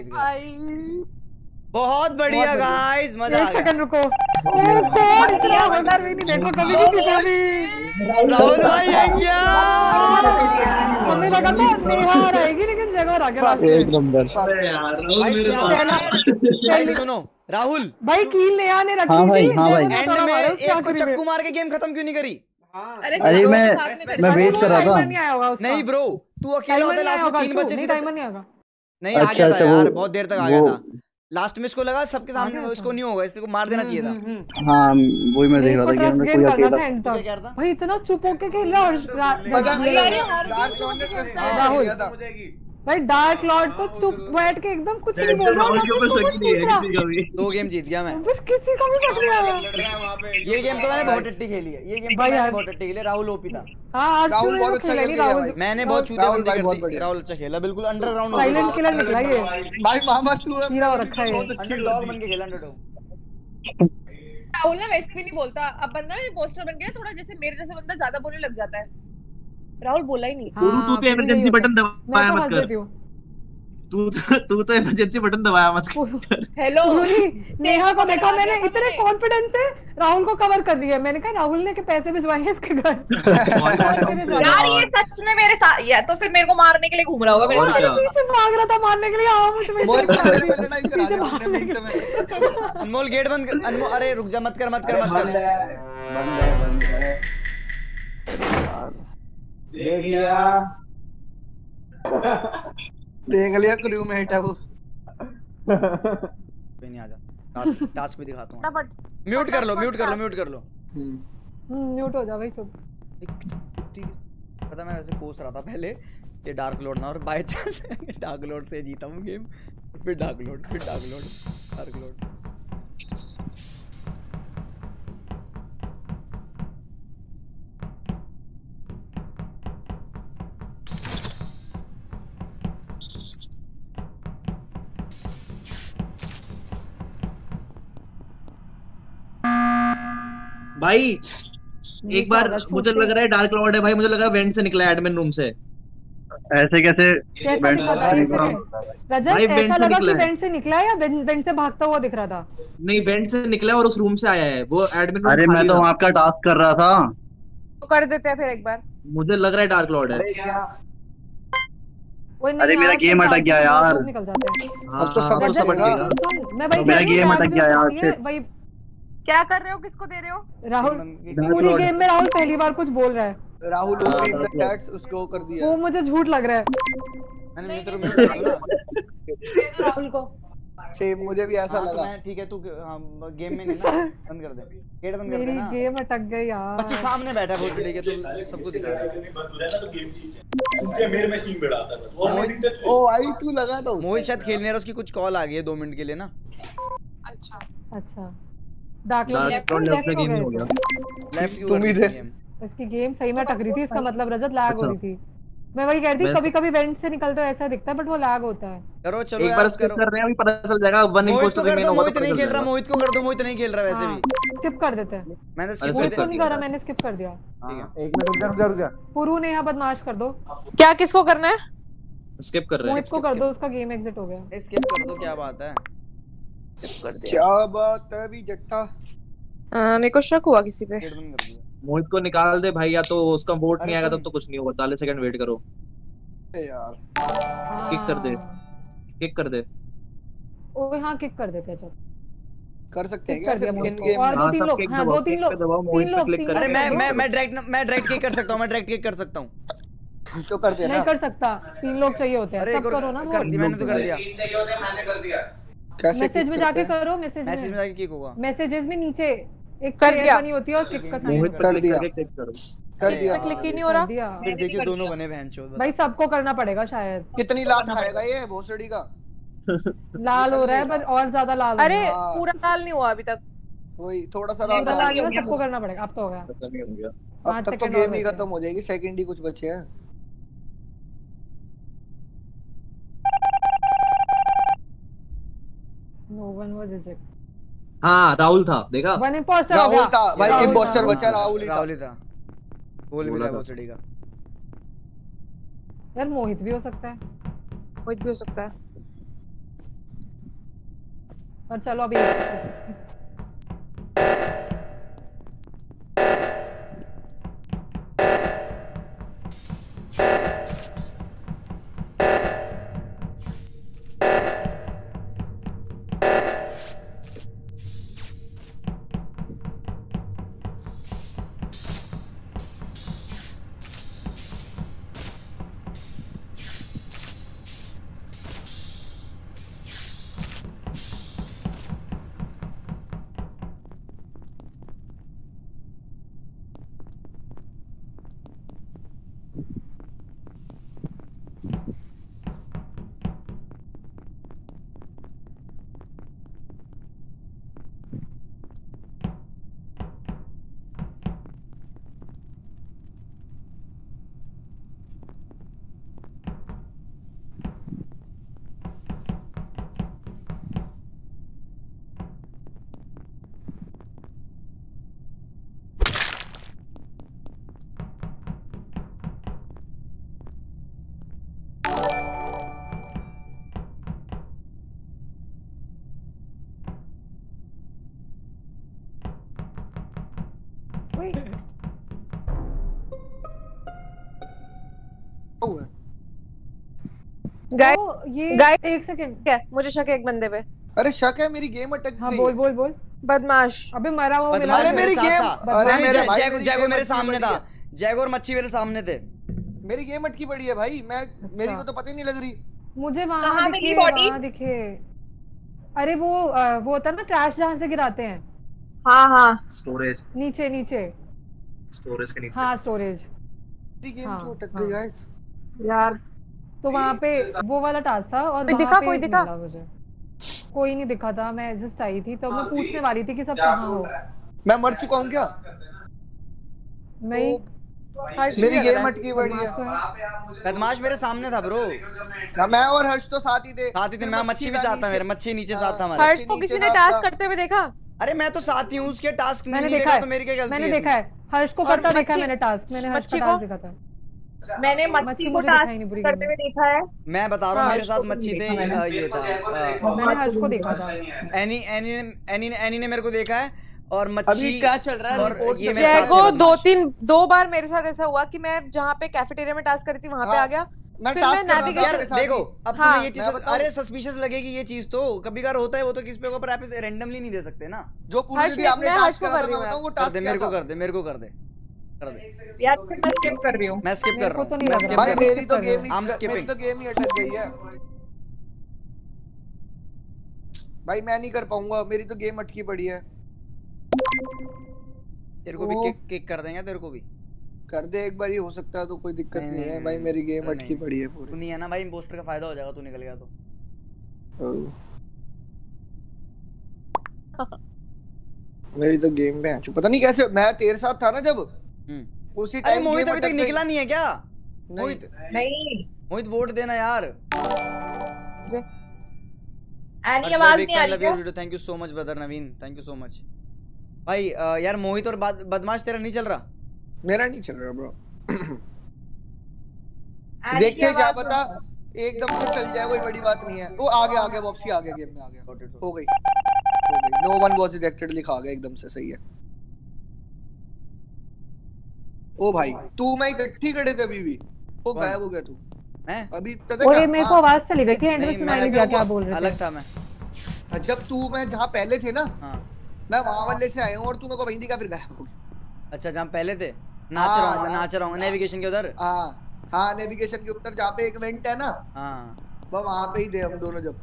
बहुत बढ़िया गाइस, मजा आ एक गया। सेकंड रुको। ओ गॉड इतना मजेदार भी नहीं देखो कभी किसी को भी। राहुल भाई ये क्या? हमें लगा था नेहा रहेगी लेकिन जगह आ गया लास्ट में। एक नंबर। अरे यार राहुल मेरे साथ। भाई सुनो राहुल भाई कील नेहा ने रखी हाँ भाई, थी। हाँ भाई। एंड में एक को चक्कू मार के गेम खत्म क्यों नहीं करी? अरे मैं मैं वेट कर रहा था। नहीं आया होगा उसका। नहीं ब्रो तू अकेला होता लास्ट में तीन बच्चे सीधे। टाइमर नहीं आएगा। नहीं आ अच्छा, गया था अच्छा, यार, वो- बहुत देर तक आ गया था। लास्ट में इसको लगा सबके सामने इसको नहीं होगा, इसको मार देना चाहिए था। हाँ वही मैं देख रहा था कि ट्रस्ट हमने गेन कोई करना अकेला था एंड तक। भाई इतना चुप होके खेल रहा और पता नहीं रा- डार्क लॉर्ड ने ट्रस्ट राहुल। किया था। भाई डार्क लॉर्ड तो चुप बैठ के एकदम कुछ नहीं बोल रहा। राहुल के ऊपर शक नहीं है किसी का भी। दो गेम जीत गया मैं। बस किसी का भी शक नहीं आया। ये गेम तो मैंने बहुत टट्टी खेली है। ये गेम तो भाई मैंने यार। बहुत टट्टी खेली। राहुल ओपी था। हाँ आज राहुल तो बहुत मैंने अच्छा खेला खेल नहीं। रहा है राहुल भाई। मैंने बहुत चूतिया राहुल बंदी भाई कर बहुत दी। बढ़िया। राहुल अच्छा खेला, बिल्कुल अंडर ग्राउंड साइलेंट किलर निकला ये। भाई मामा तू है हीरा हो रखा है। अंडरडॉग बन के खेला अंडरडॉग। राहुल ना वैसे भी नहीं बोलता। अब बंदा ना पोस्टर बन गया थोड़ा, जैसे मेरे जैसे बंदा ज्यादा बोलने लग जाता है। राहुल बोला ही नहीं। गुरु तू तो इमरजेंसी बटन दबाया मत कर। तू तू तो इमरजेंसी बटन दबाया मत कर। हेलो नेहा को देखा मैंने इतने कॉन्फिडेंस से राहुल को कवर कर दिया। मैंने कहा राहुल ने के पैसे भिजवाए हैं इसके घर। यार ये सच में मेरे साथ या तो फिर मेरे को मारने के लिए घूम रहा होगा मेरे और साथ। क्या? पीछे भाग रहा था मारने के लिए। आओ मुझे मोर पीछे पहले में लड़ाई करा दी तुमने मिनट में। अनमोल गेट बंद कर। अनमोल अरे रुक जा, मत कर मत कर मत बंद कर। है बंद है बंद है देख लिया देख लिया क्रू में हिट है वो। कोई नहीं, आ जा। टास्क टास्क भी दिखाता हूं। म्यूट कर लो म्यूट कर लो म्यूट कर लो। हम्म म्यूट हो जा भाई चुप। ठीक है, पता मैं वैसे कोस रहा था पहले ये डार्क लॉर्ड ना, और बाय चांस डार्क लॉर्ड से जीता हूं गेम। फिर डार्क लॉर्ड फिर डार्क लॉर्ड डार्क लॉर्ड। भाई एक बार मुझे लग रहा है डार्क लॉर्ड है भाई, मुझे लग रहा है वेंट से निकला है एडमिन रूम से। ऐसे कैसे कैसा दिखा था रजत? ऐसा लगा कि वेंट से निकला है या वेंट से भागता हुआ दिख रहा था? नहीं, वेंट से निकला और उस रूम से आया है वो एडमिन रूम। अरे मैं तो आपका टास्क कर रहा था। तो कर देते हैं फिर एक बार। मुझे लग रहा है डार्क लॉर्ड है। अरे मेरा गेम अटक गया यार। निकल जाते हैं अब तो सब रजत, कुछ अटकेगा। मैं भाई मेरा गेम अटक गया यार। भाई क्या कर रहे हो, किसको दे रहे हो? राहुल पूरी गेम में राहुल पहली बार कुछ बोल रहा है। राहुल ओपनिंग द चैट्स उसको कर दिया। वो मुझे झूठ लग रहा है। मैंने मित्र में राहुल को सेम मुझे भी ऐसा लगा। ठीक है तू गेम में नहीं ना, बंद कर दे, गेट बंद कर दे ना। मेरी गेम अटक गई यार। बच्ची सामने बैठा है बहुत के, तू सबको दिखा रहा है। बंद हो जाए ना तो गेम चीज है, उनके मेरे में सीन बिड़ा आता है बस, और नहीं दिक्कत। ओ आई तू लगा तो मोहित शायद खेलने रहा, उसकी कुछ कॉल आ गई है दो मिनट के लिए ना। अच्छा अच्छा डार्क लॉर्ड लेफ्ट का गेम हो गया। लेफ्ट की तुम ही थे। इसकी गेम सही में टक रही थी, इसका मतलब रजत लैग हो रही थी। मैं वही कह रही थी कभी कभी वेंट से निकलते हो ऐसा दिखता है बट वो लैग होता है। करो चलो एक बार स्किप कर रहे हैं, अभी पता चल जाएगा। वन इंपोस्टर रिमेन होगा। मोहित नहीं खेल रहा, मोहित को कर दो, मोहित नहीं खेल रहा वैसे भी। स्किप कर देते हैं। मैंने स्किप मोहित को नहीं करा, मैंने स्किप कर दिया। ठीक है एक मिनट रुक जा रुक जा रुक जा। पुरू ने यहाँ बदमाश कर दो। क्या किसको करना है? स्किप कर रहे हैं। मोहित को कर दो, उसका गेम एग्जिट हो गया। स्किप कर दो, क्या बात है, स्किप कर दिया। क्या बात है भी जट्टा। मेरे को शक हुआ किसी पे। गेट बंद कर दिया। मोहित को निकाल दे भाई, या तो उसका वोट नहीं आएगा तब तो कुछ नहीं होगा। चालीस सेकंड वेट करो। यार किक कर दे, किक कर दे। ओ हां किक कर देते हैं। चल कर सकते हैं कर क्या दिया इन मोहित गेम को। और में? दो तीन लोग, हां दो तीन लोग, तीन लोग क्लिक अरे मैं मैं मैं डायरेक्ट मैं डायरेक्ट किक कर सकता हूं, मैं डायरेक्ट किक कर सकता हूं। तो कर देना। नहीं कर सकता, तीन लोग चाहिए होते हैं। सब करो ना। कर दिया मैंने, तो कर दिया। तीन चाहिए होते हैं, मैंने कर दिया। कैसे मैसेज में जाके करो, मैसेज में मैसेज में जाके किक होगा। मैसेजेस में नीचे एक कर प्लेयर दिया। बनी होती है और क्लिक का साइन मोहित कर पर दिया। क्लिक करके क्लिक करो। कर दिया। क्लिक ही नहीं हो रहा। फिर देखिए दोनों बने बहनचोद। भाई सबको करना पड़ेगा शायद। कितनी लात खाएगा ये भोसड़ी का? लाल हो रहा है पर और ज्यादा लाल हो अरे रहा है। पूरा लाल नहीं हुआ अभी तक। वही थोड़ा सा पूरा लात लाल है, सबको करना पड़ेगा। अब तो हो गया। अब पाँच तक तो सेकंड गेम और ही बचे। खत्म हो जाएगी, सेकंड ही कुछ बचे हैं। No one was ejected. हाँ राहुल था, देखा। वन इंपोस्टर हो राहुल गया। था भाई, राहुल इंपोस्टर था। बचा राहुल ही था। राहुल ही था। बोल भी रहा है वो चढ़ी का। यार मोहित भी हो सकता है। मोहित भी हो सकता है। पर चलो अभी गाइस ये गाइस एक सेकंड, क्या मुझे शक है एक बंदे पे। अरे शक है, मेरी गेम अटक गई। हाँ बोल बोल बोल। बदमाश अबे मरा हुआ मिला। अरे मेरी गेम, अरे मेरे भाई जैगो जैगो मेरे सामने था। जैगो और मच्छी मेरे सामने थे। मेरी गेम अटकी पड़ी है भाई, मैं मेरी को तो पता ही नहीं लग रही। मुझे वहां दिखे, वहां दिखे। अरे वो वो होता है ना ट्रैश जहाँ से गिराते हैं। हाँ हाँ स्टोरेज नीचे नीचे स्टोरेज के नीचे। हाँ स्टोरेज। मेरी गेम क्यों अटक गई गाइस यार? तो वहाँ पे वो वाला टास्क था और कोई वहाँ दिखा पे कोई दिखा मुझे कोई नहीं दिखा था। मैं जस्ट आई थी तो मैं पूछने वाली थी कि सब कहाँ हो। मैं मर चुका हूँ क्या? नहीं मेरी गेम अटकी पड़ी है। बदमाश मेरे सामने था ब्रो। मैं और हर्ष तो साथ ही थे। साथ ही थे, मैं मच्छी भी साथ था, मेरे मच्छी नीचे साथ था हमारे। हर्ष को किसी ने टास्क करते हुए देखा? अरे मैं तो साथ ही हूँ, उसके टास्क मैंने नहीं देखा देखा है, तो मेरी क्या गलती है? मैंने देखा है हर्ष को करता देखा है मैंने टास्क, मैंने हर्ष का टास्क देखा था। मैंने मच्छी को टास्क करते हुए देखा है। मैं बता रहा हूँ मेरे साथ मच्छी थे, ये था मैंने हर्ष को देखा था। एनी एनी एनी एनी ने मेरे को देखा है और मच्छी अभी क्या चल रहा है? और ये मेरे जैगो साथ दो तीन दो बार मेरे साथ ऐसा हुआ कि मैं जहाँ पे कैफेटेरिया में टास्क कर रही थी वहाँ पे आ गया, फिर मैं नेविगेशन देखो अब तुम्हें ये चीज, अरे सस्पिशियस लगेगी ये चीज तो कभी कबार होता है, वो तो किस पे ऊपर आप रैंडमली नहीं दे सकते ना। जो पूरी भी आपने टास्क कर रही हूं वो टास्क मेरे को कर दे, मेरे को कर दे कर दे यार, फिर मैं स्किप कर रही हूं। मैं स्किप कर रहा हूं, मैं स्किप भाई मेरी तो गेम ही I'm skipping. मेरी तो गेम ही अटक गई है भाई, मैं नहीं कर पाऊंगा, मेरी तो गेम अटकी पड़ी है। तेरे को भी किक किक कर देंगे, तेरे को भी कर दे एक बार ही, हो सकता है तो कोई दिक्कत नहीं है भाई, मेरी गेम अटकी पड़ी है पूरी। तू नहीं है ना भाई, इंपोस्टर का फायदा हो जाएगा तू निकल गया तो। मेरी तो गेम में पता नहीं कैसे, मैं तेरे साथ था ना जब उसी टाइम। मोहित अभी तक निकला नहीं है क्या? मोहित नहीं, मोहित वोट देना यार। एनी आवाज नहीं आ रही है। Thank you so much brother Naveen, thank you so much भाई। यार मोहित और बदमाश तेरा नहीं चल रहा? मेरा नहीं चल रहा ब्रो। देखते हैं क्या पता एकदम से चल जाए, कोई बड़ी बात नहीं है। वो आ गया आ गया वापसी आ गया, गेम में आ गया, हो गई हो गई। नो वन वाज रिजेक्टेड लिखा आ गया एकदम से, सही है। ओ भाई तू मैं इकट्ठी खड़े थे अभी भी, वो गायब हो गया तू। हैं अभी ओए मेरे को आवाज चली गई थी, एंड्रू सुनाई नहीं दिया क्या बोल रहे थे। अलग था मैं। जब तू मैं जहां पहले थे ना, मैं वहां वाले से आया हूं और तू मेरे को वहीं दिखा, फिर गायब हो गया। अच्छा जहां पहले थे, नाच रहा हूं नाच रहा हूं नेविगेशन के उधर। हां हां नेविगेशन के ऊपर जहां पे एक इवेंट है ना, हां वो वहां पे ही थे हम दोनों जब।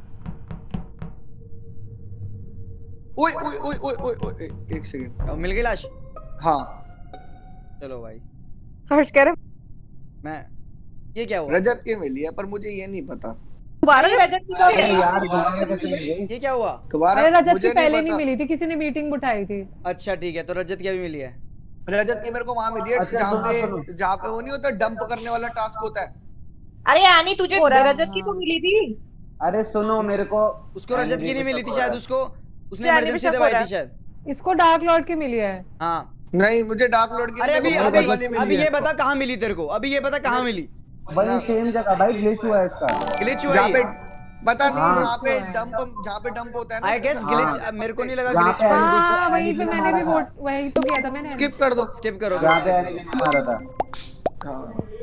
ओए ओए ओए ओए ओए एक सेकंड, मिल गई लाश? हां चलो भाई। हर्ष कह रहे मैं ये क्या हुआ? रजत के मिली है पर मुझे ये नहीं पता दोबारा रजत की यार ये क्या हुआ? दोबारा अरे रजत की पहले नहीं मिली थी, किसी ने मीटिंग उठाई थी। अच्छा ठीक है, तो रजत की अभी मिली है। रजत की मेरे को वहां मिली है जहां पे जहां पे वो नहीं होता डंप करने वाला टास्क होता है। अरे यानी तुझे रजत की तो मिली थी। अरे सुनो मेरे को, उसको रजत की नहीं मिली थी शायद, उसको उसने इमरजेंसी दवाई थी शायद। इसको डार्क लॉर्ड की मिली है। हां नहीं मुझे डार्क लॉर्ड की। अरे अभी अभी अभी ये बता कहां मिली तेरे को? अभी ये बता कहां मिली? भाई सेम जगह भाई, ग्लिच हुआ है इसका। ग्लिच हुआ जहां पे पता नहीं, जहां पे डंप जहां पे डंप होता है ना, आई गेस ग्लिच। मेरे को नहीं लगा ग्लिच। हां वहीं पे मैंने भी वोट वहीं तो किया था मैंने। स्किप कर दो, स्किप करो। जहां पे एनिमेशन मारा था। हां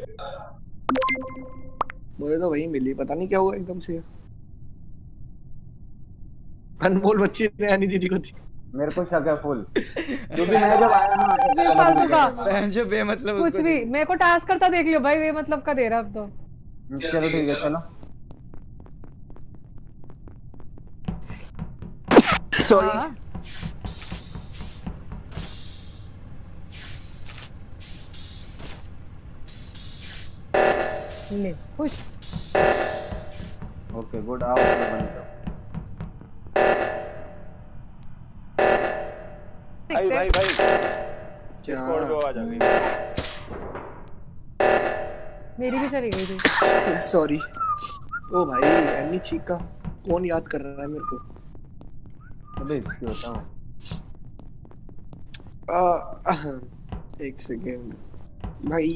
मुझे तो वही मिली, पता नहीं क्या हुआ एकदम से। अनमोल बच्ची ने आनी दीदी को थी। मेरे को शक है फुल, जो भी मैं जब आया ना बेफालतू का बहन जो बेमतलब कुछ भी। मेरे को टास्क करता देख लियो भाई, बेमतलब का दे रहा अब तो। चलो ठीक है चलो। सॉरी ले खुश। ओके गुड, आओ बंद करो। भाई भाई भाई क्या स्क्वाड पे आवाज आ गई। मेरी भी चली गई थी। सॉरी। ओ भाई एनी चीका कौन याद कर रहा है मेरे को? अबे इसकी होता हूं। एक सेकेंड भाई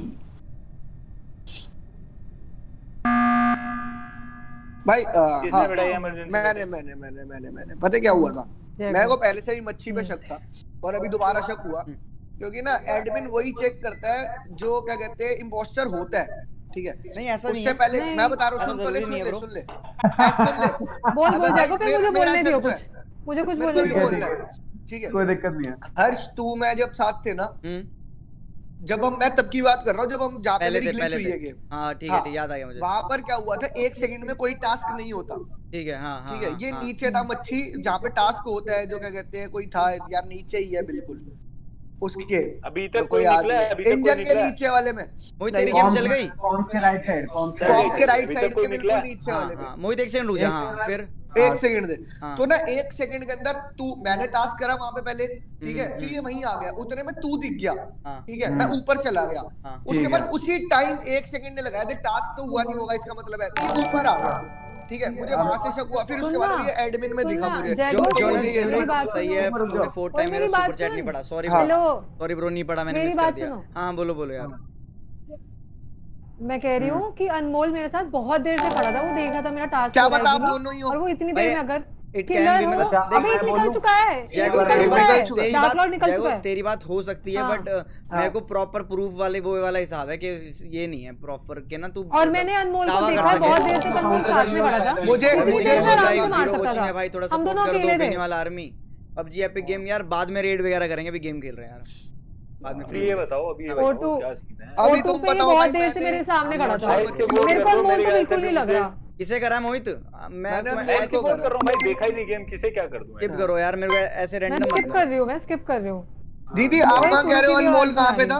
भाई आ, हाँ, मैंने मैंने मैंने मैंने मैंने पता क्या हुआ था? मेरे को पहले से ही मच्छी पे शक था और अभी दोबारा शक हुआ, क्योंकि ना एडमिन वही चेक करता है जो क्या कहते हैं इम्पोस्टर होता है, ठीक है? नहीं ऐसा नहीं है। उससे पहले मैं बता रहा हूँ, सुन तो ले, सुन ले, सुन ले, सुन ले। बोल बोल जाएगा, फिर मुझे बोलने दियो कुछ, मुझे कुछ बोलने दियो, ठीक है? कोई दिक्कत नहीं है। हर्ष तू मैं जब साथ थे ना, जब हम मैं तब की बात कर रहा हूँ जब हम जहाँ पे मेरी ग्लिच हुई है गेम। हाँ ठीक है, याद आ गया मुझे। वहाँ पर क्या हुआ था, एक सेकंड में कोई टास्क नहीं होता, ठीक है? हाँ हाँ ठीक है। ये नीचे था मच्छी जहाँ पे टास्क होता है, जो क्या कहते हैं, कोई था यार नीचे ही है बिल्कुल उसके। अभी तक कोई निकला है? अभी तक इंजन के नीचे वाले में। मोहित तेरी गेम चल गई? कौन से राइट साइड? कौन से कौन के राइट साइड के बिल्कुल नीचे वाले में। मोहित एक सेकंड रुक जा। हाँ फिर एक सेकंड दे। तो ना एक सेकंड के अंदर तू मैंने टास्क करा वहां पे पहले, ठीक है? फिर ये वहीं आ गया, उतने में तू दिख गया, ठीक है? मैं ऊपर चला गया, उसके बाद उसी टाइम एक सेकंड ने लगाया, देख टास्क तो हुआ नहीं होगा, इसका मतलब है ऊपर आ गया, ठीक है, मुझे वहां से शक हुआ, फिर उसके बाद ये एडमिन में दिखा मुझे। जो जोनस सही है, तूने फोर्थ टाइम मेरा सुपर चैट नहीं पढ़ा, सॉरी ब्रो, सॉरी ब्रो नहीं पढ़ा मैंने, मिस कर दिया। हां बोलो बोलो यार। मैं कह रही हूँ कि अनमोल मेरे साथ बहुत देर से खड़ा था, वो देख रहा था मेरा टास्क क्या बता, आप दोनों ही हो, और वो इतनी देर में अगर इट कैन बी, मतलब अबे निकल चुका है, जैगो तेरी बात निकल चुका है, तेरी बात हो सकती है, बट मेरे को प्रॉपर प्रूफ वाले वो वाला हिसाब है कि ये नहीं है प्रॉपर के ना तू। और मैंने अनमोल को देखा बहुत देर से, अनमोल साथ में खड़ा था, मुझे मुझे कोचिंग है भाई, थोड़ा सपोर्ट कर दो देने वाला आर्मी। पबजी एपिक गेम यार, बाद में रेड वगैरह करेंगे, अभी गेम खेल रहे हैं यार बाद में। फ्री ये बताओ, अभी ये बताओ क्या सीन है? अभी तुम बताओ, बहुत देर से मेरे सामने खड़ा था, मेरे को अनमोल तो बिल्कुल नहीं लग रहा। किसे करा मोहित? मैं ऐसे बोल कर रहा हूं भाई, देखा ही नहीं गेम, किसे क्या कर दूं? स्किप करो यार, मेरे को ऐसे रैंडम मत। मैं स्किप कर रही हूं, मैं स्किप कर रही हूं। दीदी आप कहां कह रहे हो अनमोल कहां पे था?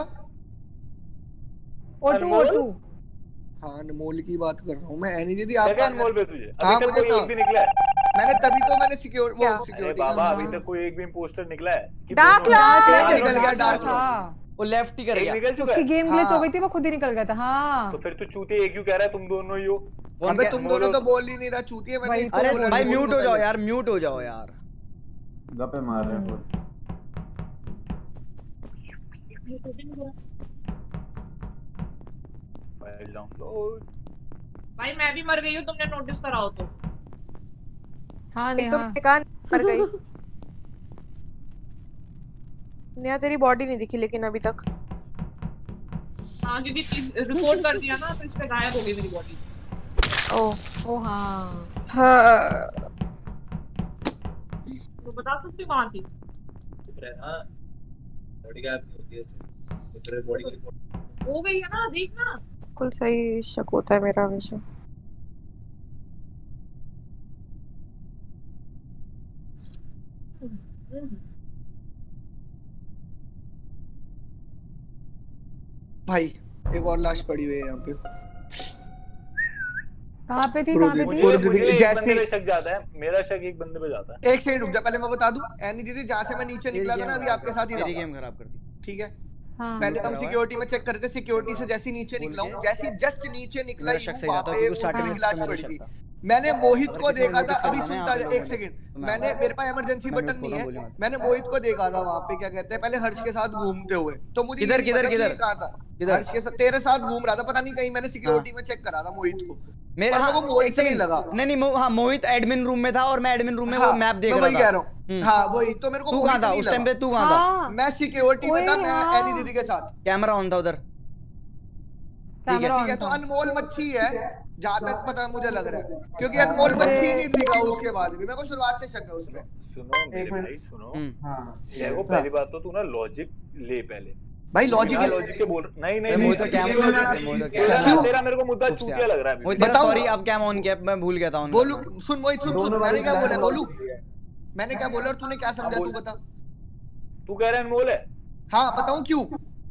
ओटू ओटू। हां अनमोल की बात कर रहा हूं मैं, एनी दीदी आप अनमोल पे तुझे हां अभी तक कोई एक भी निकला है? मैंने तभी तो मैंने सिक्योर वो सिक्योरिटी बाबा अभी तक कोई एक भी इंपोस्टर निकला है? डार्क लॉर्ड निकल गया, डार्क लॉर्ड वो लेफ्ट ही कर गया, निकल चुका है, उसकी गेम ग्लिच हो गई थी, वो खुद ही निकल गया था। हां तो फिर तू चूते एक क्यों कह रहा है? तुम दोनों ही हो। अबे तुम दोनों तो बोल ही नहीं रहा, चूतिए। मैं अरे भाई म्यूट हो जाओ यार, म्यूट हो जाओ यार, गप्पे मार रहे हैं। File download. भाई मैं भी मर गई हूं, तुमने नोटिस करा हो तो। हां नहीं, तुम टिकान मर गई। नया तेरी बॉडी नहीं दिखी लेकिन अभी तक। हाँ क्योंकि रिपोर्ट कर दिया ना तो इस पे गायब हो गई मेरी बॉडी। ओह ओ हाँ हाँ तो बता सकते कहाँ थी? रहना बॉडी गायब नहीं होती है, तेरे बॉडी की रिपोर्ट हो गई है ना, देखना। बिल्कुल सही शक होता है मेरा हमेशा। भाई एक और लाश पड़ी हुई है यहाँ पे। कहाँ पे थी? कहाँ पे थी? जैसे मेरा शक जाता है, मेरा शक एक बंदे पे जाता है। एक सेकंड रुक जा, पहले मैं बता दूं, एनी दीदी जहाँ से मैं नीचे निकला था ना, अभी आपके साथ ही था। मेरी गेम खराब कर दी। ठीक है हाँ। पहले हम सिक्योरिटी में चेक कर रहे थे, सिक्योरिटी से जैसे नीचे निकला हूँ, जैसे जस्ट नीचे निकला मेरा शक सही रहा था क्योंकि स्टार्टिंग में लाश पड़ी थी। मैंने मोहित को देखा था, अभी सुनता जा, एक सेकंड, मैंने मेरे पास इमरजेंसी बटन नहीं है, मैंने मोहित को देखा था वहाँ पे, क्या कहते हैं, पहले हर्ष के साथ घूमते हुए, तो मुझे किधर किधर किधर कहा था, हर्ष के साथ तेरे साथ घूम रहा था, पता नहीं कहीं, मैंने सिक्योरिटी में चेक करा था मोहित को, मेरे हाँ, को मोहित नहीं लगा। नहीं नहीं हाँ, मोहित एडमिन रूम में था और मैं एडमिन रूम में वो मैप देख रहा था। वही कह रहा हूँ, हाँ वही तो मेरे को। तू कहाँ था उस टाइम पे? तू कहाँ था? मैं सिक्योरिटी में था, मैं एनी दीदी के साथ, कैमरा ऑन था उधर। ठीक है ठीक है, तो अनमोल मच्छी है जहाँ तक पता मुझे लग रहा है, क्योंकि अनमोल मच्छी नहीं दिखा उसके बाद भी, मेरे को शुरुआत से शक है उसमें। सुनो मेरे भाई सुनो, देखो पहली बात तो तू ना लॉजिक ले पहले भाई, लॉजिक लॉजिक के बोल नहीं नहीं नहीं तो क्या क्यों तेरा मेरे को मुद्दा चूतिया लग रहा है। मुझे सॉरी, अब क्या ऑन किया मैं भूल गया था। बोलू सुन मोहित सुन सुन, मैंने क्या बोला बोलू, मैंने क्या बोला और तूने क्या समझा, तू बता। तू कह रहा है अनमोल है? हाँ बताऊं क्यों?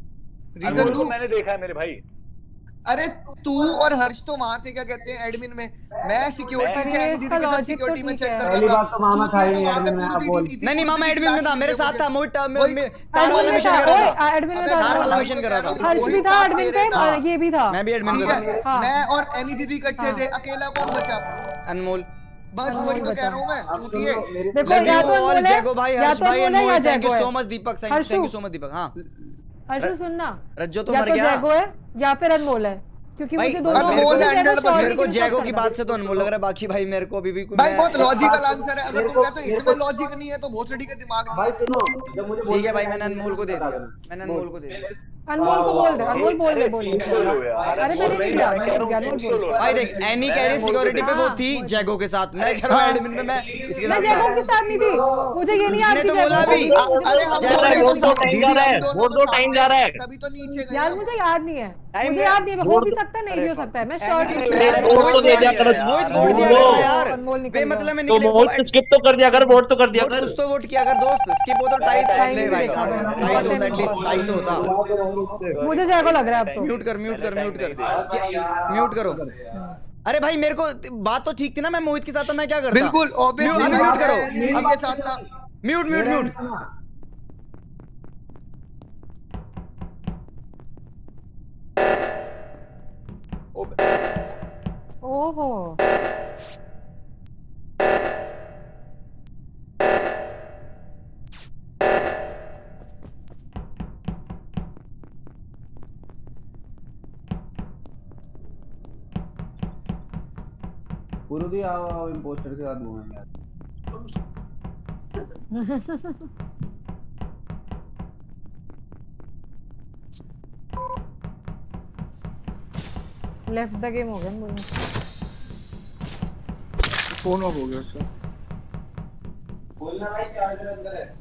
रीजन तो मैंने देखा है मेरे भाई। अरे तू और हर्ष तो वहां थे, क्या कहते हैं, एडमिन में, मैं सिक्योरिटी से एनी दीदी के साथ सिक्योरिटी में चेक कर रहा था। पहली बात तो मामा था ही एडमिन में, आप बोल। नहीं नहीं मामा एडमिन में था, मेरे साथ था, मोहित कार वाला मिशन कर रहा था, एडमिन में था, कार वाला मिशन कर रहा था। हर्ष भी था एडमिन पे और ये भी था, मैं भी एडमिन में था। मैं और एनी दीदी इकट्ठे थे, अकेला कौन बचा? अनमोल। बस वही तो कह रहा हूँ मैं, चूतिए। देखो या तो अनमोल है, जैगो भाई, हर्ष भाई, and thank you so much Deepak, thank you so much Deepak. हां हर्ष सुनना, रज्जो तो मर गया, या तो जैगो है या फिर अनमोल है, क्योंकि मुझे दोनों मेरे को जैगो की बात से तो अनमोल लग रहा है, बाकी भाई मेरे को अभी भी भाई बहुत लॉजिकल आंसर है। अगर तुम कहते हो इसमें लॉजिक नहीं है तो भोसड़ी के दिमाग में। भाई सुनो, जब मुझे ठीक है भाई, मैंने अनमोल को दे दिया, मैंने अनमोल को दे दिया। अनमोल को बोल दे, अनमोल बोल दे, बोल दे। अरे मैंने नहीं दिया, मैंने अनमोल बोल। भाई देख, एनी कह रही सिक्योरिटी पे वो थी जैगो के साथ, मैं कह रहा हूं एडमिन में मैं इसके साथ। मैं जैगो के साथ नहीं थी, मुझे ये नहीं याद तो बोला भी। अरे हम वोट तो टाइम जा रहा है, वोट तो टाइम जा रहा है, तभी तो नीचे गए यार, मुझे याद नहीं है, मुझे याद नहीं है, हो भी सकता है नहीं भी हो सकता है, मैं श्योर वोट तो दे दिया कर, मोहित वोट दिया कर यार, बेमतलब में तो मोहित स्किप तो कर दिया कर, वोट तो कर दिया कर, कुछ तो वोट किया कर दोस्त, स्किप हो तो टाइट ले भाई, टाइट होता एटलीस्ट, टाइट होता। मुझे जैगो लग रहा है अब तो। म्यूट कर म्यूट कर म्यूट कर म्यूट करो। अरे भाई मेरे को बात तो ठीक थी ना, मैं मोहित के साथ था, मैं क्या करता? बिल्कुल ऑब्वियसली म्यूट करो, दीदी के साथ था। Mute mute mute. ओहो गुरुजी आओ आओ इम्पोस्टर के साथ घूमेंगे यार। लेफ्ट द गेम हो गया बोलो। फोन ऑफ हो गया उसका। बोलना भाई चार्जर अंदर है।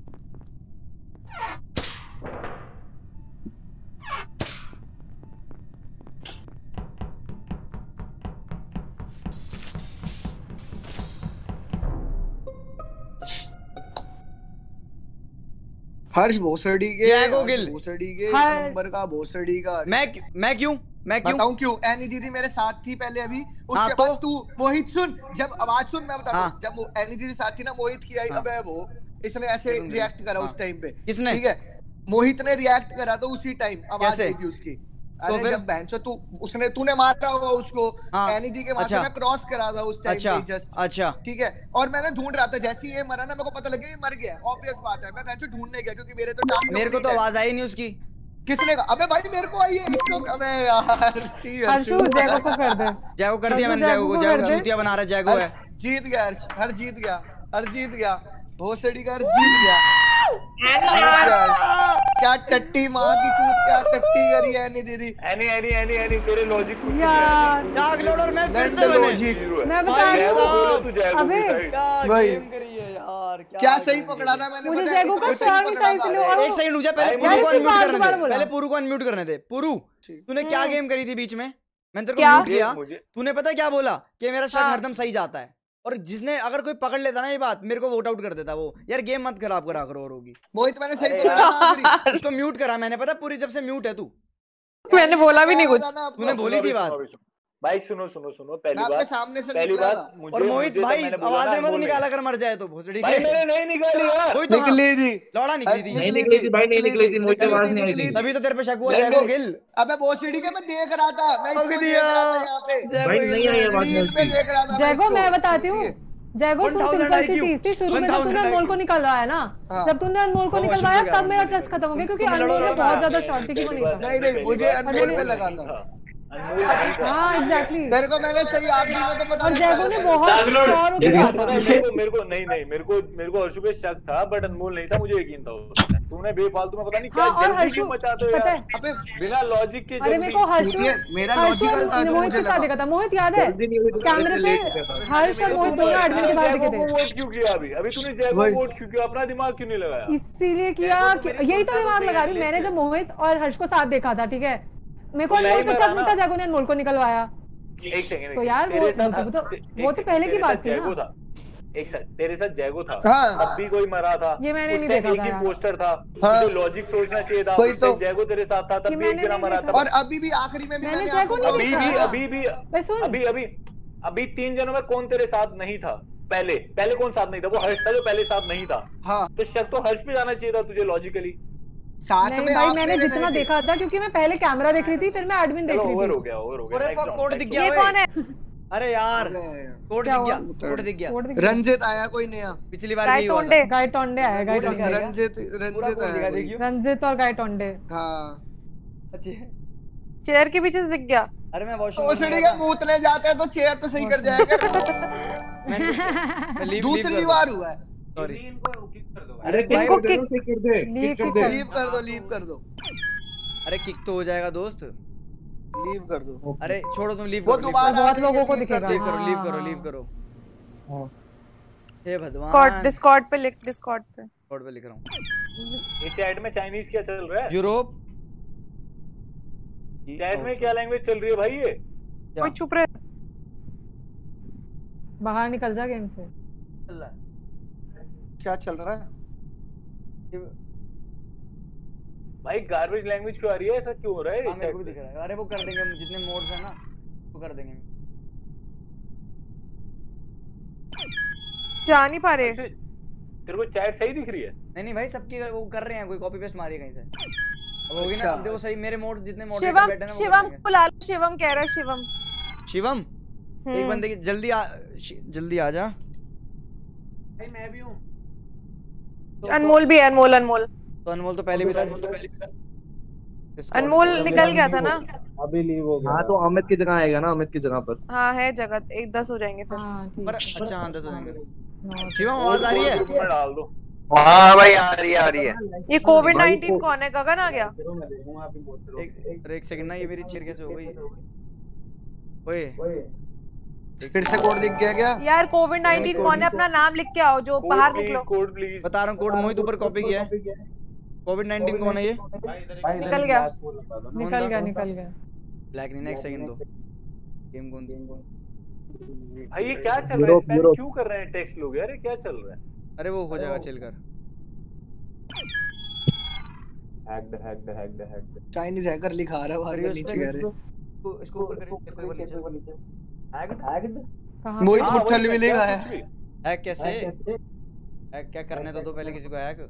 हर्ष भोसड़ी के जैगो गिल भोसड़ी के नंबर का भोसड़ी का मैं मैं क्यों मैं क्यों बताऊं क्यों? एनी दीदी मेरे साथ थी पहले अभी, उसके हाँ, बाद तो? तू मोहित सुन, जब आवाज सुन मैं बताता हूं, हाँ। जब एनी दीदी साथ थी ना मोहित की आई, हाँ। अबे वो इसने ऐसे रिएक्ट करा हाँ। उस टाइम पे। किसने? ठीक है, मोहित ने रिएक्ट करा तो उसी टाइम आवाज आई थी उसकी। तो अरे जब बैंचो तू उसने तूने मारा होगा उसको, हाँ। एनी दी के वहां से अच्छा। मैं क्रॉस करा था उस टाइम अच्छा। पे जस्ट। अच्छा ठीक है, और मैंने ढूंढ रहा था, जैसे ही ये मरा ना मेरे को पता लग गया ये मर गया, ऑब्वियस बात है। मैं बैंचो ढूंढने गया क्योंकि मेरे तो टास्क मेरे को तो आवाज आई नहीं उसकी। किसने कहा? अबे भाई मेरे को आई है, इसको अबे यार ची हर्षू जैगो को कर दे। जैगो कर दिया मैंने, जैगो को। जैगो चूतिया बना रहा है, जैगो है। जीत गया हर्ष, हर जीत गया, हर जीत गया, भोसड़ी का हर जीत गया। क्या टट्टी माँ की चूत, क्या टट्टी करी है एनी दीदी। एनी एनी एनी एनी तेरे लॉजिक कुछ यार डार्क लॉर्ड और मैं फिर से बने। मैं बता रही हूं अबे भाई करी है यार, क्या सही पकड़ा था मैंने। मुझे जैगो का स्टार नहीं था इसलिए। और एक सेकंड रुक जा, पहले पुरू को अनम्यूट करने दे, पहले पुरू को अनम्यूट करने दे। पुरू तूने क्या गेम करी थी बीच में? मैंने तेरे को म्यूट किया, तूने पता क्या बोला कि मेरा शक हरदम सही जाता है, और जिसने अगर कोई पकड़ लेता ना ये बात, मेरे को वोट आउट कर देता वो। यार गेम मत खराब करा करो और होगी। मोहित मैंने सही पकड़ा, उसको म्यूट करा मैंने, पता पूरी जब से म्यूट है तू। मैंने बोला भी नहीं कुछ, तूने बोली थी बात। भाई सुनो सुनो सुनो, पहली बात सामने से पहली बात मुझे, और मोहित मुझे भाई तो आवाजें मत निकाला कर मर जाए तो भोसड़ी भाई मैंने नहीं निकाली यार। कोई तो निकली थी, लौड़ा निकली थी। नहीं निकली थी भाई, नहीं निकली थी, मुझे आवाज नहीं आई थी। तभी तो तेरे पे शक हुआ जैगो गिल। अबे भोसड़ी के मैं देख रहा था, मैं इसको देख रहा था यहाँ पे भाई नहीं आई आवाज स्क्रीन पे देख रहा था। जैगो मैं बताती हूँ, जैगो तू सिंपल सी चीज थी, शुरू में जब तूने अनमोल को निकलवाया ना, जब तूने अनमोल को निकलवाया तब मेरा ट्रस्ट खत्म हो गया, क्योंकि अनमोल ने बहुत ज्यादा शॉट थी कि वो नहीं था। नहीं नहीं मुझे अनमोल पे लगा था। हाँ एग्जैक्टली, तेरे को मैंने सही आखिरी में तो पता और जैगो ने बहुत श्योर हो गया था। मेरे को मेरे को नहीं नहीं मेरे को मेरे को हर्षु पे शक था, बट अनमोल नहीं था, मुझे यकीन था उसमें। तूने बेफालतू में पता नहीं क्या जल्दी क्यों मचाते हो यार, अबे बिना लॉजिक के अरे मेरे को हर्षु मेरा लॉजिकल था जो मोहित मुझे के साथ देखा था। मोहित याद है कैमरे पे हर्ष और मोहित दोनों एडमिन के बाहर दिखे थे। वोट क्यों किया अभी? अभी तूने जैगो वोट क्यों किया? अपना दिमाग क्यों नहीं लगाया? इसीलिए किया, यही तो दिमाग लगा रही हूँ मैंने। जब मोहित और हर्ष को साथ देखा था, ठीक है, मेरे को अनमोल पे शक नहीं था, जैगो ने अनमोल को निकलवाया। एक सेकंड तो यार वो तो वो तो पहले की बात थी ना। एक साथ तेरे साथ जैगो था, हाँ। तब भी कोई मरा था, ये मैंने उस नहीं टाइम देखा एक था ही यार। पोस्टर था, हाँ। मुझे लॉजिक सोचना चाहिए था। वही उस टाइम तो। जैगो तेरे साथ था, तब ये भी एक मैंने जना नहीं मरा देखा। था। और अभी भी आखिरी में भी मैंने मैंने जैगो आपको नहीं अभी भी देखा। अभी भी बस सुन। अभी अभी अभी तीन जनों में कौन तेरे साथ नहीं था? पहले पहले कौन साथ नहीं था? वो हर्ष था जो पहले साथ नहीं था। हाँ तो शक तो हर्ष पे जाना चाहिए था तुझे लॉजिकली। साथ नहीं में भाई आप मैंने मेरे जितना नहीं थे। देखा था, क्योंकि मैं पहले कैमरा देख रही थी, फिर मैं एडमिन देख चलो रही ओवर थी। हो गया, ओवर हो गया। अरे Next fuck round, code next दिख round। गया। ये कौन है? अरे यार कोड दिख गया, कोड दिख गया। कोड दिख गया। रंजित आया कोई नया? पिछली बार गाय भी हुआ था। टोंडे। गाय टोंडे आया, गाय टोंडे आया। रंजित पूरा रंजित कोड दिखा आया कोई। देखियो। रंजित और गाय टोंडे। हाँ अच्छे। चेयर के पीछे से दिख गया। अरे मैं वॉशरूम भोसड़ी का मूतने जाते हैं तो चेयर तो सही कर जाएगा। दूसरी बार हुआ है। सॉरी। अरे इनको किक कर दे, लीव कर दे। लीव कर दो, लीव कर दो, अरे किक तो हो जाएगा दोस्त। लीव कर दो। अरे छोड़ो तुम लीव वो करो, लीव दोबारा करो। बहुत लोगों को लीव दिखेगा। लीव करो, लीव हाँ, करो, हाँ। लीव करो। हे डिस्कॉर्ड भगवान। डिस्कॉर्ड पे लिख, डिस्कॉर्ड पे कोड पे लिख रहा हूँ। ये चैट में चाइनीज क्या चल रहा है? यूरोप। चैट में क्या लैंग्वेज चल रही है भाई? ये कोई चुप रहे। बाहर निकल जा गेम से। चल रहा है। क्या चल रहा है? भाई गार्बेज लैंग्वेज क्यों आ रही है? ऐसा क्यों हो रहा है? हाँ, मेरे को भी दिख रहा है। अरे वो कर देंगे, जितने मोड्स हैं ना वो कर देंगे। जा नहीं पा रहे। तेरे को चैट सही दिख रही है? नहीं नहीं भाई, सबकी वो कर रहे हैं, कोई कॉपी पेस्ट मारी है कहीं से। अब होगी ना, अब देखो सही मेरे मोड जितने मोड शिवम बैठे हैं ना वो शिवम कर देंगे। बुला लो, शिवम कह रहा है शिवम। शिवम एक बंदे की जल्दी आ, जल्दी आ जा। भाई मैं भी हूँ। अनमोल भी है, अनमोल अनमोल तो अनमोल तो पहले भी था, अनमोल तो पहले भी था। अनमोल निकल गया था ना। अभी लीव हो गया। हाँ तो अमित की जगह आएगा ना, अमित की जगह पर। हाँ है जगत, एक दस हो जाएंगे फिर। पर अच्छा हाँ दस हो जाएंगे। शिवम आवाज आ रही है? ग्रुप में डाल दो। हाँ भाई आ रही है आ रही है। ये कोविड नाइनटीन कौन है? गगन आ गया। एक एक सेकंड ना, ये मेरी चेयर कैसे हो गई? ओए फिर से कोड दिख गया क्या? यार कोविड नाइनटीन कौन है? अपना नाम लिख के आओ जो बाहर निकलो। Code please. बता रहा हूँ कोड मोहित ऊपर कॉपी किया है। कोविड नाइनटीन कौन है ये? निकल गया निकल गया निकल गया। ब्लैक नहीं, एक सेकंड दो। गेम कौन? भाई ये क्या चल रहा है? स्पैम क्यों कर रहे हैं टेक्स्ट लोग यार? ये क्या चल रहा है? अरे वो हो जाएगा, चिल कर। Hacked hacked hacked hacked Chinese hacker लिखा रहा है बाहर के नीचे कह रहे। इसको इसको ऊपर करें, इसको ऊपर नीचे। हैक्ड हैक्ड मोहित मुट्ठल मिलेगा है। हैक कैसे? हैक क्या करने तो दो पहले किसी को हैक।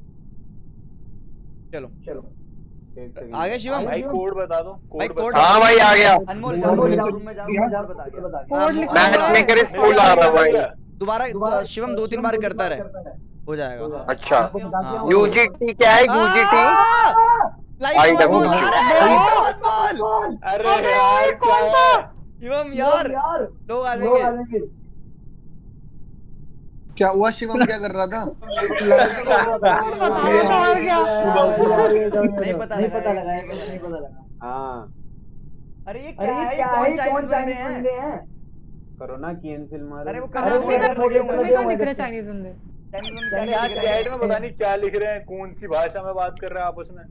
चलो चलो आ गया शिवम भाई कोड बता दो। भाई कोड। हाँ भाई आ गया। अनमोल रूम में जाओ, बता बता के कोड मैच मेकर स्कूल आ रहा भाई। दोबारा शिवम दो तीन बार करता रहे, हो जाएगा। अच्छा यूजीटी क्या है? UGT I W. अरे यार क्या है शिवम यार, लोग आ जाएंगे। क्या हुआ शिवम? क्या कर रहा था? नहीं पता नहीं पता लगा नहीं पता लगा। हाँ अरे ये क्या है? कौन चाइनीज बंदे हैं? कोरोना कैंसिल मार। अरे वो दिख रहे चाइनीज बंदे। यार चैट में पता नहीं क्या लिख रहे हैं, कौन सी भाषा में बात कर रहे हैं आपस में।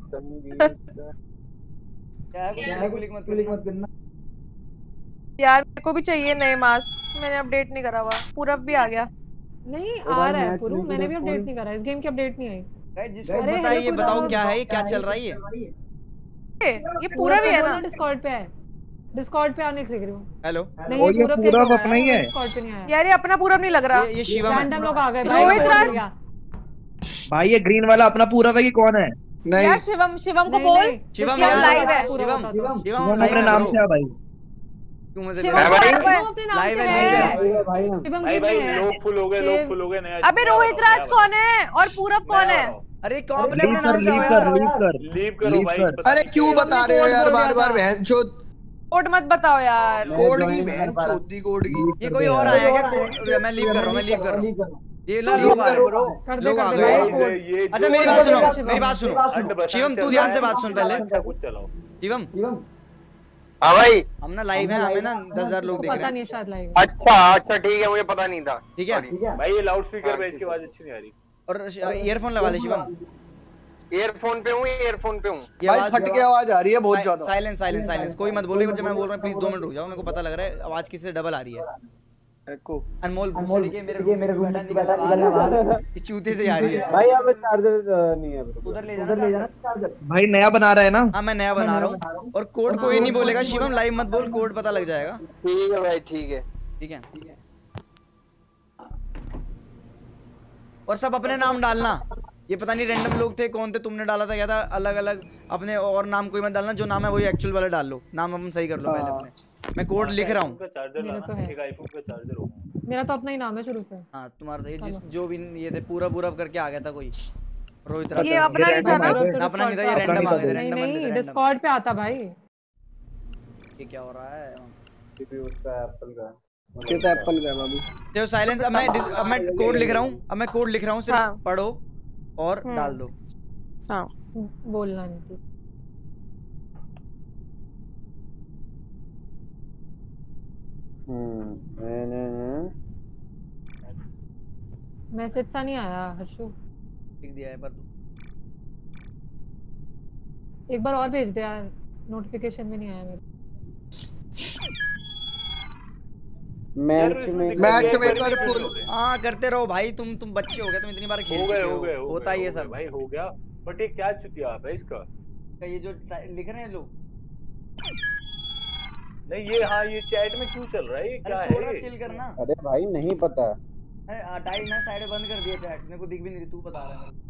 क्या है? क्लिक मत क्लिक मत करना यार। मेरे को भी चाहिए नए मास्क, मैंने अपडेट नहीं करा हुआ। पूरा भी आ गया। नहीं आ रहा है पूरू, मैंने भी अपडेट नहीं करा। इस गेम की अपडेट नहीं आई। गाइस जिसको पता है ये बताओ क्या है, ये क्या चल रहा है? ये ये पूरा भी है ना? डिस्कॉर्ड पे है, डिस्कॉर्ड पे आने लिख रही हूं। हेलो नहीं ये पूरा अपना ही है। डिस्कॉर्ड पे नहीं आया यार, ये अपना पूरा नहीं लग रहा। ये शिवम रैंडम लोग आ गए भाई। रोहित राज भाई ये ग्रीन वाला अपना पूरा है कि कौन है? नहीं यार शिवम शिवम को बोल। शिवम लाइव है। शिवम शिवम अपने नाम से है भाई। क्यों मजे शिवम लाइव है भाई भाई लोग फुल हो गए, लोग फुल हो गए। नया अबे रोहित राज कौन है और पूरब कौन है? अरे कौन अपने अपने नाम से यार? लीव करो भाई। अरे क्यों बता रहे हो यार बार बार? बहन चोद कोड मत बताओ यार। कोड की बहन चोदी कोड की। ये कोई और आया क्या? कोड मैं लीव कर रहा हूं, मैं लीव कर रहा हूं। ये लोग लीव करो लोग आ गए। अच्छा मेरी बात सुनो, मेरी बात सुनो शिवम, तू ध्यान से बात सुन पहले। कुछ चलाओ शिवम। हाँ भाई हम ना लाइव हैं, हमें ना दस हजार लोग देख रहे हैं। पता नहीं शायद लाइव। अच्छा अच्छा ठीक है, मुझे पता नहीं था। ठीक है भाई ये लाउड स्पीकर पे इसकी आवाज अच्छी नहीं आ रही। और ईयरफोन लगा ले शिवम। ईयरफोन पे हूँ, ईयरफोन पे हूँ भाई। फट के आवाज आ रही है बहुत ज्यादा। साइलेंस साइलेंस साइलेंस, कोई मत बोलिए। जब मैं बोल रहा हूँ प्लीज दो मिनट रुक जाओ, मेरे को पता लग रहा है आवाज किससे डबल आ रही है। एको अनमोल अनमोल के मेरे मेरे रूम में निकलना बाहर, इस चूते से आ रही है भाई। अब चार्जर नहीं है, उधर ले जाना ले जाना चार्जर। भाई नया बना रहा है ना? हां मैं नया बना रहा हूं। और कोड कोई नहीं बोलेगा शिवम, लाइव मत बोल, कोड पता लग जाएगा। ठीक है भाई ठीक है ठीक है। और सब अपने नाम डालना। ये पता नहीं रैंडम लोग थे, कौन थे? तुमने डाला था क्या था? अलग अलग अपने और नाम कोई मत डालना। जो नाम है वही एक्चुअल वाला डाल लो। नाम अपन सही कर लो पहले अपने। मैं कोड लिख रहा हूँ। मेरा तो है एक आईफोन का चार्जर हो। मेरा तो अपना ही नाम है शुरू से। हाँ तुम्हारा तो ये जिस जो भी ये थे पूरा पूरा करके आ गया था कोई। रोहित राज ये अपना नहीं था ना? अपना नहीं था, ये रैंडम आ गए। नहीं नहीं डिस्कॉर्ड पे आता भाई। ये क्या हो रहा है? सीपीयू उसका एप्पल का। ये तो एप्पल का बाबू। देखो साइलेंस। अब मैं अब मैं कोड लिख रहा हूँ। अब मैं कोड लिख रहा हूँ, सिर्फ पढ़ो और डाल दो। हाँ बोलना नहीं। मैसेज सा नहीं आया हर्षु। लिख दिया है पर तू एक बार और भेज दे यार, नोटिफिकेशन में नहीं आया मेरे। मैच में मैच में कर फुल। हां करते रहो भाई। तुम तुम बच्चे हो गए, तुम इतनी बार खेल चुके हो। हो गए, होता ही है सब भाई, हो गया। बट ये क्या चुतिया है इसका? ये जो लिख रहे हैं लोग। नहीं ये हाँ ये चैट में क्यों चल रहा है? ये क्या है? थोड़ा चिल करना। अरे भाई नहीं पता। अरे हटाई, मैं साइड बंद कर दिया चैट, मेरे को दिख भी नहीं रही। तू बता रहा है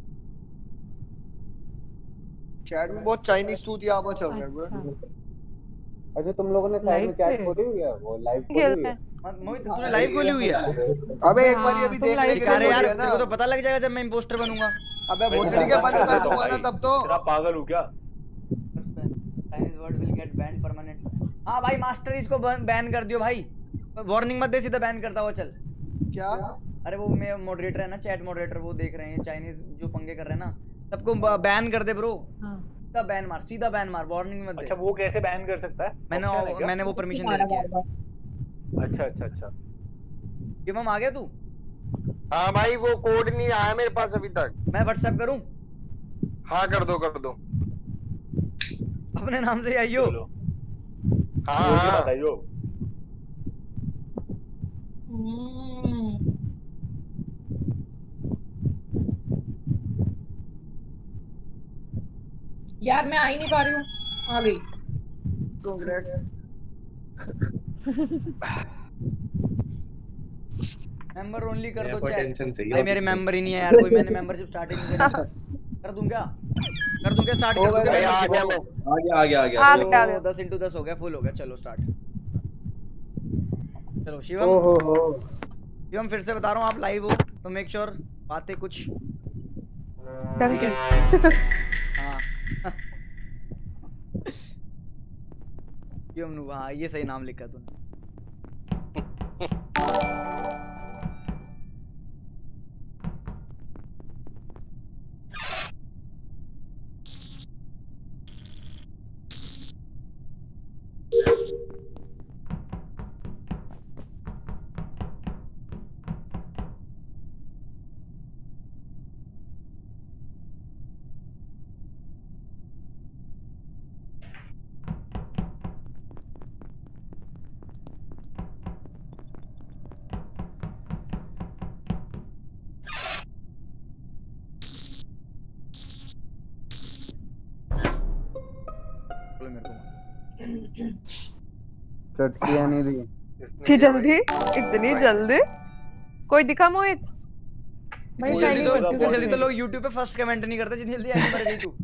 चैट में बहुत चाइनीज तूतिया आवा चल रहा है। अच्छा तुम लोगों ने साइड में चैट खोली हुई है? वो लाइव खोली हुई है? मोहित तूने लाइव खोली हुई है? अबे एक बार ये भी देख ले। अरे यार तेरे को तो पता लग जाएगा जब मैं इंपोस्टर बनूंगा। अबे भोसड़ी के बंद कर दूंगा ना तब तो। तेरा पागल हो क्या? Get ban permanent. हाँ भाई मास्टर इसको बैन कर दियो भाई, वार्निंग मत दे, सीधा बैन करता हुआ चल। क्या? अरे वो मैं मॉडरेटर है ना, चैट मॉडरेटर, वो देख रहे हैं चाइनीज जो पंगे कर रहे हैं ना, सबको बैन कर दे ब्रो। सीधा बैन मार, सीधा बैन मार, वार्निंग मत दे। अच्छा वो कैसे बैन कर सकता है? मैंने मैंने वो परमिशन दे रखी है। अच्छा अच्छा अच्छा। कि मम आ गया तू? हाँ भाई वो कोड नहीं आया मेरे पास अभी तक। मैं व्हाट्सएप करूं? हाँ कर दो कर दो। अपने नाम से आइयो। हाँ हाँ बताइयो। यार मैं आ ही नहीं पा रही हूँ, आ गई। मेंबर ओनली कर दो चैट। भाई मेरे मेंबर ही नहीं है यार कोई, मैंने मेंबरशिप स्टार्ट ही नहीं करी। कर दूं क्या? कर दूं क्या? स्टार्ट कर दूं क्या? आ गया मैं। आ गया आ गया आ गया आ गया आ गया। दस इंटू दस हो गया, फुल हो गया। चलो स्टार्ट। चलो शिवम। ओहो हो। शिवम फिर से बता रहा हूँ आप लाइव हो तो मेक श्योर बातें कुछ ढंग के। हाँ शिवम नु, हाँ ये सही नाम लिखा तूने। चटकियां नहीं दी इतनी जल्दी, इतनी जल्दी कोई दिखा मोहित? भाई जल्दी तो इतनी जल्दी तो लोग YouTube पे फर्स्ट कमेंट नहीं करते जितनी जल्दी ऐसे मर गई तू।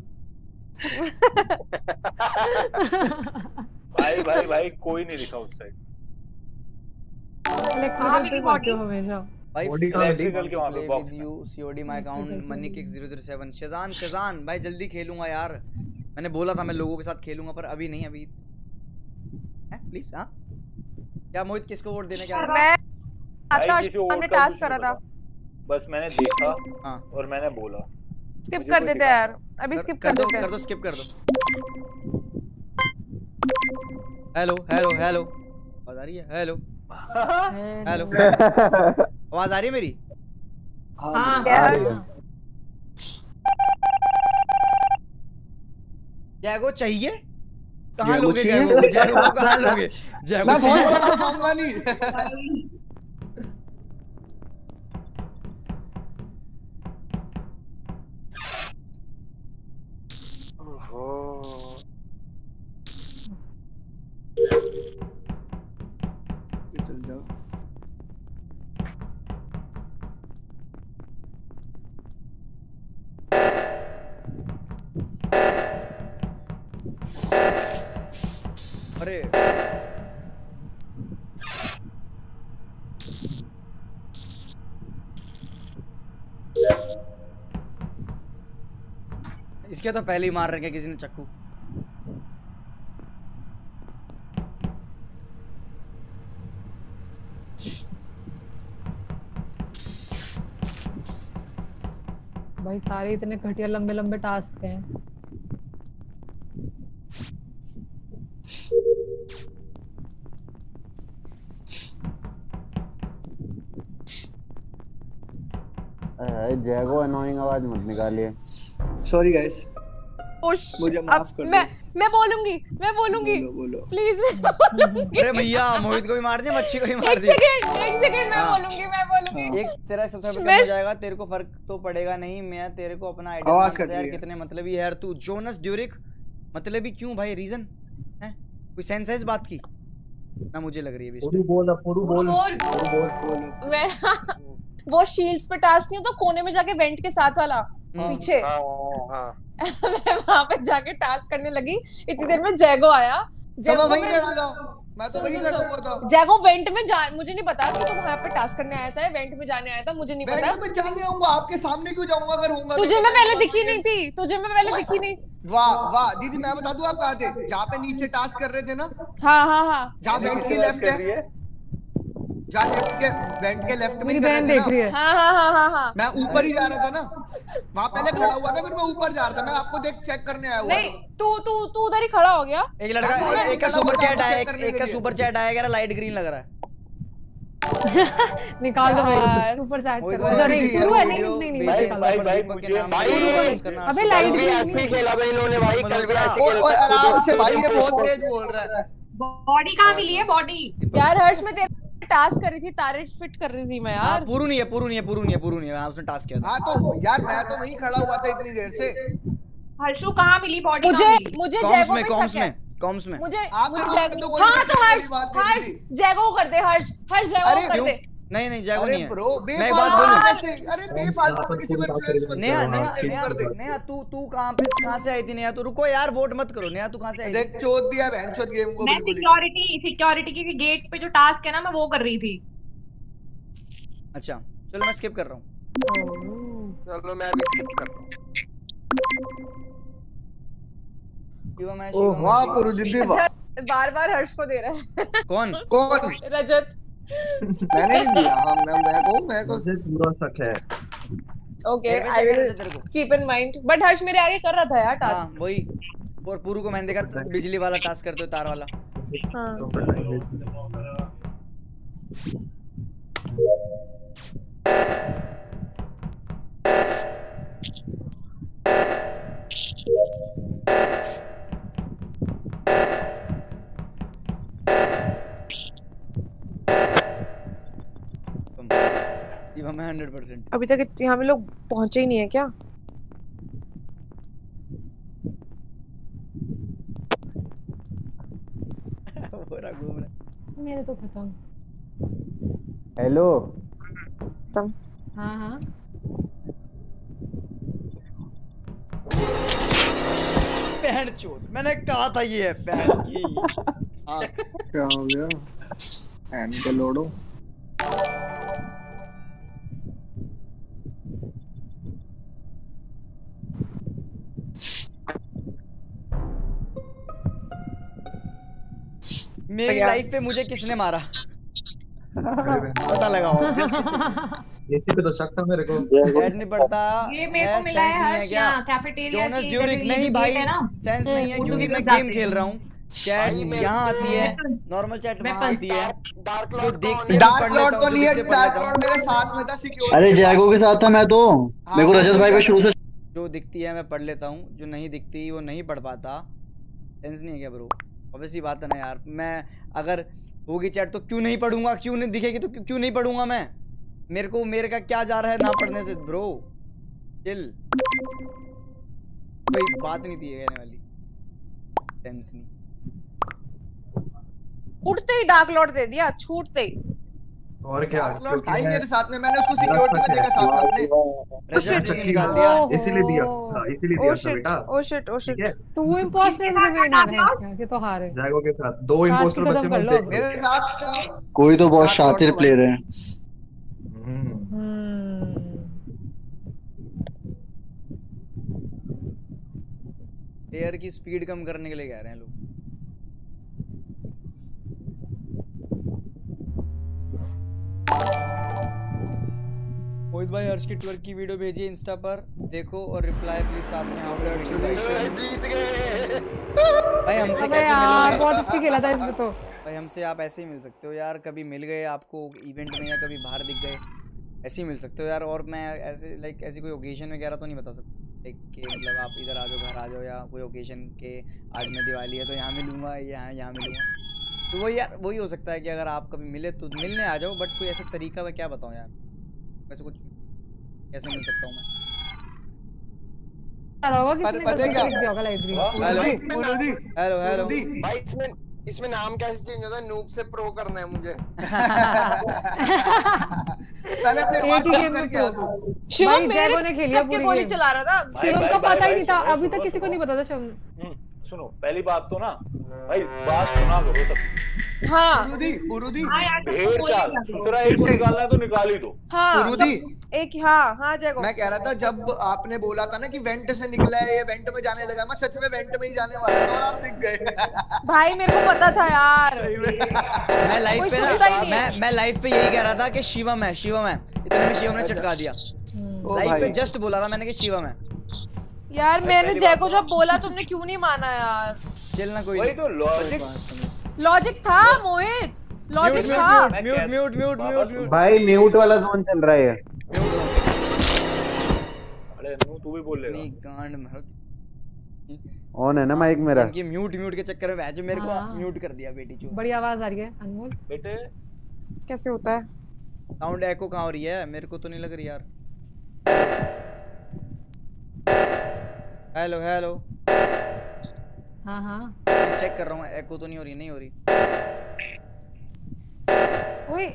भाई भाई भाई कोई नहीं दिखा उस साइड। इलेक्ट्रिकल पे करते हो हमेशा भाई इलेक्ट्रिकल के वहां पे box you COD my account money kick zero zero seven. शजान शजान भाई जल्दी खेलूंगा यार, मैंने बोला था मैं लोगों के साथ खेलूंगा पर अभी नहीं, अभी है प्लीज। हां क्या मोहित किसको वोट देने क्या? मैं आता हमने टास्क करा था, बस मैंने देखा हां और मैंने बोला स्किप कर देते यार, अभी स्किप कर देते हैं। कर दो स्किप कर दो। हेलो हेलो हेलो आवाज आ रही है? हेलो हेलो आवाज आ रही है मेरी? हां जैगो चाहिए? कहाँ लोगे जैगो? जैगो को कहाँ लोगे? जैगो चाहिए? मैं बहुत मांगूंगा नहीं। चल जाओ। अरे इसके तो पहले ही मार रखे किसी ने चक्कू। भाई सारे इतने घटिया लंबे लंबे टास्क हैं। जैगो अनोइंग आवाज मत निकालिए। सॉरी गाइस, मुझे माफ कर दो। मैं मैं बोलूंगी मैं बोलूंगी प्लीज मैं बोलूंगी। अरे भैया मोहित को भी मार दिया, मच्छी को भी मार दिया। एक सेकंड एक सेकंड मैं बोलूंगी मैं बोलूंगी। एक तेरा सब्सक्राइबर कम हो जाएगा, तेरे को फर्क तो पड़ेगा नहीं। मैं तेरे को अपना आईडी बता यार कितने मतलबी है यार तू। जोनस ड्यूरिक मतलबी क्यों भाई? रीजन है कोई सेंस है इस बात की? ना मुझे लग रही है पूरू बोल पूरू बोल बोल बोल मैं वो शील्ड्स पे टास्क नहीं होता कोने में जाके वेंट के साथ वाला पीछे, मैं वहां पे जाके टास्क करने लगी। इतनी देर में जैगो आया। जैगो वही खड़ा था, मैं तो वही खड़ा हुआ था। जैगो वेंट में जा, मुझे नहीं पता कि तुम वहां पे टास्क करने आया था, वेंट में जाने आया था, मुझे नहीं पता। वेंट में जाने आऊंगा, आपके सामने क्यों जाऊंगा अगर होऊंगा? तुझे मैं पहले दिखी नहीं थी, तुझे मैं पहले दिखी नहीं। वाह वाह दीदी मैं बता दूं आप कहाँ थे? जहाँ पे नीचे टास्क कर रहे थे ना? हाँ हाँ हाँ जहाँ वेंट के लेफ्ट है, जहाँ लेफ्ट के वेंट के लेफ्ट में ही कर बहन रहे देख थे रही ना? है। हाँ हाँ हाँ हाँ हाँ मैं ऊपर ही जा रहा था ना, वहाँ पहले खड़ा हुआ था, फिर मैं ऊपर जा रहा था, मैं आपको देख चेक करने आया हुआ नहीं तू तू तू उधर ही खड़ा हो गया। एक लड़का एक, एक का सुपर चैट आया, एक, एक का सुपर चैट आया, कह रहा लाइट ग्रीन लग रहा है। निकाल दो भाई सुपर चैट कर। अच्छा नहीं शुरू है नहीं नहीं नहीं भाई भाई भाई मुझे भाई अबे लाइट भी ऐसे ही खेला भाई इन्होंने भाई, कल भी ऐसे खेला। ओए आराम से भाई, ये बहुत तेज बोल रहा है। बॉडी कहाँ मिली है बॉडी? यार हर्ष में तेरा टास्क कर रही थी, तारे फिट कर रही थी मैं यार। पूरू नहीं है पूरू नहीं है पूरू नहीं है पूरू नहीं है, उसने टास्क किया था। हाँ तो यार मैं तो वहीं खड़ा हुआ था इतनी देर से। हर्षू कहाँ मिली बॉडी? मुझे मुझे कॉम्स जैगो में पे कॉम्स शक है। में कॉम्स में मुझे आप मुझे आप जैगो तो हाँ तो हर्ष बात कर हर्ष रही थी। जैगो कर दे हर्ष हर्ष जैगो कर दे। नहीं नहीं जैगो नहीं है ब्रो मैं एक बात बोलूं। अरे बेफालतू में किसी को इन्फ्लुएंस मत नेहा करो। नेहा नेहा नेहा तू तू कहां पे कहां से आई थी नेहा? तू रुको यार, वोट मत करो। नेहा तू कहां से आई थी? देख चोद दिया बहनचोद गेम को मैं बिल्कुल ही। सिक्योरिटी सिक्योरिटी की गेट पे जो टास्क है ना मैं वो कर रही थी। अच्छा चलो मैं स्किप कर रहा हूं। चलो मैं भी स्किप कर रहा हूं। शिवा मैं ओह वाह पुरु जिद्दी वाह। बार बार हर्ष को दे रहा है। कौन कौन? रजत। मैंने नहीं दिया। हाँ मैं मैं को मैं को मुझे पूरा शक है। Okay I will keep in mind. But Harsh मेरे आगे कर रहा था यार टास्क। हां वही। और पूरू को मैंने देखा बिजली वाला टास्क करते हो, तार वाला। शिवा मैं हंड्रेड परसेंट। अभी तक यहाँ पे लोग पहुंचे ही नहीं है क्या? पूरा घूम रहा। मेरे तो खत्म। हेलो खत्म। हाँ हाँ बहन चोद, मैंने कहा था ये है बहन की। हाँ क्या हो गया? एन के लोडो मेरी लाइफ पे मुझे किसने मारा? पता लगाओ जस्ट एसी पे तो शक था मेरे को। ऐड नहीं पड़ता। ये मेरे को मिला है हर्ष यहाँ कैफेटेरिया जोनस की ड्यूरिक नहीं भाई, सेंस नहीं है क्योंकि मैं गेम खेल रहा हूँ। चैट यहाँ आती है, नॉर्मल चैट वहाँ आती है। जो देखती है डार्क लॉर्ड को नहीं है, डार्क लॉर्ड मेरे साथ में था सिक्योरिटी। अरे जैगो के साथ था मैं तो। मेरे को रजत भाई पे शुरू से जो दिखती है मैं पढ़ लेता हूँ, जो नहीं दिखती वो नहीं पढ़ पाता। सेंस नहीं है क्या ब्रो? ऑब्वियसली बात है ना यार, मैं अगर होगी चैट तो क्यों नहीं पढ़ूंगा? क्यों नहीं दिखेगी तो क्यों नहीं पढ़ूंगा मैं? मेरे को मेरे का क्या जा रहा है ना पढ़ने से ब्रो? चिल, कोई बात नहीं थी कहने वाली। सेंस नहीं। उठते ही डार्क लॉर्ड दे दिया, छूटते ही। और क्या? डार्क लॉर्ड था ही मेरे साथ में, मैंने उसको सिक्योरिटी में देखा साथ में अपने। रजत ने निकाल दिया। इसीलिए दिया था, इसीलिए दिया था बेटा। Oh shit oh shit. तू इंपोस्टर रिवेन है, ये तो हार है। जैगो के साथ दो इंपोस्टर बच्चे मिलते हैं मेरे साथ। कोई तो बहुत शातिर प्लेयर है। एयर की स्पीड कम करने के लिए कह रहे हैं लोग। मोहित भाई हर्ष की ट्वर्क की वीडियो भेजिए इंस्टा पर, देखो और रिप्लाई प्लीज साथ में। हाँ जीत गए भाई हमसे अबे कैसे यार मिलोगे? बहुत अच्छी खेला था इसमें तो। भाई हमसे आप ऐसे ही मिल सकते हो यार, कभी मिल गए आपको इवेंट में या कभी बाहर दिख गए, ऐसे ही मिल सकते हो यार। और मैं ऐसे लाइक ऐसी कोई ओकेजन वगैरह तो नहीं बता सकता लाइक कि मतलब आप इधर आ जाओ, घर आ जाओ, या कोई ओकेजन के आज में दिवाली है तो यहाँ मिलूंगा, यहाँ यहाँ मिलूंगा। तो वही यार वही हो सकता है कि अगर आप कभी मिले तो मिलने आ जाओ, बट कोई ऐसा तरीका मैं क्या बताऊँ यार, वैसे कुछ कैसे मिल सकता हूँ मैं? हेलो हेलो भाई इसमें इसमें नाम कैसे चेंज होता है? नूब से प्रो करना है मुझे। पहले अपने आवाज कम करके आ तू। शिवम मेरे ने खेलिया पूरी गोली चला रहा था। शिवम को पता ही नहीं था, अभी तक किसी को नहीं पता था शिवम। सुनो पहली बात तो ना भाई बात सुना करो सब। हाँ पुरुदी पुरुदी भेड़ चाल दूसरा एक को निकालना है तो निकाल ही दो। हाँ पुरुदी एक हाँ हाँ जगो मैं कह रहा था जब आपने बोला था ना कि वेंट से निकला है ये वेंट में जाने लगा, मैं सच में वेंट में ही जाने वाला था और आप दिख गए। भाई मेरे को पता था यार। मैं लाइव पे ना मैं मैं लाइव पे यही कह रहा था कि शिवम है शिवम है, इतने में शिवम ने चिपका दिया। लाइव पे जस्ट बोला था मैंने कि शिवम है यार। मैंने जैको जब बोला तुमने क्यों नहीं माना यार? चलना कोई वही तो लॉजिक लॉजिक था मोहित, लॉजिक था। Mute mute mute mute mute भाई म्यूट वाला जोन चल रहा है। अरे नू तू भी बोल लेगा। नहीं गांड मारो। ऑन है ना माइक मेरा? इनकी म्यूट म्यूट के चक्कर में जो मेरे को म्यूट कर दिया बेटी चू। बड़ी आवाज आ रही है अनमोल। बेटे कैसे होता है? साउंड एको कहां हो रही है? मेरे को तो नहीं लग रही यार। Hello hello. हाँ हाँ चेक कर रहा हूँ एको तो नहीं हो रही। नहीं हो रही। ओए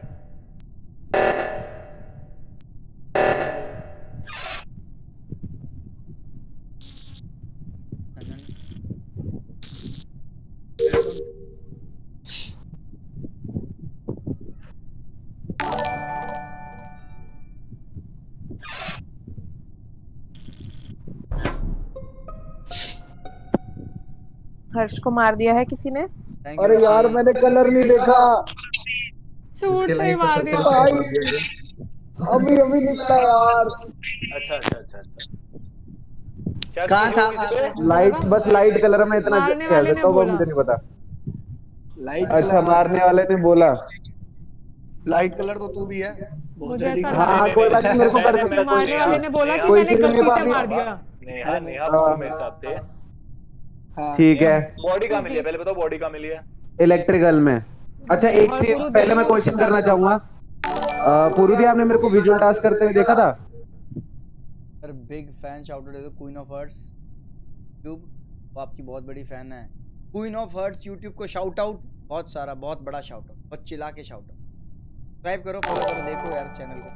हर्ष को मार दिया है किसी ने। अरे यार मैंने कलर नहीं देखा। झूठ नहीं मार दिया भाई। अभी अभी निकला यार। अच्छा अच्छा अच्छा अच्छा कहाँ था? लाइट बस लाइट कलर में इतना कह देता हूँ, मुझे नहीं पता। लाइट अच्छा मारने वाले ने बोला लाइट कलर तो तू भी है। हाँ कोई बात नहीं, मेरे को कर सकता। मारने वाले ने बोला कि मैंने गलती से मार दिया। नेहा नेहा तुम मेरे साथ थे। ठीक है। बॉडी कहाँ मिली है पहले बताओ? बॉडी कहाँ मिली है? इलेक्ट्रिकल में। अच्छा एक चीज पहले मैं क्वेश्चन करना चाहूंगा। पुरुदी आपने मेरे को विजुअल टास्क करते हुए देखा था? Sir big fan shout out the queen of hearts YouTube, वो आपकी बहुत बड़ी फैन है। क्वीन ऑफ हर्ट्स यूट्यूब को शाउट आउट, बहुत सारा बहुत बड़ा शाउट आउट, बहुत चिल्ला के शाउट आउट। सब्सक्राइब करो, फॉलो करो, देखो यार चैनल को।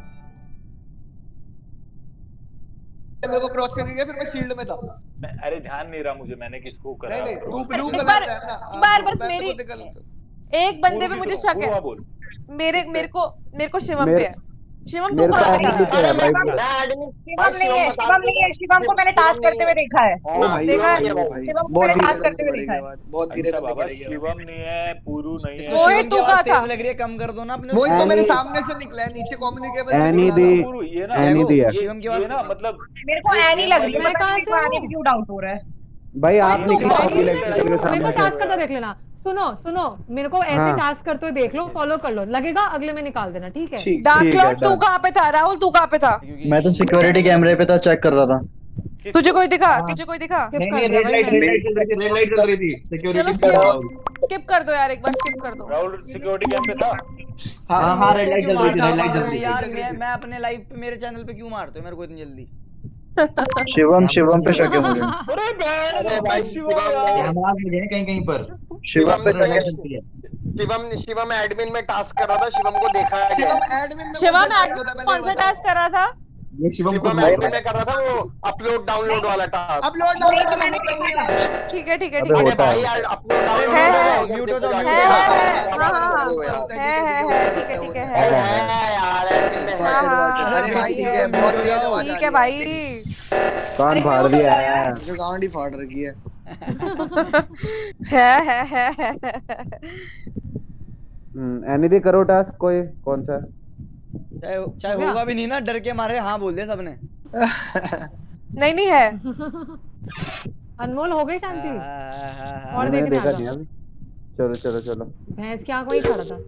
मेरे को क्रॉस कर दिया फिर मैं शील्ड में था। अरे ध्यान नहीं रहा मुझे मैंने किसको करा। नहीं नहीं तू ब्लू एक कलर बार है ना। एक बार बस मेरी एक बंदे पे मुझे शक है। मेरे मेरे को मेरे को शिवम पे है। शिवम तू कहाँ है? शिवम नहीं है, शिवम नहीं है। शिवम को मैंने टास्क करते हुए देखा है। देखा है शिवम को मैंने टास्क करते हुए देखा है। बहुत धीरे बाबा शिवम नहीं है, पुरु नहीं है। मोहित तू कहाँ था? लग रही है, कम कर दो ना अपने। मोहित तो मेरे सामने से निकला है, नीचे कम्युनिकेबल से एनी दी ये ना एनी दी है। शिवम की आवाज ना मतलब मेरे को एनी लग रही है। मैं कहाँ से हूँ? क्यों डाउट हो रहा है? भाई आप निकलो इलेक्ट्रिकल के मेरे को सामने। टास्क करता देख लेना। सुनो सुनो मेरे को ऐसे टास्क करते हुए देख लो, फॉलो कर लो, लगेगा अगले में निकाल देना। ठीक है? डार्क लॉर्ड तू कहाँ पे था? राहुल तू कहाँ पे था? मैं तो सिक्योरिटी कैमरे पे था, चेक कर रहा था। तुझे कोई दिखा? तुझे कोई दिखा? नहीं नहीं रेड लाइट रेड लाइट चल रही थी, रेड लाइट चल रही थी सिक्योरिटी पे। स्किप कर दो यार, एक बार स्किप कर दो। राहुल सिक्योरिटी कैम पे था। हां हां रेड लाइट चल रही थी, रेड लाइट चल रही थी यार। मैं मैं अपने लाइव पे मेरे चैनल पे क्यों मारते हो मेरे को इतनी जल्दी? शिवम शिवम पे शक है मुझे। अरे बैंड भाई शिवम यार आवाज मुझे कहीं कहीं पर शिवम पे शक है। शिवम शिवम एडमिन में टास्क कर रहा था, शिवम को देखा गया। शिवम एडमिन में शिवम कौन सा टास्क कर रहा था? ये शिवम को एडमिन में कर रहा था, वो अपलोड डाउनलोड वाला टास्क। अपलोड डाउनलोड होता नहीं है। ठीक है ठीक है ठीक है। होता है। यार अपलोड डाउनलोड है है म्यूट हो जाओ। है है हाँ हाँ है है है ठीक है ठीक है है यार एडमिन में हाँ हाँ अरे भाई ठीक है, बहुत तेज आवाज ठीक है भाई। कान फाड़ दिया है। जो गांड ही फाड़ रखी है। है है है है हम्म एनी दी करो टास्क कोई कौन सा? चाहे चाहे होगा भी नहीं ना, डर के मारे हाँ बोल दिया सबने। नहीं नहीं है। अनमोल हो गई शांति? और मैंने देखना देखा नहीं अभी। चलो चलो चलो। भैंस की आंख वहीं खड़ा था।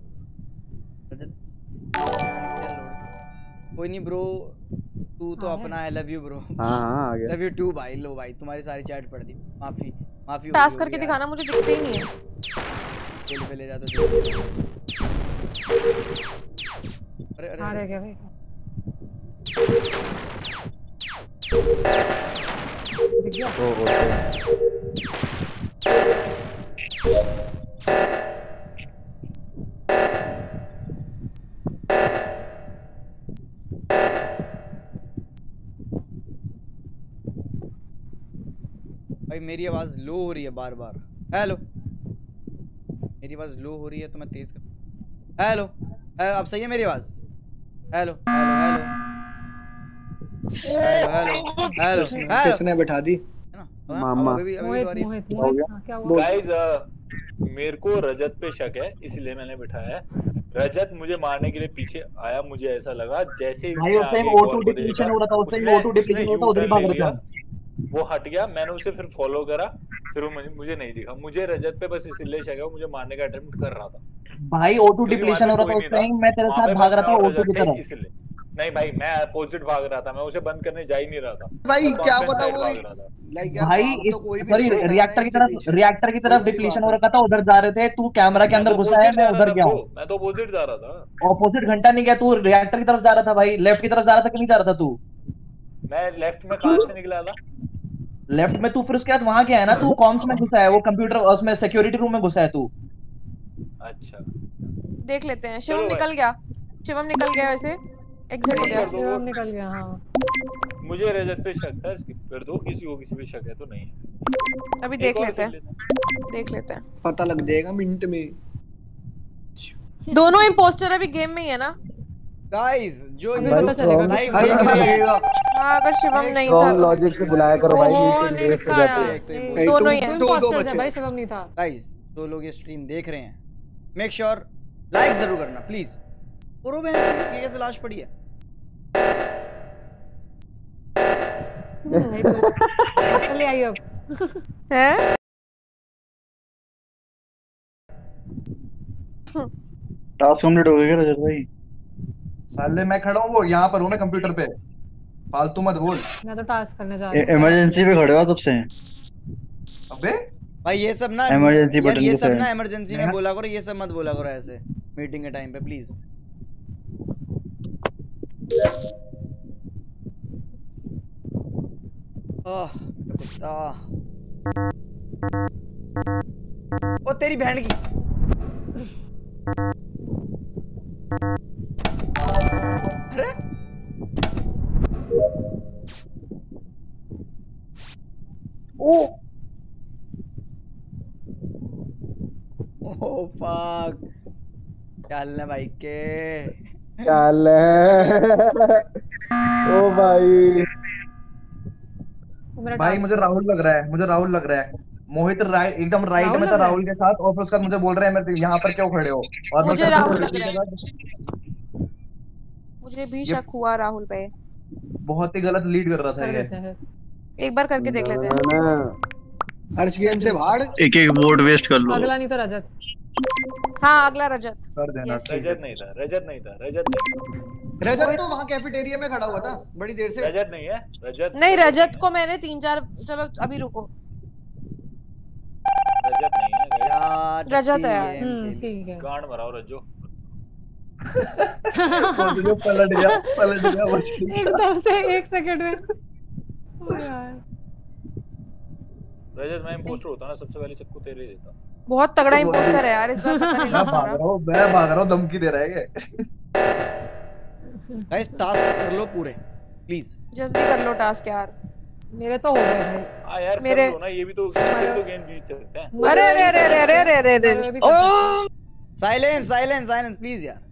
कोई नहीं ब्रो, तू तो अपना है। Love you bro. हाँ हाँ आ गया। लव यू टू भाई। लो भाई तुम्हारी सारी चैट पढ़ दी। माफी माफी। टास्क करके दिखाना, मुझे दिखते ही नहीं है। चल पे ले जा तो। अरे अरे आ रहा क्या भाई? दिख गया? ओ हो भाई मेरी आवाज लो हो रही है बार बार। हेलो मेरी आवाज लो हो रही है तो मैं तेज कर। हेलो अब सही है मेरी आवाज? Hello hello hello hello hello hello किसने बैठा दी? मामा गाइस मेरे को रजत पे शक है इसलिए मैंने बिठाया है। रजत मुझे मारने के लिए पीछे आया, मुझे ऐसा लगा जैसे ही भाई उस टाइम ओटू डिप्लीशन हो रहा था, उस टाइम ओटू डिप्लीशन हो रहा था, उधर ही भाग रहा था। वो हट गया, मैंने उसे फिर फॉलो करा, फिर वो मुझे नहीं दिखा। मुझे रजत पे बस इसलिए शक है, वो मुझे मारने का अटेम्प्ट कर रहा था। भाई ओटू डिप्लीशन हो रहा था उस टाइम, मैं तेरे साथ भाग रहा था ओटू की तरफ। इसलिए नहीं भाई, मैं अपोजिट भाग रहा था, मैं उसे बंद करने जा ही नहीं रहा था भाई। क्या पता वो भाई इस सॉरी रिएक्टर की तरफ रिएक्टर की तरफ डिप्लीशन हो रखा था, उधर जा रहे थे। तू कैमरा के अंदर घुसा है, मैं उधर गया हूं। मैं तो अपोजिट जा रहा था। ऑपोजिट घंटा नहीं गया, तू रिएक्टर की तरफ जा रहा था भाई। लेफ्ट की तरफ जा रहा था कि नहीं जा रहा था तू? मैं लेफ्ट में कहां से निकला था? लेफ्ट में तू फिर उसके बाद वहां क्या है ना, तू कॉम्स में घुसा है, वो कंप्यूटर उसमें सिक्योरिटी रूम में घुसा है तू। अच्छा देख लेते हैं। शिवम निकल गया, शिवम निकल गया, वैसे एग्जिट हो गया। शिवम निकल गया। हां मुझे रजत पे शक था, स्किप कर दो। किसी को किसी पे शक है तो नहीं है। अभी देख लेते हैं, देख लेते हैं, पता लग जाएगा मिनट में। दोनों इंपोस्टर अभी गेम में ही है ना गाइस? जो पता चलेगा लाइव देख लगेगा। हां अगर शिवम नहीं था तो लॉजिक से बुलाया करो भाई, मीटिंग वेस्ट हो जाती है। दोनों ही हैं, दो दो बचे भाई। शिवम नहीं था। गाइस जो लोग ये स्ट्रीम देख रहे हैं, मेक श्योर लाइक जरूर करना प्लीज। पुरो बहन ये कैसे लाश पड़ी है? चले आइए अब। हैं टास्क कंप्लीट हो गया रजत भाई? साले मैं खड़ा हूं, वो यहां पर हूं मैं कंप्यूटर पे, फालतू मत बोल। मैं तो टास्क करने जा रहा हूं। इमरजेंसी पे खड़े हो तब से? अबे भाई ये सब ना इमरजेंसी यार, बटन ये किसे सब है? ना इमरजेंसी में बोला करो, ये सब मत बोला करो ऐसे मीटिंग के टाइम पे प्लीज। ओह कुत्ता, ओ तेरी बहन की। अरे ओ ओह फक, चल ना भाई के चल ओ भाई। भाई मुझे राहुल लग रहा है, मुझे राहुल लग रहा है। मोहित राइट एकदम राइट में था राहुल के साथ, और फिर उसके बाद मुझे बोल रहे हैं मैं यहाँ पर क्यों खड़े हो, और मुझे राहुल लग रहा है, मुझे भी शक हुआ राहुल पे। बहुत ही गलत लीड कर रहा था ये। एक बार करके देख लेते हैं। हर्ष गेम से बाहर एक एक वोट वेस्ट कर लो। अगला नहीं तो रजत। हाँ अगला रजत कर देना। रजत नहीं था, रजत नहीं था, रजत नहीं। रजत तो वहाँ कैफेटेरिया में खड़ा हुआ था बड़ी देर से। रजत नहीं है, रजत नहीं, रजत को मैंने तीन चार, चलो अभी रुको, रजत नहीं है यार, रजत है यार। हम्म ठीक है। गांड मराओ रज्जो। वो पलट गया, पलट गया बस एकदम से एक सेकंड में। ओ यार रजत मैं इंपोस्टर होता ना सबसे पहले चक्कू तेरे देता। बहुत तगड़ा इंपोस्टर है यार इस बार, पता नहीं लग भाग रहा हूं, मैं भाग रहा हूं, धमकी दे रहा है गाइस। टास्क कर लो पूरे प्लीज, जल्दी कर लो टास्क यार। मेरे तो हो गए भाई। हां यार मेरे कर लो ना, ये भी तो ये तो गेम जीत सकते हैं। अरे अरे अरे अरे अरे अरे अरे ओ साइलेंस साइलेंस साइलेंस प्लीज यार।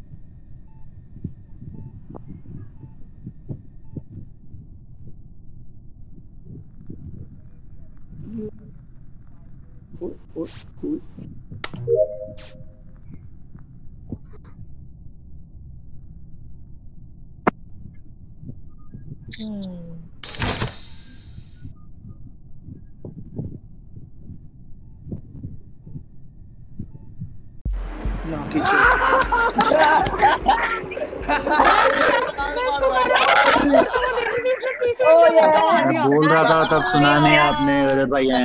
ओ, ओ, बोल रहा था तब सुना नहीं आपने रजत भाई हैं।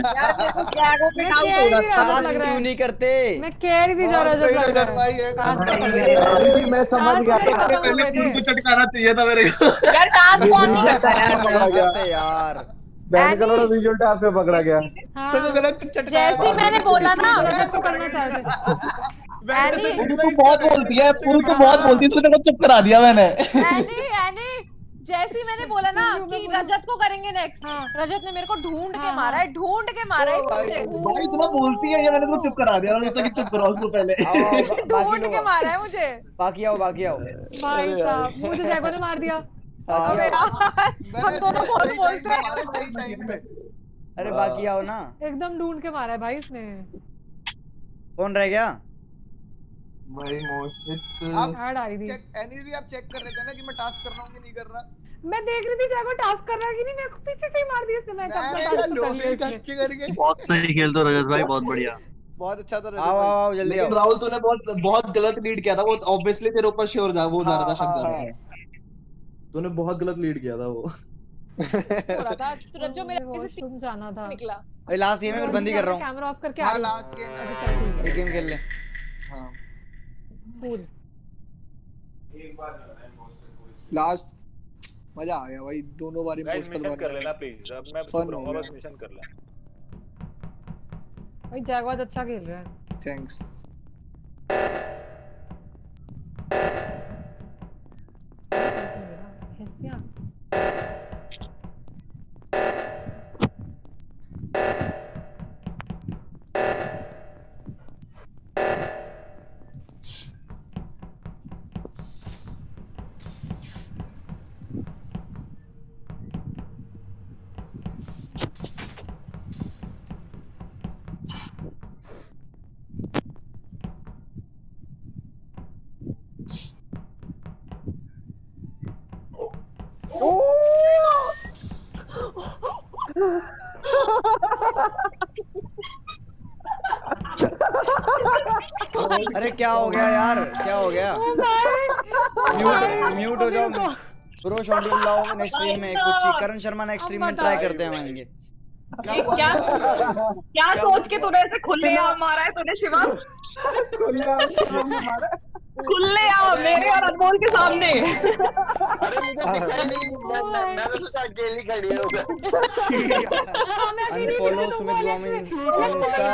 टास्क क्यों नहीं करते? मैं कह रही थी जा रजत भाई है। मैं समझ गया, तुमको चटकाना चाहिए था मेरे को यार। टास्क कौन नहीं करता है यार? बैन करो ना, विजुअल टास्क में पकड़ा गया। तो वो गलत चटका। जैसे ही मैंने बोला ना तो करना चाहते। एनी तू बहुत बोलती है, पूरी तो बहुत बोलती है, इसलिए तेरे को चुप करा दिया मैंने। एनी एनी जैसे ही मैंने बोला ना कि रजत को करेंगे नेक्स्ट, रजत ने मेरे को ढूंढ के मारा है, ढूंढ के मारा है। भाई इतना बोलती है, ये मैंने तो चुप करा दिया, तो कि चुप कराओ उसको पहले। ढूंढ के मारा है मुझे। बाकी आओ, बाकी आओ। भाई साहब मुझे जैगो ने मार दिया। अबे यार हम दोनों बहुत बोलते हैं। अरे बाकी आओ ना। एकदम ढूंढ के मारा है भाई इसने। कौन रह गया? भाई मोहित आप ऐड आ रही थी। चेक एनीदी आप चेक कर रहे थे ना कि मैं टास्क कर रहा हूं कि नहीं कर रहा? मैं देख रही थी जैगो टास्क कर रहा है कि नहीं, मेरे को पीछे से ही मार दिया इसने। मैं कब से टास्क कर लिया अच्छे करके। बहुत सही खेल तो रजत भाई, बहुत बढ़िया, बहुत अच्छा था रजत। आओ आओ जल्दी आओ। राहुल तूने बहुत बहुत गलत लीड किया था, वो ऑब्वियसली तेरे ऊपर श्योर था, वो जा रहा था शक जा रहा था। तूने बहुत गलत लीड किया था वो। हो रहा था तुरंत जो मेरे वॉशरूम जाना था निकला। भाई लास्ट गेम में बंदी कर रहा हूं। कैमरा ऑफ करके आ रहा हूं। लास्ट गेम एक गेम खेल ले। हां कूल। एक बार लास्ट मजा आ गया भाई, दोनों बार इम्पोस्टर मिशन कर लेना प्लीज। अब मैं फन हो बस मिशन कर ले भाई। जैगवाद अच्छा खेल रहा है। थैंक्स। क्या अरे क्या हो गया यार, क्या हो गया? म्यूट म्यूट हो जाओ ब्रो। शेड्यूल लाओ नेक्स्ट स्ट्रीम में कुछ। करण शर्मा नेक्स्ट स्ट्रीम में ट्राई करते हैं आएंगे। क्या क्या सोच के तूने ऐसे खुले आम मारा है तूने शिवा? खुले आम मेरे और अनमोल के सामने। अरे मुझे दिखा नहीं, मैं मैं सोचा अकेली खड़ी होगा। अनफॉलो सुमित गोमी इंस्टा।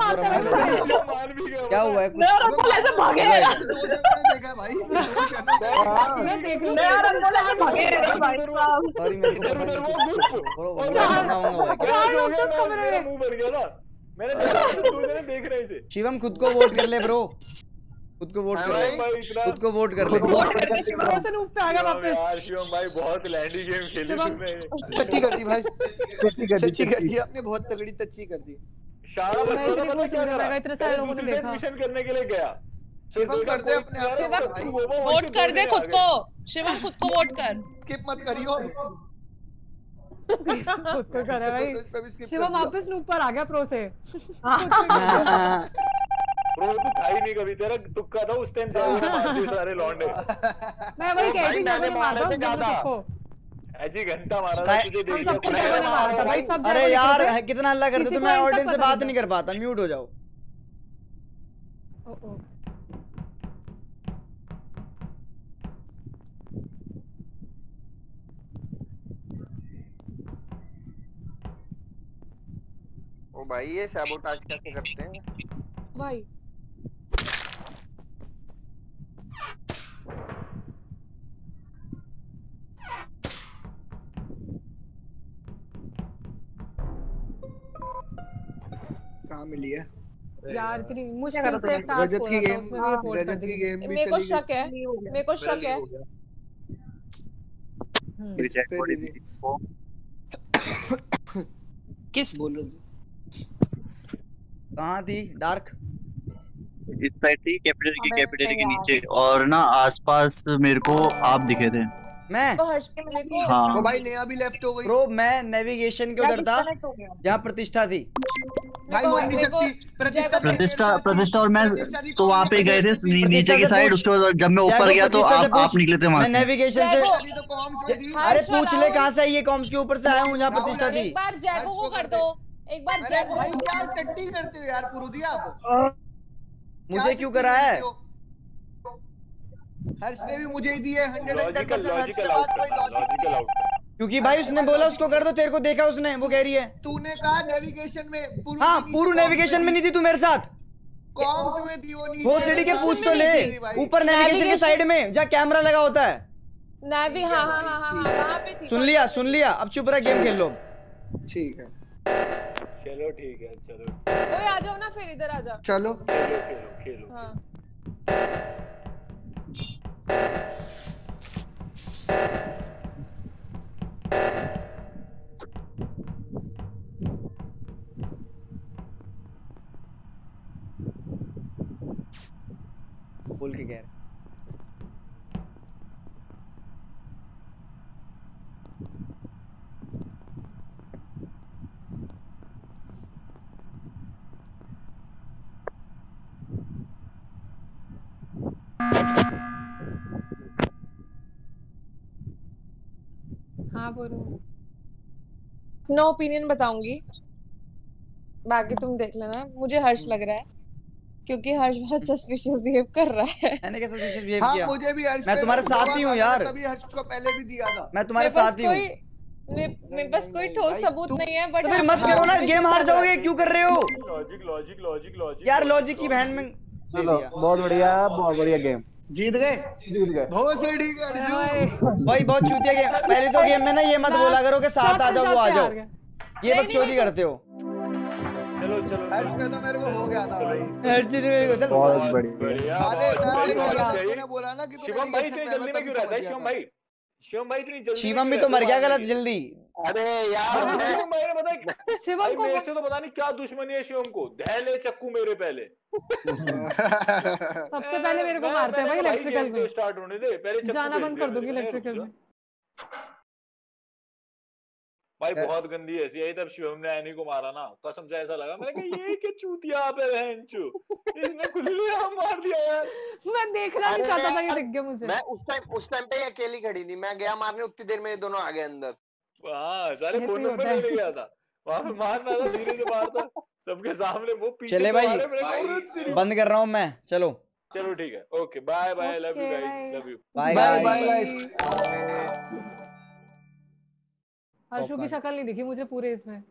क्या हुआ है? कुछ मैं और अनमोल ऐसे भागे हैं। दो जगह ने देखा भाई। मैं देख रही हूं। मैं और अनमोल ऐसे भागे हैं भाई साहब। सॉरी मेरे को पता नहीं। क्या हो गया? मुंह भर गया ना। मैंने देखा दो जने देख रहे थे। शिवम खुद को वोट कर ले ब्रो, खुद को वोट कर ले, खुद को वोट कर ले। वोट करके शिवम से ऊपर आ गया वापस। यार शिवम भाई बहुत लैंडी गेम खेली तुमने। टच्ची कर दी भाई, टच्ची कर दी आपने, बहुत तगड़ी टच्ची कर दी। शाला मैं इतनी खुश हो रहा, इतने सारे लोगों ने देखा। मिशन करने के लिए गया। शिवम कर दे अपने आप शिवम वोट कर दे खुद को। शिवम खुद को वोट कर। स्किप मत करियो। खुद को कर रहा भाई। शिवम वापस ऊपर आ गया प्रो से। प्रो तू था ही नहीं कभी, तेरा तुक्का था उस टाइम जाओ ने मार दिए सारे लौंडे। मैं वही कह रही थी, मारा था ज्यादा। ऐसी घंटा मारा था तुझे देख के। अरे यार कितना हल्ला करते तो मैं ऑडियंस से बात नहीं कर पाता। म्यूट हो जाओ। ओ भाई ये सैबोटाज कैसे करते हैं भाई? कहाँ मिली है यार? इतनी मुश्किल से रजत की गेम, रजत की गेम भी चली। मेरे को शक है, मेरे को शक है। किस बोलो? कहाँ थी डार्क? इस साइड थी कैपिटल की, कैपिटल के नीचे, और ना आसपास मेरे को आप दिखे थे। मैं तो हर्ष के मेरे को हाँ। तो भाई नया भी लेफ्ट हो गई ब्रो। मैं नेविगेशन के उधर था जहाँ प्रतिष्ठा थी। भाई हो नहीं सकती प्रतिष्ठा। प्रतिष्ठा प्रतिष्ठा और मैं तो वहाँ पे गए थे नीचे की साइड। उसके बाद जब मैं ऊपर गया तो आप आप निकले थे वहाँ। मैं नेविगेशन से। अरे पूछ ले कहाँ से आई है? कॉम्स के ऊपर से आया हूँ जहाँ प्रतिष्ठा थी। एक बार जैगो को कर दो, एक बार जैगो। भाई क्या टट्टी करते हो यार पुरुदिया आप? मुझे क्यों करा है? हर्ष ने भी मुझे ही दिए hundred and ten percent. Harsh के लॉजिकल पास कोई लॉजिक नहीं है। क्योंकि भाई उसने बोला उसको कर दो, तेरे को देखा उसने, वो कह रही है। तूने कहा नेविगेशन में पूरू। हाँ पूरू नेविगेशन में नहीं थी तू मेरे साथ? कॉम्स में थी वो। नहीं वो सीढ़ी के पूछ तो ले, ऊपर नेविगेशन की साइड में जहाँ कैमरा लगा होता है। मैं भी हाँ हाँ हाँ हाँ वहाँ पे थी। सुन लिया सुन लिया, अब चुप रह, गेम खेल लो। ठीक है चलो ठीक है चलो। ओए आ जाओ ना फिर इधर आ जाओ। चलो खेलो खेलो खेलो। हाँ बोल के कह रहे हाँ बोलो। नो ओपिनियन बताऊंगी, बाकी तुम देख लेना। मुझे हर्ष लग रहा है क्योंकि हर्ष बहुत सस्पिशियस बिहेव कर रहा है। मैंने कैसे सस्पिशियस बिहेव हाँ, किया? मुझे भी हर्ष मैं पे तुम्हारे साथ ही हूँ यार। तभी हर्ष को पहले भी दिया था। मैं तुम्हारे साथ ही हूँ। मेरे पास कोई ठोस सबूत नहीं है, बट तो फिर मत करो ना, गेम हार जाओगे, क्यों कर रहे हो लॉजिक लॉजिक लॉजिक लॉजिक यार? लॉजिक की बहन में चलो बहुत बढ़िया बहुत बढ़िया गेम, जीत गए जीत गए बहुत सही। ठीक है भाई बहुत चूतिया गेम। पहले तो गेम में ना ये मत बोला करो कि साथ आ जाओ वो आ जाओ, ये बकचोदी करते हो। चलो चलो हर्ष पे तो मेरे को हो गया था भाई। हर्ष जी ने मेरे को चल बहुत बढ़िया। साले मैं वही कह रहा था, तूने बोला ना कि तूने शिवम भाई इतनी जल्दी में क्यों रहता है शिवम भाई? शिवम भाई इतनी जल्दी शिवम भी तो मर गया गलत जल्दी। अरे यार शिवम भाई ने बताया शिवम को मेरे से तो पता नहीं क्या दुश्मनी है शिवम को। धैले चक्कू मेरे पहले सबसे पहले मेरे को मारते हैं भाई इलेक्ट्रिकल में। स्टार्ट होने दे पहले चक्कू जाना बंद कर दूंगी इलेक्ट्रिकल में। भाई बहुत गंदी ऐसी आई। तब शिवम ने एनी को मारा ना, कसम से ऐसा लगा मैंने कहा ये क्या चूतिया पे बहनचो, इसने खुलेआम मार दिया यार। मैं देखना नहीं चाहता था, ये दिख गया मुझे। मैं उस टाइम उस टाइम पे अकेली खड़ी थी, मैं गया मारने, उतनी देर में ये दोनों आ गए अंदर। हाँ सारे फोन नंबर ले गया था वहां पे, मारना था धीरे से मारता सबके सामने। वो पीछे चले भाई बंद कर रहा हूँ मैं, चलो चलो ठीक है okay bye bye love you guys love you bye bye bye guys. Harshu की शक्ल नहीं दिखी मुझे पूरे इसमें।